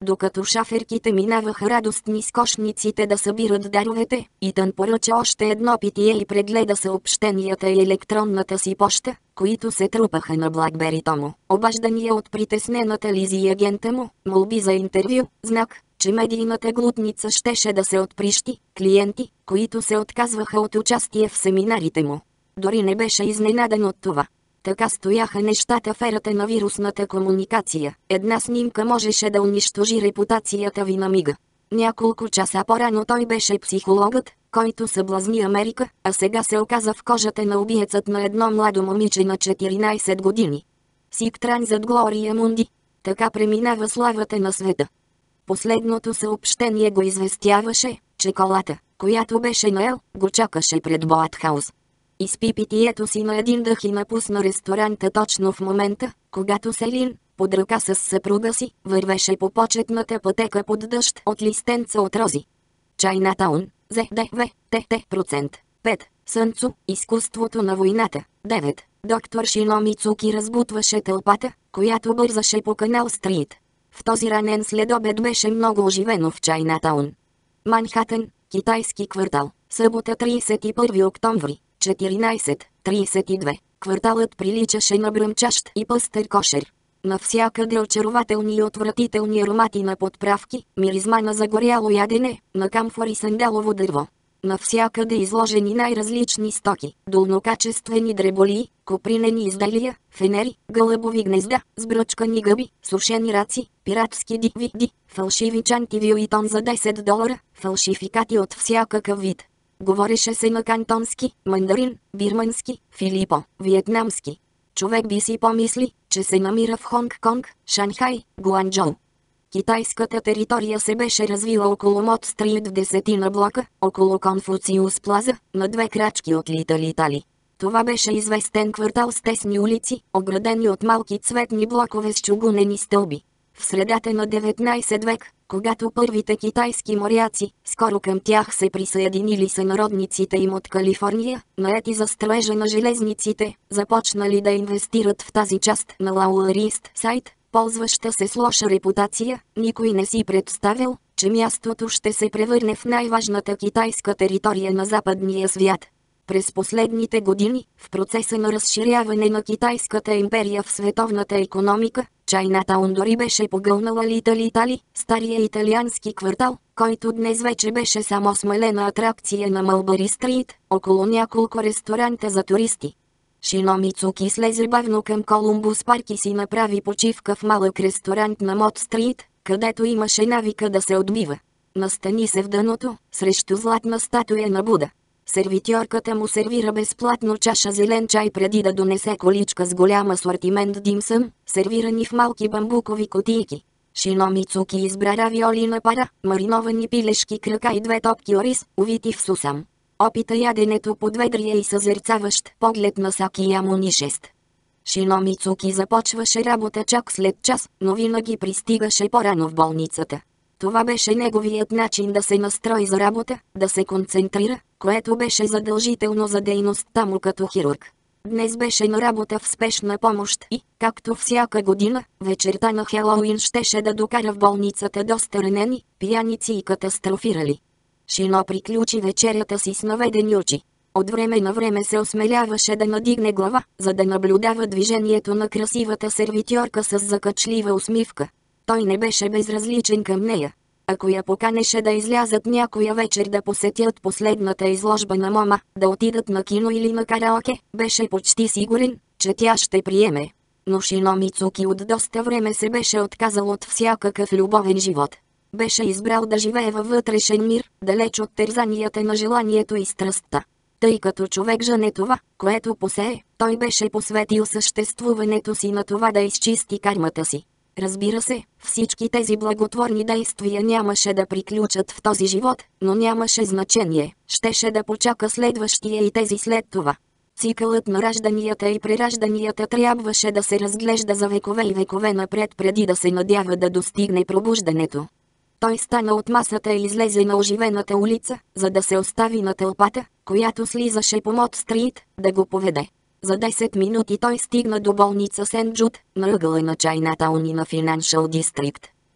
Докато шаферките минаваха радостни с кошниците да събират даровете, Итан поръча още едно питие и прегледа съобщенията и електронната си поща, които се трупаха на Блакберито му. Обаждания от притеснената Лизи и агента му, молби за интервю, знак, че медийната глутница щеше да се отприщи, клиенти, които се отказваха от участие в семинарите му. Дори не беше изненадан от това. Така стояха нещата в ерата на вирусната комуникация. Една снимка можеше да унищожи репутацията ви на мига. Няколко часа по-рано той беше психологът, който съблазни Америка, а сега се оказа в кожата на убиецът на едно младо момиче на четиринайсет години. Сик Транзът Глория Мунди. Така преминава славата на света. Последното съобщение го известяваше, че колата, която беше наел, го чакаше пред Боатхаус. Изпи питието си на един дъх и напусна ресторанта точно в момента, когато Селин, под ръка с съпруга си, вървеше по почетната пътека под дъжд от листенца от рози. Чайнатаун, Зе Де Ве Те Те процент. пет. Сънцо, изкуството на войната. девет. Доктор Шиноми Цуки разбутваше тълпата, която бързаше по Канал Стрит. В този ранен следобед беше много оживено в Чайнатаун. Манхатън, китайски квартал. Събота трийсет и първи октомври. четиринайсет трийсет и две. Кварталът приличаше на бръмчащ и пъстър кошер. Навсякъде очарователни и отвратителни аромати на подправки, миризма на загоряло ядене, на камфор и сандалово дърво. Навсякъде изложени най-различни стоки, долнокачествени дреболии, копринени изделия, фенери, гълъбови гнезда, сбръчкани гъби, сушени раци, пиратски ди ви ди, фалшиви чанти Вюитон за десет долара, фалшификати от всякакъв вид. Говореше се на кантонски, мандарин, бирмански, филипо, виетнамски. Човек би си помисли, че се намира в Хонг-Конг, Шанхай, Гуанчжоу. Китайската територия се беше развила около Мод Стрит в десетина блока, около Конфуциус Плаза, на две крачки от Литъл Итали. Това беше известен квартал с тесни улици, оградени от малки цветни блокове с чугунени стълби. В средата на деветнайсети век, когато първите китайски моряци, скоро към тях се присъединили сънародниците им от Калифорния, наети за строежа на железниците, започнали да инвестират в тази част на Lower East Side, ползваща се с лоша репутация, никой не си представил, че мястото ще се превърне в най-важната китайска територия на западния свят. През последните години, в процеса на разширяване на китайската империя в световната икономика, Чайнатаун дори беше погълнала Литъл Итали, стария италиански квартал, който днес вече беше само смалена атракция на Мълбъри Стрит, около няколко ресторанта за туристи. Шиноми Цуки слезе бавно към Колумбус парк и си направи почивка в малък ресторант на Мод Стрит, където имаше навика да се отбива. Настани се в дъното, срещу златна статуя на Буда. Сервитьорката му сервира безплатно чаша зелен чай преди да донесе количка с голям асортимент димсъм, сервирани в малки бамбукови кутийки. Шиноми Цуки избра равиоли на пара, мариновани пилешки крака и две топки ориз, увити в сусам. Опита яденето под ведрия и съзерцаващ поглед на Сакиямо шест. Шиноми Цуки започваше работа чак след час, но винаги пристигаше по-рано в болницата. Това беше неговият начин да се настрои за работа, да се концентрира, което беше задължително за дейността му като хирург. Днес беше на работа в спешна помощ и, както всяка година, вечерта на Хелоуин щеше да докара в болницата доста ранени, пияници и катастрофирали. Шино приключи вечерята си с наведени очи. От време на време се осмеляваше да надигне глава, за да наблюдава движението на красивата сервитьорка с закачлива усмивка. Той не беше безразличен към нея. Ако я поканеше да излязат някоя вечер да посетят последната изложба на Мома, да отидат на кино или на караоке, беше почти сигурен, че тя ще приеме. Но Шиноми Цуки от доста време се беше отказал от всякакъв любовен живот. Беше избрал да живее във вътрешен мир, далеч от терзанията на желанието и страстта. Тъй като човек жъне това, което посее, той беше посветил съществуването си на това да изчисти кармата си. Разбира се, всички тези благотворни действия нямаше да приключат в този живот, но нямаше значение, щеше да почака следващия и тези след това. Цикълът на ражданията и преражданията трябваше да се разглежда за векове и векове напред преди да се надява да достигне пробуждането. Той стана от масата и излезе на оживената улица, за да се остави на тълпата, която слизаше по Мод Стрит, да го поведе. За десет минути той стигна до болница Сент Джуд, на ъгъла на Чайнатаун и на Financial District.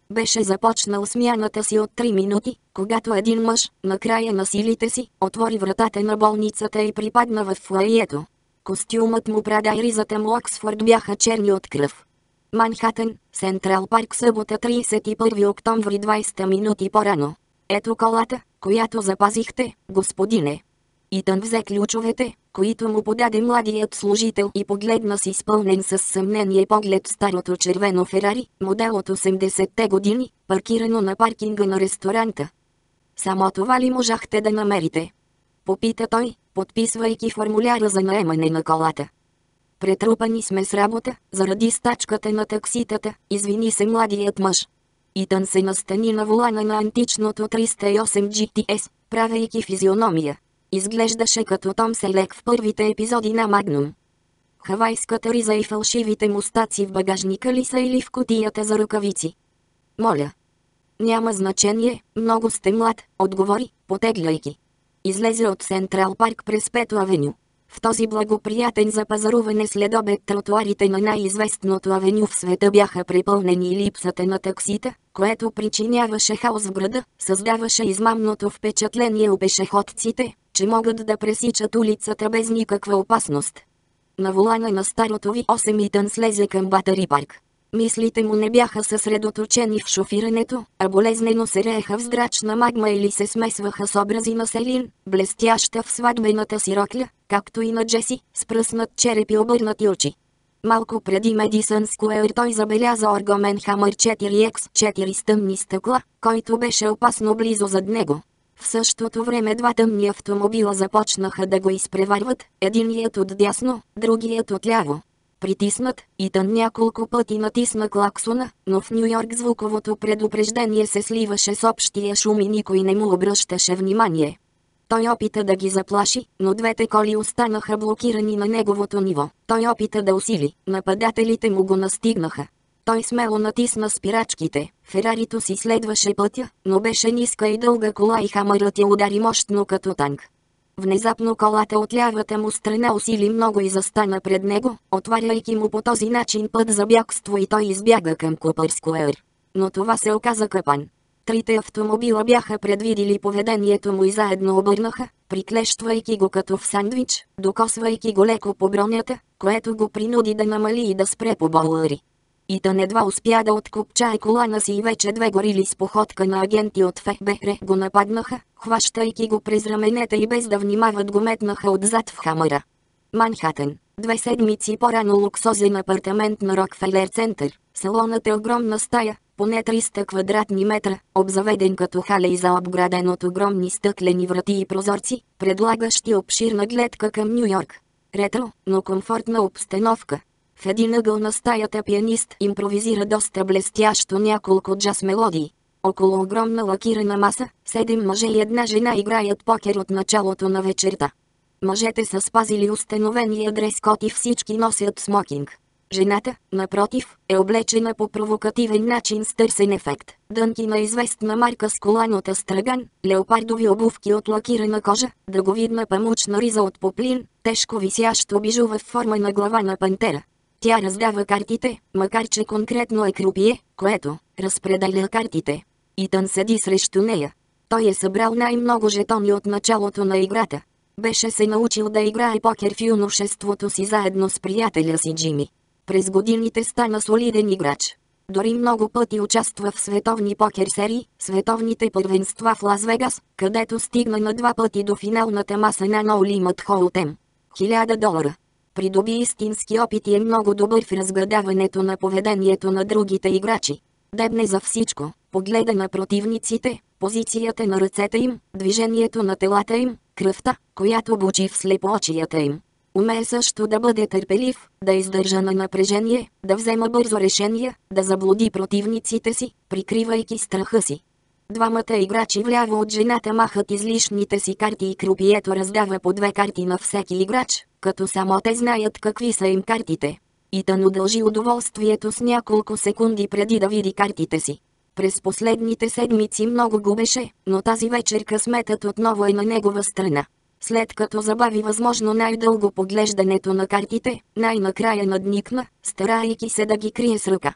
Беше започнал смяната си от три минути, когато един мъж, накрая на силите си, отвори вратата на болницата и припадна в фоайето. Костюмът му, Прада и ризата му Оксфорд бяха черни от кръв. Манхатън, Сентрал парк, събота, тридесет и първи октомври, двайсет минути по-рано. Ето колата, която запазихте, господине. Итън взе ключовете, които му подаде младият служител, и погледна с изпълнен със съмнение поглед старото червено Ферари, модел от осемдесетте години, паркирано на паркинга на ресторанта. Само това ли можахте да намерите? Попита той, подписвайки формуляра за наемане на колата. Претрупани сме с работа, заради стачката на такситата, извини се младият мъж. Итън се настани на волана на античното триста и осем джи ти ес, правейки физиономия. Изглеждаше като Том Селек в първите епизоди на Магнум. Хавайската риза и фалшивите мустаци в багажника ли са или в кутията за ръкавици? Моля. Няма значение, много сте млад, отговори, потегляйки. Излезе от Сентрал парк през Пето авеню. В този благоприятен за пазаруване следобед тротуарите на най-известното авеню в света бяха препълнени и липсата на таксита, което причиняваше хаос в града, създаваше измамното впечатление у пешеходците, че могат да пресичат улицата без никаква опасност. На волана на старото Ви осем Итън слезе към Батъри парк. Мислите му не бяха съсредоточени в шофирането, а болезнено се рееха в здрачна магма или се смесваха с образи на Селин, блестяща в сватбената си рокля, както и на Джеси, с пръснат череп и обърнати очи. Малко преди Медисън Скуер той забеляза Оргомен Хамър четири икс четири с тъмни стъкла, който беше опасно близо зад него. В същото време два тъмни автомобила започнаха да го изпреварват, единият от дясно, другият от ляво. Притиснат, Итън няколко пъти натисна клаксона, но в Ню-Йорк звуковото предупреждение се сливаше с общия шум и никой не му обръщаше внимание. Той опита да ги заплаши, но двете коли останаха блокирани на неговото ниво. Той опита да усили, нападателите му го настигнаха. Той смело натисна спирачките, Ферарито си следваше пътя, но беше ниска и дълга кола и Хамърът я удари мощно като танк. Внезапно колата от лявата му страна усили много и застана пред него, отваряйки му по този начин път за бягство, и той избяга към Купър Скуер. Но това се оказа капан. Трите автомобила бяха предвидили поведението му и заедно обърнаха, приклещвайки го като в сандвич, докосвайки го леко по бронята, което го принуди да намали и да спре по болъри. Итън едва успя да откопчае колана си и вече две горили с походка на агенти от Еф Бе Ер го нападнаха, хващайки го през раменете и без да внимават го метнаха отзад в Хамъра. Манхатън. Две седмици по-рано луксозен апартамент на Рокфелер Център. Салонът е огромна стая, поне триста квадратни метра, обзаведен като халей за обграден от огромни стъклени врати и прозорци, предлагащи обширна гледка към Ню-Йорк. Ретро, но комфортна обстановка. В един ъгъл на стаята пианист импровизира доста блестящо няколко джаз мелодии. Около огромна лакирана маса, седем мъже и една жена играят покер от началото на вечерта. Мъжете са спазили установения дрес-код и всички носят смокинг. Жената, напротив, е облечена по провокативен начин с търсен ефект. Дънки на известна марка с колан от астраган, леопардови обувки от лакирана кожа, дъговидна памучна риза от поплин, тежко висящо бижу в форма на глава на пантера. Тя раздава картите, макар че конкретно е крупие, което разпределя картите. Итън седи срещу нея. Той е събрал най-много жетони от началото на играта. Беше се научил да играе покер в юношеството си заедно с приятеля си Джими. През годините стана солиден играч. Дори много пъти участва в световни покер серии, световните първенства в Лас Вегас, където стигна на два пъти до финалната маса на No Limit Hold'em. Хиляда долара. Придоби истински опит и е много добър в разгадаването на поведението на другите играчи. Дебне за всичко, погледа на противниците, позицията на ръцете им, движението на телата им, кръвта, която бучи в слепоочията им. Умее също да бъде търпелив, да издържа на напрежение, да взема бързо решения, да заблуди противниците си, прикривайки страха си. Двамата играчи вляво от жената махат излишните си карти и крупието раздава по две карти на всеки играч, като само те знаят какви са им картите. Итън удължи удоволствието с няколко секунди преди да види картите си. През последните седмици много губеше, но тази вечер късметът отново е на негова страна. След като забави възможно най-дълго поглеждането на картите, най-накрая надникна, старайки се да ги крие с ръка.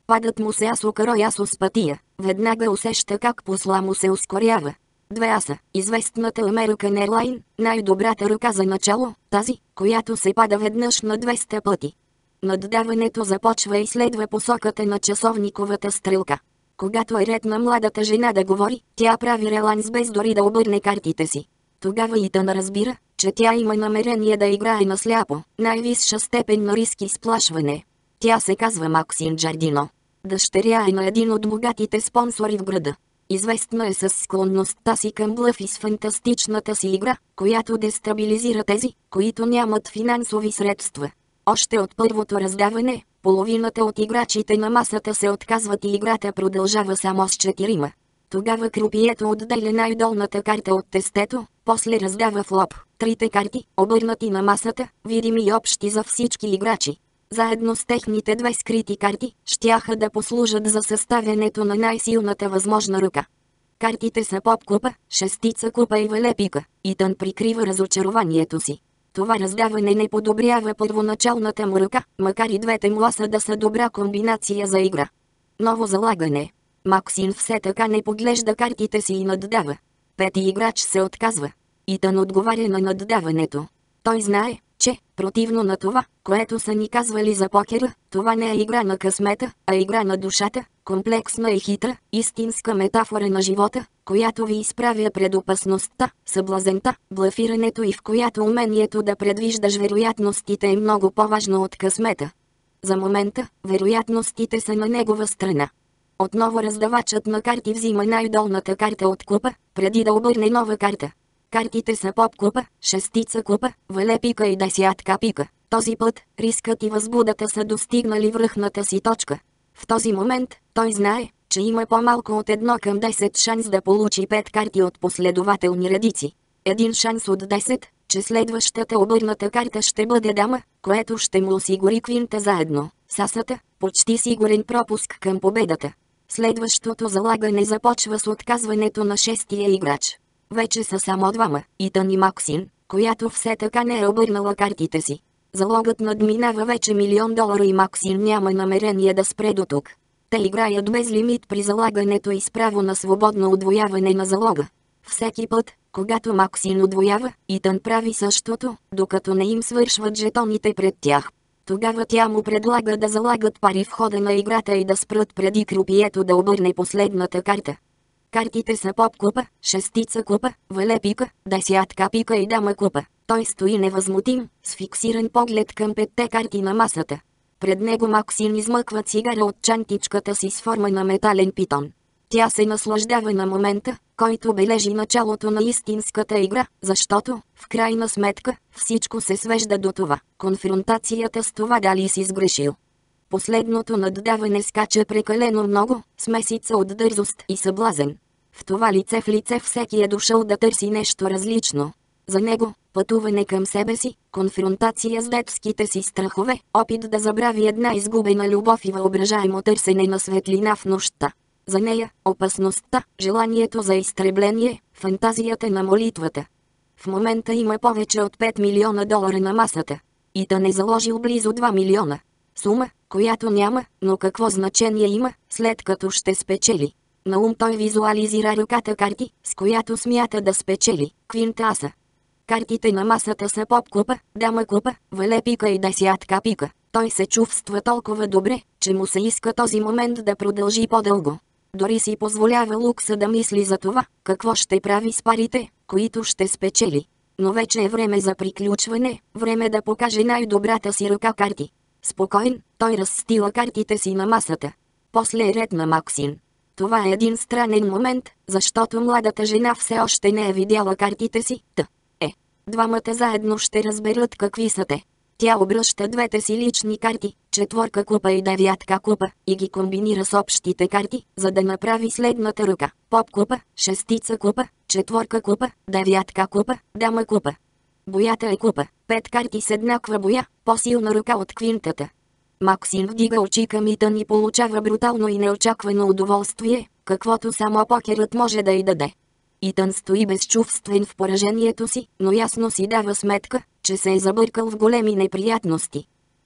Падат му се асо каро и асо с пътия. Веднага усеща как посла му се ускорява. Две аса, известната American Airline, най-добрата ръка за начало, тази, която се пада веднъж на двеста пъти. Наддаването започва и следва посоката на часовниковата стрелка. Когато е ред на младата жена да говори, тя прави реланс без дори да обърне картите си. Тогава Итан разбира, че тя има намерение да играе на сляпо, най-висша степен на риск и сплашване. Тя се казва Максин Джардино. Дъщеря е на един от богатите спонсори в града. Известна е със склонността си към блъф и с фантастичната си игра, която дестабилизира тези, които нямат финансови средства. Още от първото раздаване, половината от играчите на масата се отказват и играта продължава само с четирима. Тогава крупието отделя най-долната карта от тестето, после раздава в лоб трите карти, обърнати на масата, видими и общи за всички играчи. Заедно с техните две скрити карти, щяха да послужат за съставянето на най-силната възможна ръка. Картите са поп-купа, шестица купа и валепика. Итан прикрива разочарованието си. Това раздаване не подобрява първоначалната му ръка, макар и двете мласа да са добра комбинация за игра. Ново залагане. Максин все така не поглежда картите си и наддава. Пети играч се отказва. Итан отговаря на наддаването. Той знае, че, противно на това, което са ни казвали за покера, това не е игра на късмета, а игра на душата, комплексна и хитра, истинска метафора на живота, която ви изправя пред опасността, съблазента, блафирането и в която умението да предвиждаш вероятностите е много по-важно от късмета. За момента, вероятностите са на негова страна. Отново раздавачът на карти взима най-долната карта от купа, преди да обърне нова карта. Картите са поп-купа, шестица купа, валепика и десятка пика. Този път, рискът и възбудата са достигнали връхната си точка. В този момент, той знае, че има по-малко от едно към десет шанс да получи пет карти от последователни редици. Един шанс от десет, че следващата обърната карта ще бъде дама, което ще му осигури квинта заедно с асата, почти сигурен пропуск към победата. Следващото залагане започва с отказването на шестия играч. Вече са само двама, Итан и Максин, която все така не е обърнала картите си. Залогът надминава вече милион долара и Максин няма намерение да спре до тук. Те играят без лимит при залагането и с право на свободно удвояване на залога. Всеки път, когато Максин удвоява, Итан прави същото, докато не им свършват жетоните пред тях. Тогава тя му предлага да залагат пари в хода на играта и да спрат преди крупието да обърне последната карта. Картите са поп-купа, шестица купа, валепика, десятка пика и дама купа. Той стои невъзмутим, с фиксиран поглед към петте карти на масата. Пред него Максин измъква цигара от чантичката си с форма на метален питон. Тя се наслаждава на момента, който бележи началото на истинската игра, защото, в крайна сметка, всичко се свежда до това. Конфронтацията с това дали си сгрешил. Последното наддаване скача прекалено много, смесица от дързост и съблазен. В това лице в лице всеки е дошъл да търси нещо различно. За него, пътуване към себе си, конфронтация с детските си страхове, опит да забрави една изгубена любов и въображаемо търсене на светлина в нощта. За нея, опасността, желанието за изтребление, фантазията на молитвата. В момента има повече от пет милиона долара на масата. Итан е заложил близо два милиона. Сума, която няма, но какво значение има, след като ще спечели. На ум той визуализира ръката карти, с която смята да спечели, квинта аса. Картите на масата са поп-купа, дама купа, валепика и десятка пика. Той се чувства толкова добре, че му се иска този момент да продължи по-дълго. Дори си позволява лукса да мисли за това, какво ще прави с парите, които ще спечели. Но вече е време за приключване, време да покаже най-добрата си ръка карти. Спокоен, той разстила картите си на масата. После е ред на Максин. Това е един странен момент, защото младата жена все още не е видяла картите си, та е. Двамата заедно ще разберат какви са те. Тя обръща двете си лични карти, четворка купа и девятка купа, и ги комбинира с общите карти, за да направи следната ръка. Поп купа, шестица купа, четворка купа, девятка купа, дама купа. Боята е купа, пет карти с еднаква боя, по-силна ръка от квинтата. Максин вдига очи към Итан и получава брутално и неочаквано удоволствие, каквото само покерът може да й даде. Итан стои безчувствен в поражението си, но ясно си дава сметка, че се е забъркал в големи неприятности.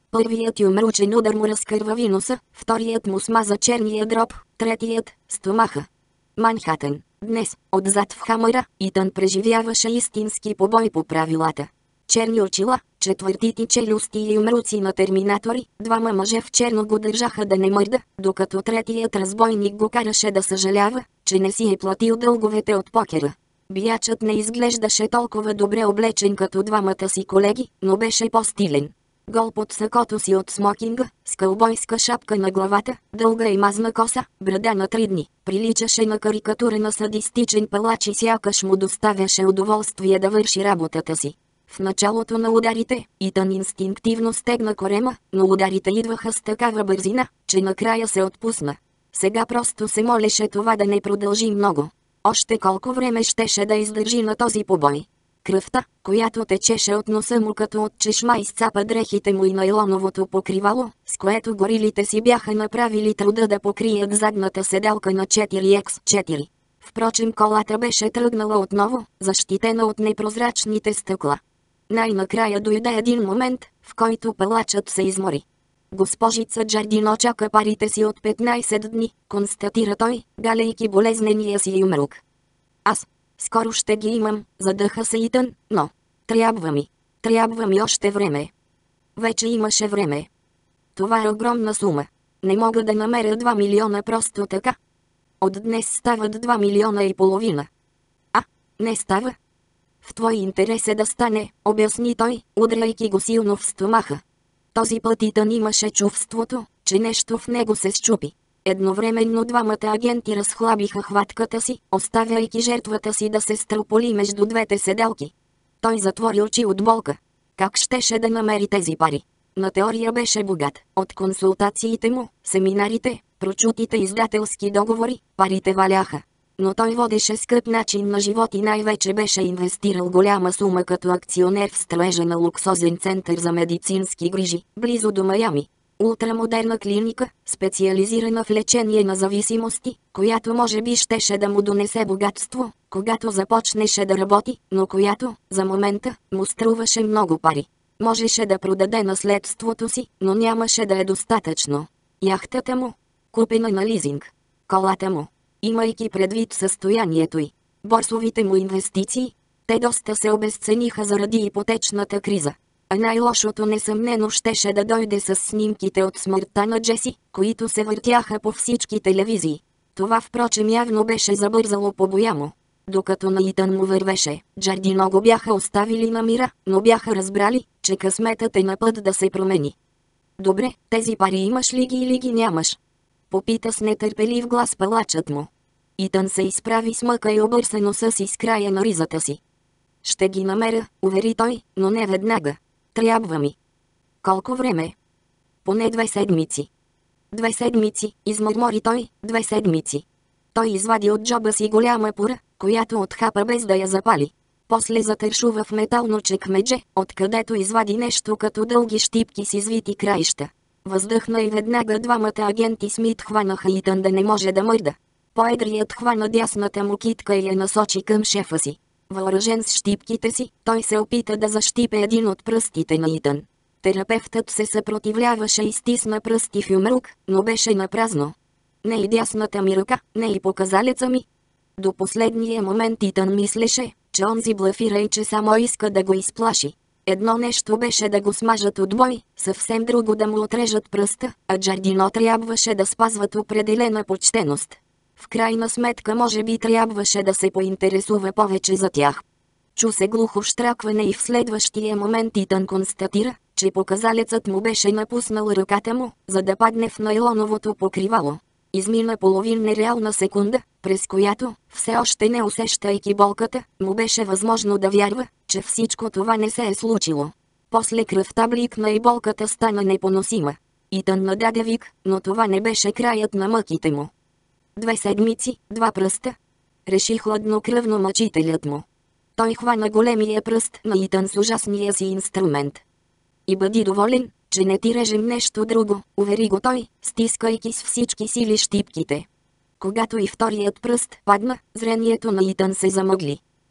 Първият юмручен удар му разкървави носа, вторият му смаза черния дроб, третият – стомаха. Манхатън. Днес, отзад в Хамъра, Итън преживяваше истински побой по правилата. Черни очила, четвъртити челюсти и юмруци на терминатори, двама мъже в черно го държаха да не мърда, докато третият разбойник го караше да съжалява, че не си е платил дълговете от покера. Биячът не изглеждаше толкова добре облечен като двамата си колеги, но беше по-стилен. Гол под сакото си от смокинга, с кълбойска шапка на главата, дълга и мазна коса, брада на три дни, приличаше на карикатура на садистичен палач и сякаш му доставяше удоволствие да върши работата си. В началото на ударите, Итън инстинктивно стегна корема, но ударите идваха с такава бързина, че накрая се отпусна. Сега просто се молеше това да не продължи много. Още колко време щеше да издържи на този побой. Кръвта, която течеше от носа му като от чешма, изцапа дрехите му и найлоновото покривало, с което горилите си бяха направили труда да покрият задната седалка на четири икс четири. Впрочем, колата беше тръгнала отново, защитена от непрозрачните стъкла. Най-накрая дойде един момент, в който палачът се измори. Госпожица Джардино чака парите си от петнайсет дни, констатира той, галейки болезнения си юмрук. Аз скоро ще ги имам, задъха се Итън, но трябва ми, трябва ми още време. Вече имаше време. Това е огромна сума. Не мога да намеря два милиона просто така. От днес стават два милиона и половина. А, не става. В твой интерес е да стане, обясни той, удряйки го силно в стомаха. Този път Итън имаше чувството, че нещо в него се счупи. Едновременно двамата агенти разхлабиха хватката си, оставяйки жертвата си да се стълполи между двете седалки. Той затвори очи от болка. Как щеше да намери тези пари? На теория беше богат. От консултациите му, семинарите, прочутите издателски договори, парите валяха. Но той водеше скъп начин на живот и най-вече беше инвестирал голяма сума като акционер в строежа на луксозен център за медицински грижи, близо до Майами. Ултрамодерна клиника, специализирана в лечение на зависимости, която може би щеше да му донесе богатство, когато започнеше да работи, но която, за момента, му струваше много пари. Можеше да продаде наследството си, но нямаше да е достатъчно. Яхтата му, купена на лизинг. Колата му, имайки предвид състоянието й. Борсовите му инвестиции, те доста се обезцениха заради ипотечната криза. А най-лошото несъмнено щеше да дойде с снимките от смъртта на Джеси, които се въртяха по всички телевизии. Това впрочем явно беше забързало по боя му. Докато на Итън му вървеше, Джардино го бяха оставили на мира, но бяха разбрали, че късметът е на път да се промени. Добре, тези пари имаш ли ги или ги нямаш? Попита с нетърпелив глас палачът му. Итън се изправи с мъка и обърса носа си с края на ризата си. Ще ги намеря, увери той, но не веднага. Трябва ми. Колко време? Поне две седмици. Две седмици, измърмори той, две седмици. Той извади от джоба си голяма пура, която отхапа без да я запали. После затършува в метално чекмедже, откъдето извади нещо като дълги щипки с извити краища. Въздъхна и веднага двамата агенти Смит хванаха Итън да не може да мърда. Поедрият хвана дясната му китка и я насочи към шефа си. Въоръжен с щипките си, той се опита да защипе един от пръстите на Итън. Терапевтът се съпротивляваше и стисна пръсти в юмрук, но беше напразно. Не и дясната ми ръка, не и показалеца ми. До последния момент Итън мислеше, че онзи блафира и че само иска да го изплаши. Едно нещо беше да го смажат от бой, съвсем друго да му отрежат пръста, а Джардино трябваше да спазват определена почтеност. В крайна сметка може би трябваше да се поинтересува повече за тях. Чу се глухо щракване и в следващия момент Итън констатира, че показалецът му беше напуснал ръката му, за да падне в найлоновото покривало. Измина половин нереална секунда, през която, все още не усещайки болката, му беше възможно да вярва, че всичко това не се е случило. После кръвта бликна и болката стана непоносима. Итън нададе вик, но това не беше краят на мъките му. Две седмици, два пръста. Реши хладнокръвно мъчителят му. Той хвана големия пръст на Итън с ужасния си инструмент. И бъди доволен, че не ти режем нещо друго, увери го той, стискайки с всички сили щипките. Когато и вторият пръст падна, зрението на Итън се замъгли.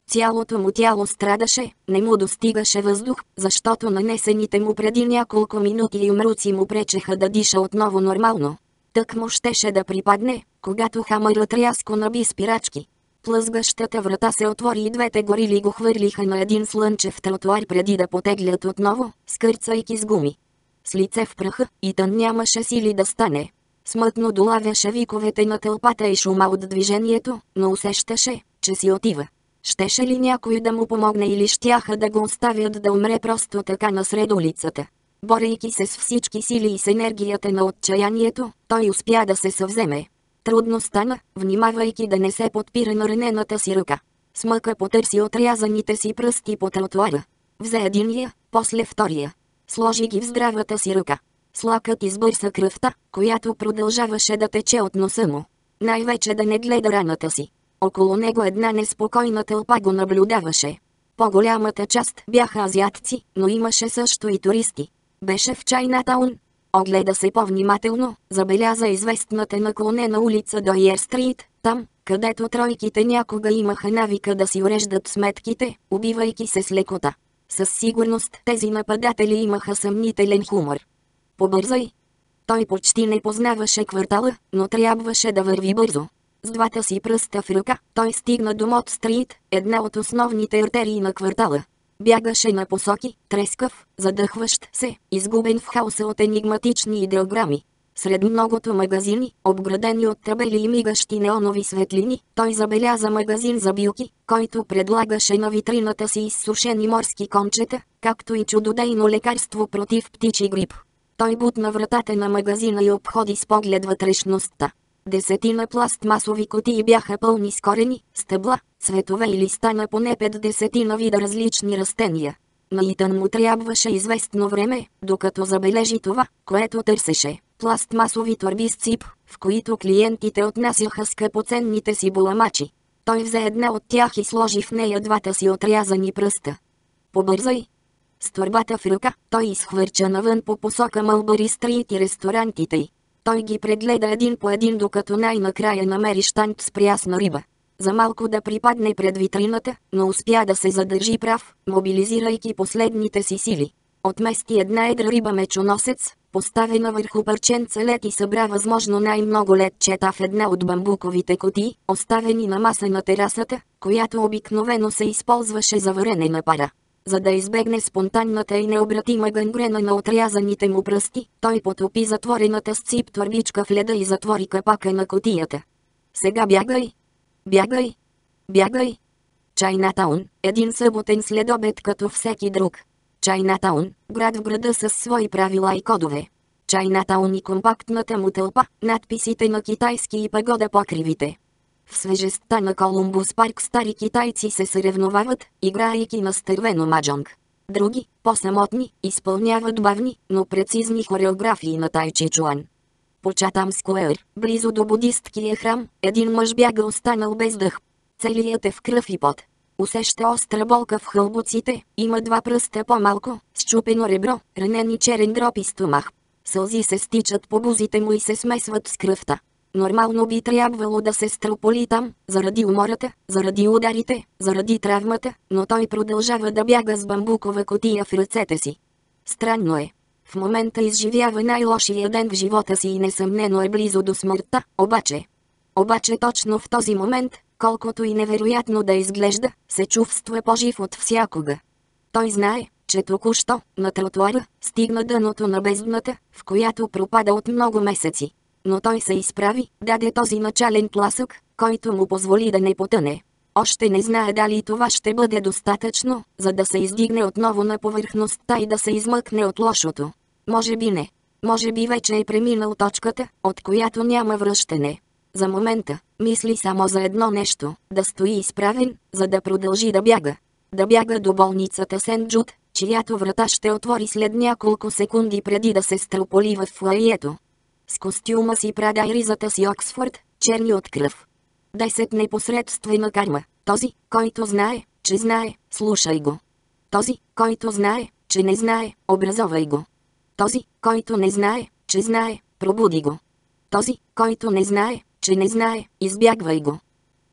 Цялото му тяло страдаше, не му достигаше въздух, защото нанесените му преди няколко минути юмруци му пречеха да диша отново нормално. Тък му щеше да припадне, когато хамърът рязко наби спирачки. Плъзгащата врата се отвори и двете горили го хвърлиха на един слънчев тротуар преди да потеглят отново, скърцайки с гуми. С лице в праха, Итан нямаше сили да стане. Смътно долавяше виковете на тълпата и шума от движението, но усещаше, че си отива. Щеше ли някой да му помогне или щяха да го оставят да умре просто така насред улицата? Борейки се с всички сили и с енергията на отчаянието, той успя да се съвземе. Трудно стана, внимавайки да не се подпира на ранената си ръка. С мъка потърси отрязаните си пръсти по тротуара. Взе единия, после втория. Сложи ги в здравата си ръка. Слакът избърса кръвта, която продължаваше да тече от носа му. Най-вече да не гледа раната си. Около него една неспокойна тълпа го наблюдаваше. По-голямата част бяха азиатци, но имаше също и туристи. Беше в Чайнатаун. Огледа се по-внимателно, забеляза известната наклонена улица до Йер Стрит, там, където тройките някога имаха навика да си уреждат сметките, убивайки се с лекота. Със сигурност тези нападатели имаха съмнителен хумор. Побързай! Той почти не познаваше квартала, но трябваше да върви бързо. С двата си пръста в ръка, той стигна до Мод Стрит, една от основните артерии на квартала. Бягаше на посоки, трескав, задъхващ се, изгубен в хаоса от енигматични идеограми. Сред многото магазини, обградени от табели и мигащи неонови светлини, той забеляза магазин за билки, който предлагаше на витрината си изсушени морски кончета, както и чудодейно лекарство против птичи грип. Той бутна вратата на магазина и обходи с поглед вътрешността. Десетина пластмасови кутии бяха пълни с корени, стъбла, цветове и листа на поне петдесетина вида различни растения. На Итан му трябваше известно време, докато забележи това, което търсеше. Пластмасови торби с цип, в които клиентите отнасяха скъпоценните си буламачи. Той взе една от тях и сложи в нея двата си отрязани пръста. Побързай! С торбата в ръка, той изхвърча навън по посока Мълбъри Стрит и ресторантите й. Той ги прегледа един по един, докато най-накрая намери щанд с прясна риба. За малко да припадне пред витрината, но успя да се задържи прав, мобилизирайки последните си сили. Отмести една едра риба мечоносец, поставена върху парченца лед и събра възможно най-много ледчета в една от бамбуковите кутии, оставени на маса на терасата, която обикновено се използваше за варене на пара. За да избегне спонтанната и необратима гангрена на отрязаните му пръсти, той потопи затворената с цип торбичка в леда и затвори капака на кутията. Сега бягай! Бягай! Бягай! Чайнатаун, един съботен следобед като всеки друг. Чайнатаун, град в града с свои правила и кодове. Чайнатаун и компактната му тълпа, надписите на китайски и пагода покривите. В свежестта на Колумбус парк стари китайци се съревновават, играейки на стървено маджонг. Други, по-самотни, изпълняват бавни, но прецизни хореографии на Тай Чи Чуан. По Чатам Скуер, близо до будисткия храм, един мъж бяга останал без дъх. Целият е в кръв и пот. Усеща остра болка в хълбоците, има два пръста по-малко, счупено ребро, ранени черен дроб и стомах. Сълзи се стичат по бузите му и се смесват с кръвта. Нормално би трябвало да се строполи там, заради умората, заради ударите, заради травмата, но той продължава да бяга с бамбукова кутия в ръцете си. Странно е. В момента изживява най-лошия ден в живота си и несъмнено е близо до смъртта, обаче. Обаче точно в този момент, колкото и невероятно да изглежда, се чувства по-жив от всякога. Той знае, че току-що, на тротуара, стигна дъното на бездната, в която пропада от много месеци. Но той се изправи, даде този начален тласък, който му позволи да не потъне. Още не знае дали това ще бъде достатъчно, за да се издигне отново на повърхността и да се измъкне от лошото. Може би не. Може би вече е преминал точката, от която няма връщане. За момента, мисли само за едно нещо – да стои изправен, за да продължи да бяга. Да бяга до болницата Сент Джуд, чиято врата ще отвори след няколко секунди преди да се строполи в фоайето. С костюма си Прада и ризата си Оксфорд, черни от кръв. Десет непосредствена карма. Този, който знае, че знае, слушай го. Този, който знае, че не знае, образовай го. Този, който не знае, че знае, пробуди го. Този, който не знае, че не знае, избягвай го.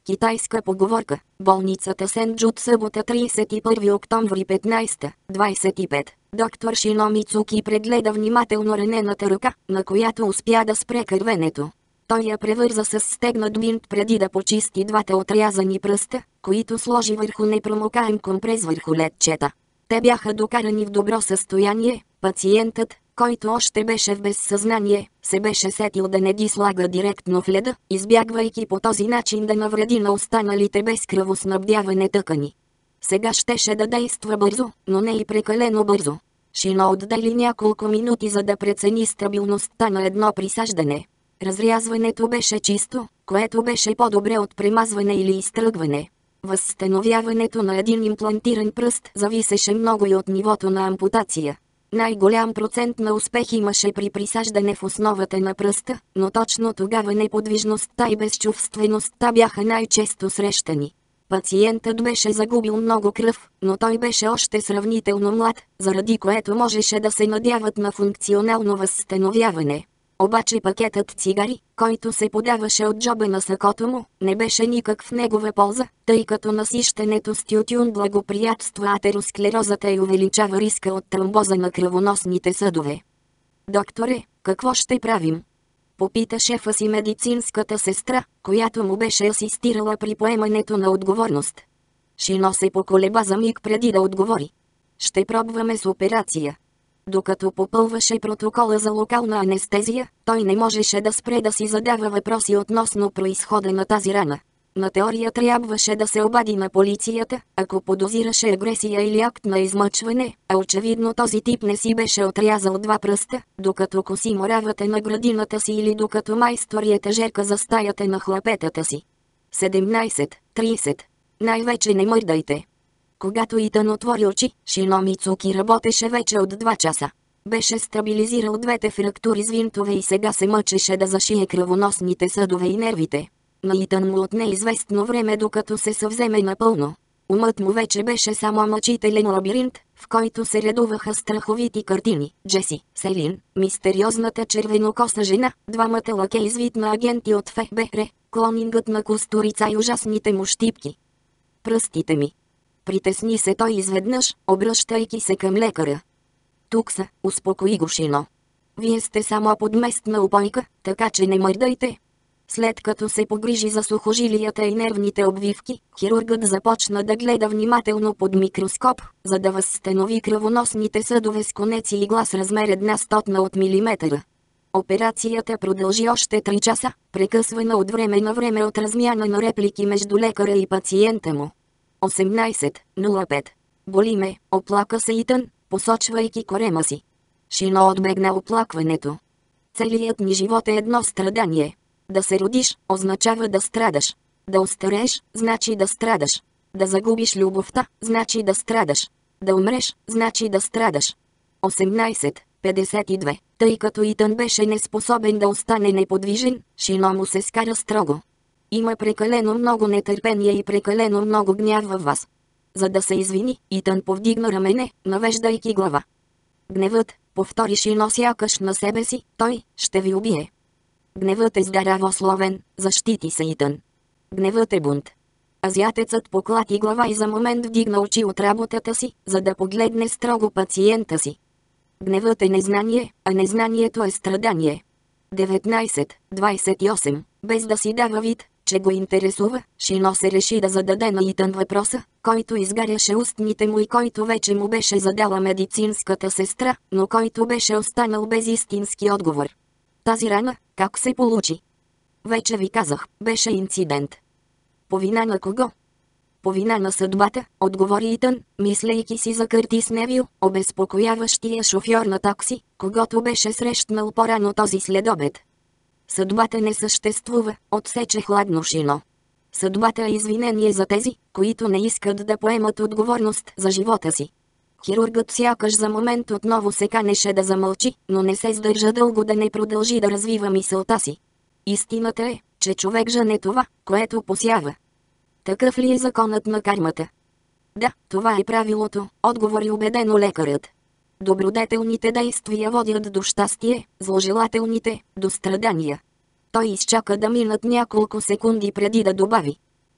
Китайска поговорка. Болницата Сенджут, събота тридесет и първи октомври петнайсета, двайсет и пет. Доктор Шино Мицуки прегледа внимателно ранената ръка, на която успя да спре кървенето. Той я превърза с стегнат бинт преди да почисти двата отрязани пръста, които сложи върху непромокаем компрес върху ледчета. Те бяха докарани в добро състояние. Пациентът, който още беше в безсъзнание, се беше сетил да не ги слага директно в леда, избягвайки по този начин да навреди на останалите без кръвоснабдяване тъкани. Сега щеше да действа бързо, но не и прекалено бързо. Шино отдели няколко минути, за да прецени стабилността на едно присаждане. Разрязването беше чисто, което беше по-добре от премазване или изтръгване. Възстановяването на един имплантиран пръст зависеше много и от нивото на ампутация. Най-голям процент на успех имаше при присаждане в основата на пръста, но точно тогава неподвижността и безчувствеността бяха най-често срещани. Пациентът беше загубил много кръв, но той беше още сравнително млад, заради което можеше да се надяват на функционално възстановяване. Обаче пакетът цигари, който се подаваше от джоба на сакото му, не беше никак в негова полза, тъй като насищането с тютюн благоприятства атеросклерозата и увеличава риска от тромбоза на кръвоносните съдове. «Докторе, какво ще правим?» попита шефа си медицинската сестра, която му беше асистирала при поемането на отговорност. Шино се поколеба за миг преди да отговори. «Ще пробваме с операция». Докато попълваше протокола за локална анестезия, той не можеше да спре да си задава въпроси относно произхода на тази рана. На теория трябваше да се обади на полицията, ако подозираше агресия или акт на измъчване, а очевидно този тип не си беше отрязал два пръста, докато коси моравата на градината си или докато майстори етажерка за стаята на хлапетата си. седемнайсет трийсет. Най-вече не мърдайте. Когато Итан отвори очи, Шино Мицуки работеше вече от два часа. Беше стабилизирал двете фрактури с винтове и сега се мъчеше да зашие кръвоносните съдове и нервите. На Итан му отне известно време, докато се съвземе напълно. Умът му вече беше само мъчителен лабиринт, в който се редуваха страховити картини. Джеси, Селин, мистериозната червенокоса жена, двамата лакеи с вид на агенти от Ф Б Р, клонингът на Кустурица и ужасните му щипки. «Пръстите ми!» Притесни се той изведнъж, обръщайки се към лекаря. «Тук са», успокои го Шино. «Вие сте само подместна упойка, така че не мърдайте». След като се погрижи за сухожилията и нервните обвивки, хирургът започна да гледа внимателно под микроскоп, за да възстанови кръвоносните съдове с конец и игла с размер една стотна от милиметъра. Операцията продължи още три часа, прекъсвана от време на време от размяна на реплики между лекаря и пациента му. осемнайсет нула пет. «Боли ме», оплака се Итан, посочвайки корема си. Шино отбегна оплакването. «Целият ни живот е едно страдание. Да се родиш, означава да страдаш. Да остарееш, значи да страдаш. Да загубиш любовта, значи да страдаш. Да умреш, значи да страдаш». осемнайсет петдесет и две. Тъй като Итан беше неспособен да остане неподвижен, Шино му се скара строго. «Има прекалено много нетърпение и прекалено много гняв във вас». За да се извини, Итан повдигна рамене, навеждайки глава. «Гневът», повтори Шино сякаш на себе си, «той ще ви убие». «Гневът е здаравословен», защити се Итан. «Гневът е бунт». Азиатецът поклати глава и за момент вдигна очи от работата си, за да погледне строго пациента си. «Гневът е незнание, а незнанието е страдание». деветнайсет двайсет и осем. Без да си дава вид, че го интересува, Шино се реши да зададе на Итан въпроса, който изгаряше устните му и който вече му беше задала медицинската сестра, но който беше останал без истински отговор. «Тази рана, как се получи?» «Вече ви казах, беше инцидент». «По вина на кого?» «По вина на съдбата», отговори Итан, мислейки си за Къртис Невил, обезпокояващия шофьор на такси, когото беше срещнал по-рано този следобед. «Съдбата не съществува», отсече хладно Шино. «Съдбата е извинение за тези, които не искат да поемат отговорност за живота си». Хирургът сякаш за момент отново се канеше да замълчи, но не се сдържа дълго да не продължи да развива мисълта си. «Истината е, че човек жъне това, което посява». «Такъв ли е законът на кармата?» «Да, това е правилото», отговори убедено лекарят. «Добродетелните действия водят до щастие, зложелателните – до страдания». Той изчака да минат няколко секунди преди да добави.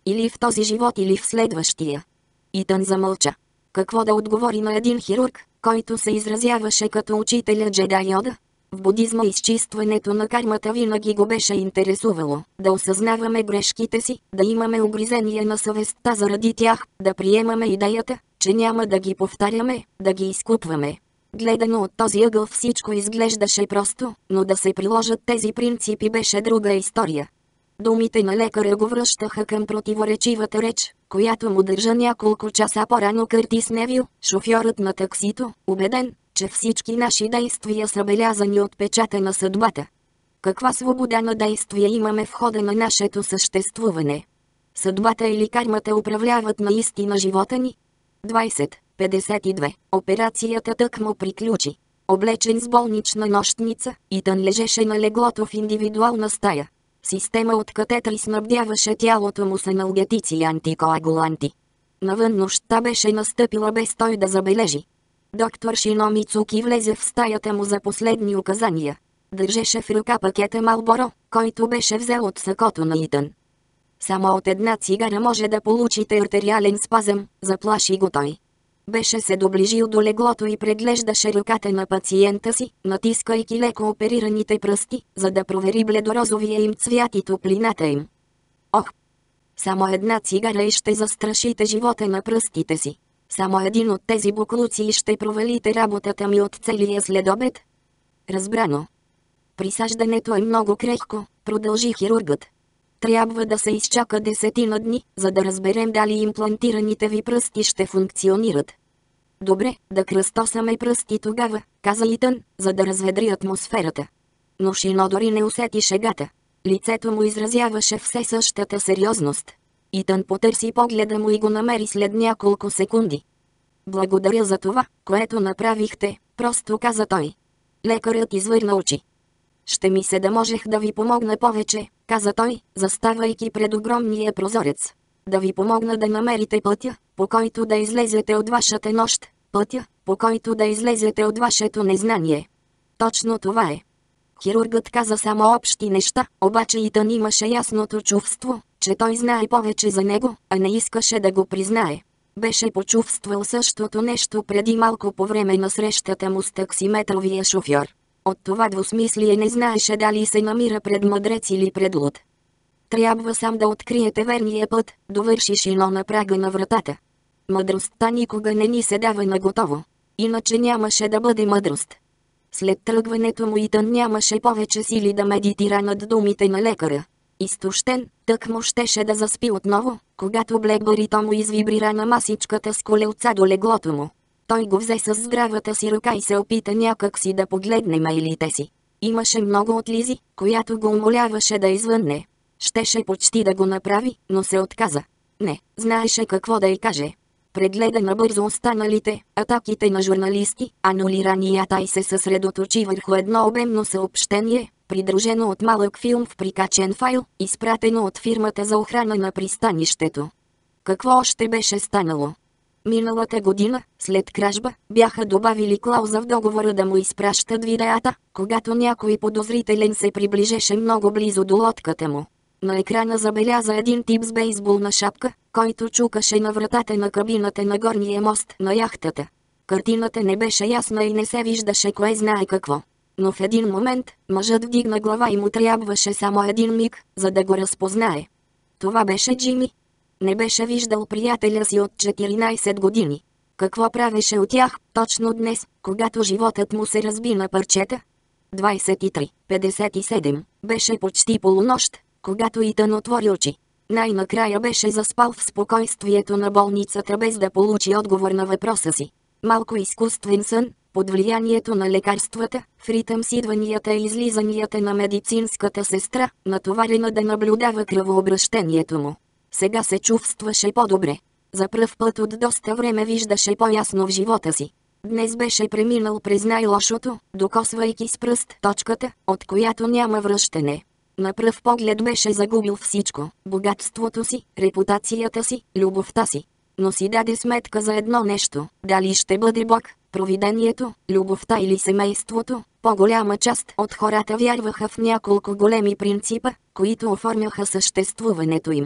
или в този живот, или в следващия. Итан замълча. Какво да отговори на един хирург, който се изразяваше като учителя Джедай Йода? В будизма изчистването на кармата винаги го беше интересувало, да осъзнаваме грешките си, да имаме угризение на съвестта заради тях, да приемаме идеята, че няма да ги повтаряме, да ги изкупваме. Гледано от този ъгъл всичко изглеждаше просто, но да се приложат тези принципи беше друга история. Думите на лекаря го връщаха към противоречивата реч, която му държа няколко часа по-рано Къртис Невил, шофьорът на таксито, убеден, че всички наши действия са белязани от печата на съдбата. Каква свобода на действие имаме в хода на нашето съществуване? Съдбата или кармата управляват наистина живота ни? двайсет петдесет и две. Операцията тъкмо приключи. Облечен с болнична нощница, Итан лежеше на леглото в индивидуална стая. Система от катетри снабдяваше тялото му с аналгетици и антикоагуланти. Навън нощта беше настъпила без той да забележи. Доктор Шиноми Цуки влезе в стаята му за последни указания. Държеше в ръка пакета Малборо, който беше взел от сакото на Итан. Само от една цигара може да получите артериален спазъм, заплаши го той. Беше се доближил до леглото и преглеждаше ръката на пациента си, натискайки леко оперираните пръсти, за да провери бледорозовия им цвят и топлината им. Ох! Само една цигара и ще застрашите живота на пръстите си. Само един от тези буклуци и ще провалите работата ми от целия следобед. Разбрано. Присаждането е много крехко, продължи хирургът. Трябва да се изчака десетина дни, за да разберем дали имплантираните ви пръсти ще функционират. Добре, да кръстосаме пръсти тогава, каза Итан, за да разведри атмосферата. Но Шино дори не усети шегата. Лицето му изразяваше все същата сериозност. Итан потърси погледа му и го намери след няколко секунди. Благодаря за това, което направихте, просто каза той. Лекарът извърна очи. Ще ми се да можех да ви помогна повече, каза той, заставайки пред огромния прозорец. Да ви помогна да намерите пътя, по който да излезете от вашата нощ, пътя, по който да излезете от вашето незнание. Точно това е. Хирургът каза само общи неща, обаче Итан имаше ясното чувство, че той знае повече за него, а не искаше да го признае. Беше почувствал същото нещо преди малко по време на срещата му с таксиметровия шофьор. От това двусмислие не знаеше дали се намира пред мъдрец или пред луд. Трябва сам да откриете верния път, довърши Шино на прага на вратата. Мъдростта никога не ни се дава наготово. Иначе нямаше да бъде мъдрост. След тръгването му Итан нямаше повече сили да медитира над думите на лекаря. Изтощен, тъкмо щеше да заспи отново, когато Блекбърито му извибрира на масичката с колелца до леглото му. Той го взе с здравата си ръка и се опита някак си да погледне мейлите си. Имаше много от Лизи, която го умоляваше да извънне. Щеше почти да го направи, но се отказа. Не, знаеше какво да й каже. Прегледа набързо останалите, атаките на журналисти, анулиранията и се съсредоточи върху едно обемно съобщение, придружено от малък филм в прикачен файл, изпратено от фирмата за охрана на пристанището. Какво още беше станало? Миналата година, след кражба, бяха добавили клауза в договора да му изпращат видеята, когато някой подозрителен се приближеше много близо до лодката му. На екрана забеляза един тип с бейсболна шапка, който чукаше на вратата на кабината на горния мост на яхтата. Картината не беше ясна и не се виждаше кое знае какво. Но в един момент, мъжът вдигна глава и му трябваше само един миг, за да го разпознае. Това беше Джими. Не беше виждал приятеля си от четиринайсет години. Какво правеше от тях точно днес, когато животът му се разби на парчета? двайсет и три петдесет и седем. Беше почти полунощ, когато Итан отвори очи. Най-накрая беше заспал в спокойствието на болницата без да получи отговор на въпроса си. Малко изкуствен сън, под влиянието на лекарствата, в ритъм с идванията и излизанията на медицинската сестра, натоварена да наблюдава кръвообращението му. Сега се чувстваше по-добре. За пръв път от доста време виждаше по-ясно в живота си. Днес беше преминал през най-лошото, докосвайки с пръст точката, от която няма връщане. На пръв поглед беше загубил всичко – богатството си, репутацията си, любовта си. Но си даде сметка за едно нещо – дали ще бъде Бог, провидението, любовта или семейството. По-голяма част от хората вярваха в няколко големи принципа, които оформяха съществуването им.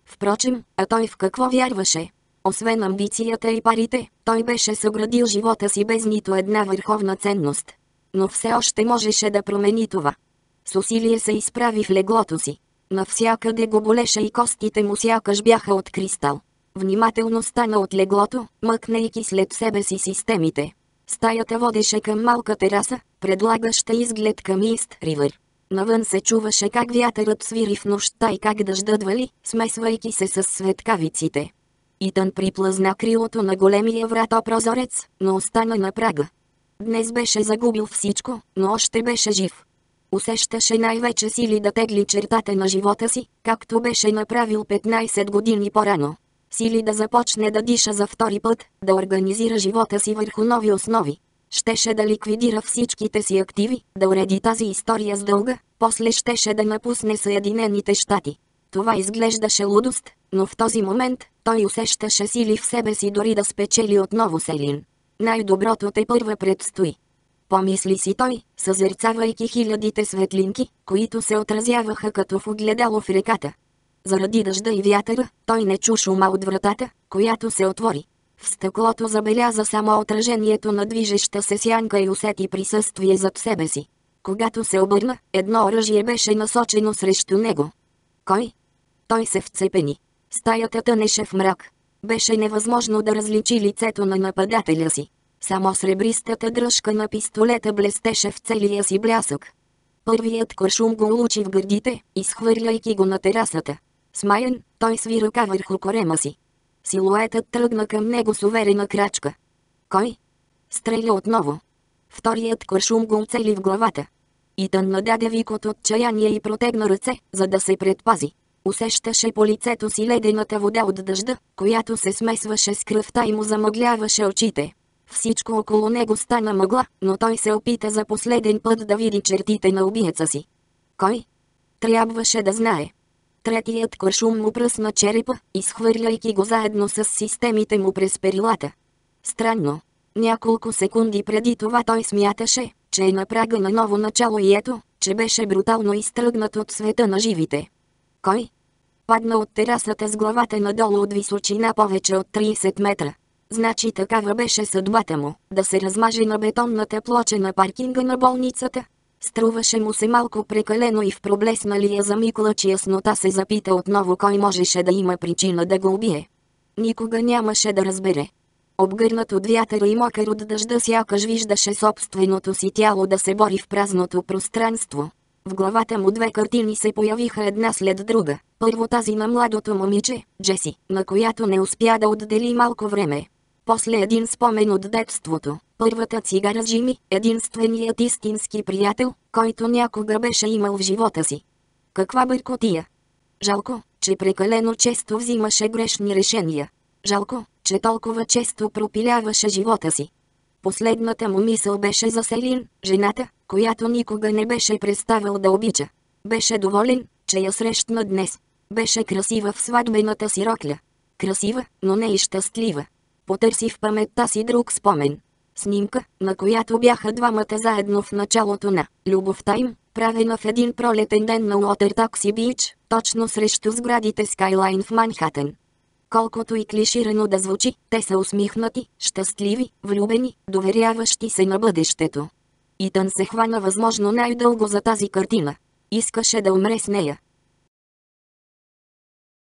Впрочем, а той в какво вярваше? Освен амбицията и парите, той беше съградил живота си без нито една върховна ценност. Но все още можеше да промени това. С усилие се изправи в леглото си. Навсякъде го болеше и костите му сякаш бяха от кристал. Внимателно стана от леглото, мъкнейки след себе си системите. Стаята водеше към малка тераса, предлагаща изглед към Ист Ривър. Навън се чуваше как вятърът свири в нощта и как дъждът вали, смесвайки се с светкавиците. Итън приплъзна крилото на големия вратопрозорец, но остана на прага. Днес беше загубил всичко, но още беше жив. Усещаше най-вече сили да тегли чертата на живота си, както беше направил петнайсет години по-рано. Сили да започне да диша за втори път, да организира живота си върху нови основи. Щеше да ликвидира всичките си активи, да уреди тази история с дълга, после щеше да напусне Съединените щати. Това изглеждаше лудост, но в този момент той усещаше сили в себе си дори да спечели отново Селин. Най-доброто тепърва предстои. Помисли си той, съзерцавайки хилядите светлинки, които се отразяваха като в огледало в реката. Заради дъжда и вятъра, той не чу шума от вратата, която се отвори. В стъклото забеляза само отражението на движеща се сянка и усети присъствие зад себе си. Когато се обърна, едно оръжие беше насочено срещу него. Кой? Той се вцепени. Стаята тънеше в мрак. Беше невъзможно да различи лицето на нападателя си. Само сребристата дръжка на пистолета блестеше в целия си блясък. Първият куршум го улучи в гърдите, изхвърляйки го на терасата. Смаян, той сви ръка върху корема си. Силуетът тръгна към него с уверена крачка. Кой? Стреля отново. Вторият куршум го уцели в главата. Итън нададе вик от отчаяние и протегна ръце, за да се предпази. Усещаше по лицето си ледената вода от дъжда, която се смесваше с кръвта и му замъгляваше очите. Всичко около него стана мъгла, но той се опита за последен път да види чертите на убиеца си. Кой? Трябваше да знае. Третият куршум му пръсна черепа, изхвърляйки го заедно с системите му през перилата. Странно. Няколко секунди преди това той смяташе, че е на прага на ново начало и ето, че беше брутално изтръгнат от света на живите. Кой? Падна от терасата с главата надолу от височина повече от трийсет метра. Значи такава беше съдбата му, да се размаже на бетонната плоча на паркинга на болницата. Струваше му се малко прекалено и в проблесналия за миг лъч яснота се запита отново кой можеше да има причина да го убие. Никога нямаше да разбере. Обгърнат от вятъра и мокър от дъжда сякаш виждаше собственото си тяло да се бори в празното пространство. В главата му две картини се появиха една след друга. Първо тази на младото момиче, Джеси, на която не успя да отдели малко време. После един спомен от детството, първата цигара с Джими, единственият истински приятел, който някога беше имал в живота си. Каква бъркотия! Жалко, че прекалено често взимаше грешни решения. Жалко, че толкова често пропиляваше живота си. Последната му мисъл беше за Селин, жената, която никога не беше преставал да обича. Беше доволен, че я срещна днес. Беше красива в сватбената си рокля. Красива, но не и щастлива. Потърси в паметта си друг спомен. Снимка, на която бяха двамата заедно в началото на любовта им, правена в един пролетен ден на Уотертакси Бич, точно срещу сградите Скайлайн в Манхатън. Колкото и клиширано да звучи, те са усмихнати, щастливи, влюбени, доверяващи се на бъдещето. Итън се хвана възможно най-дълго за тази картина. Искаше да умре с нея.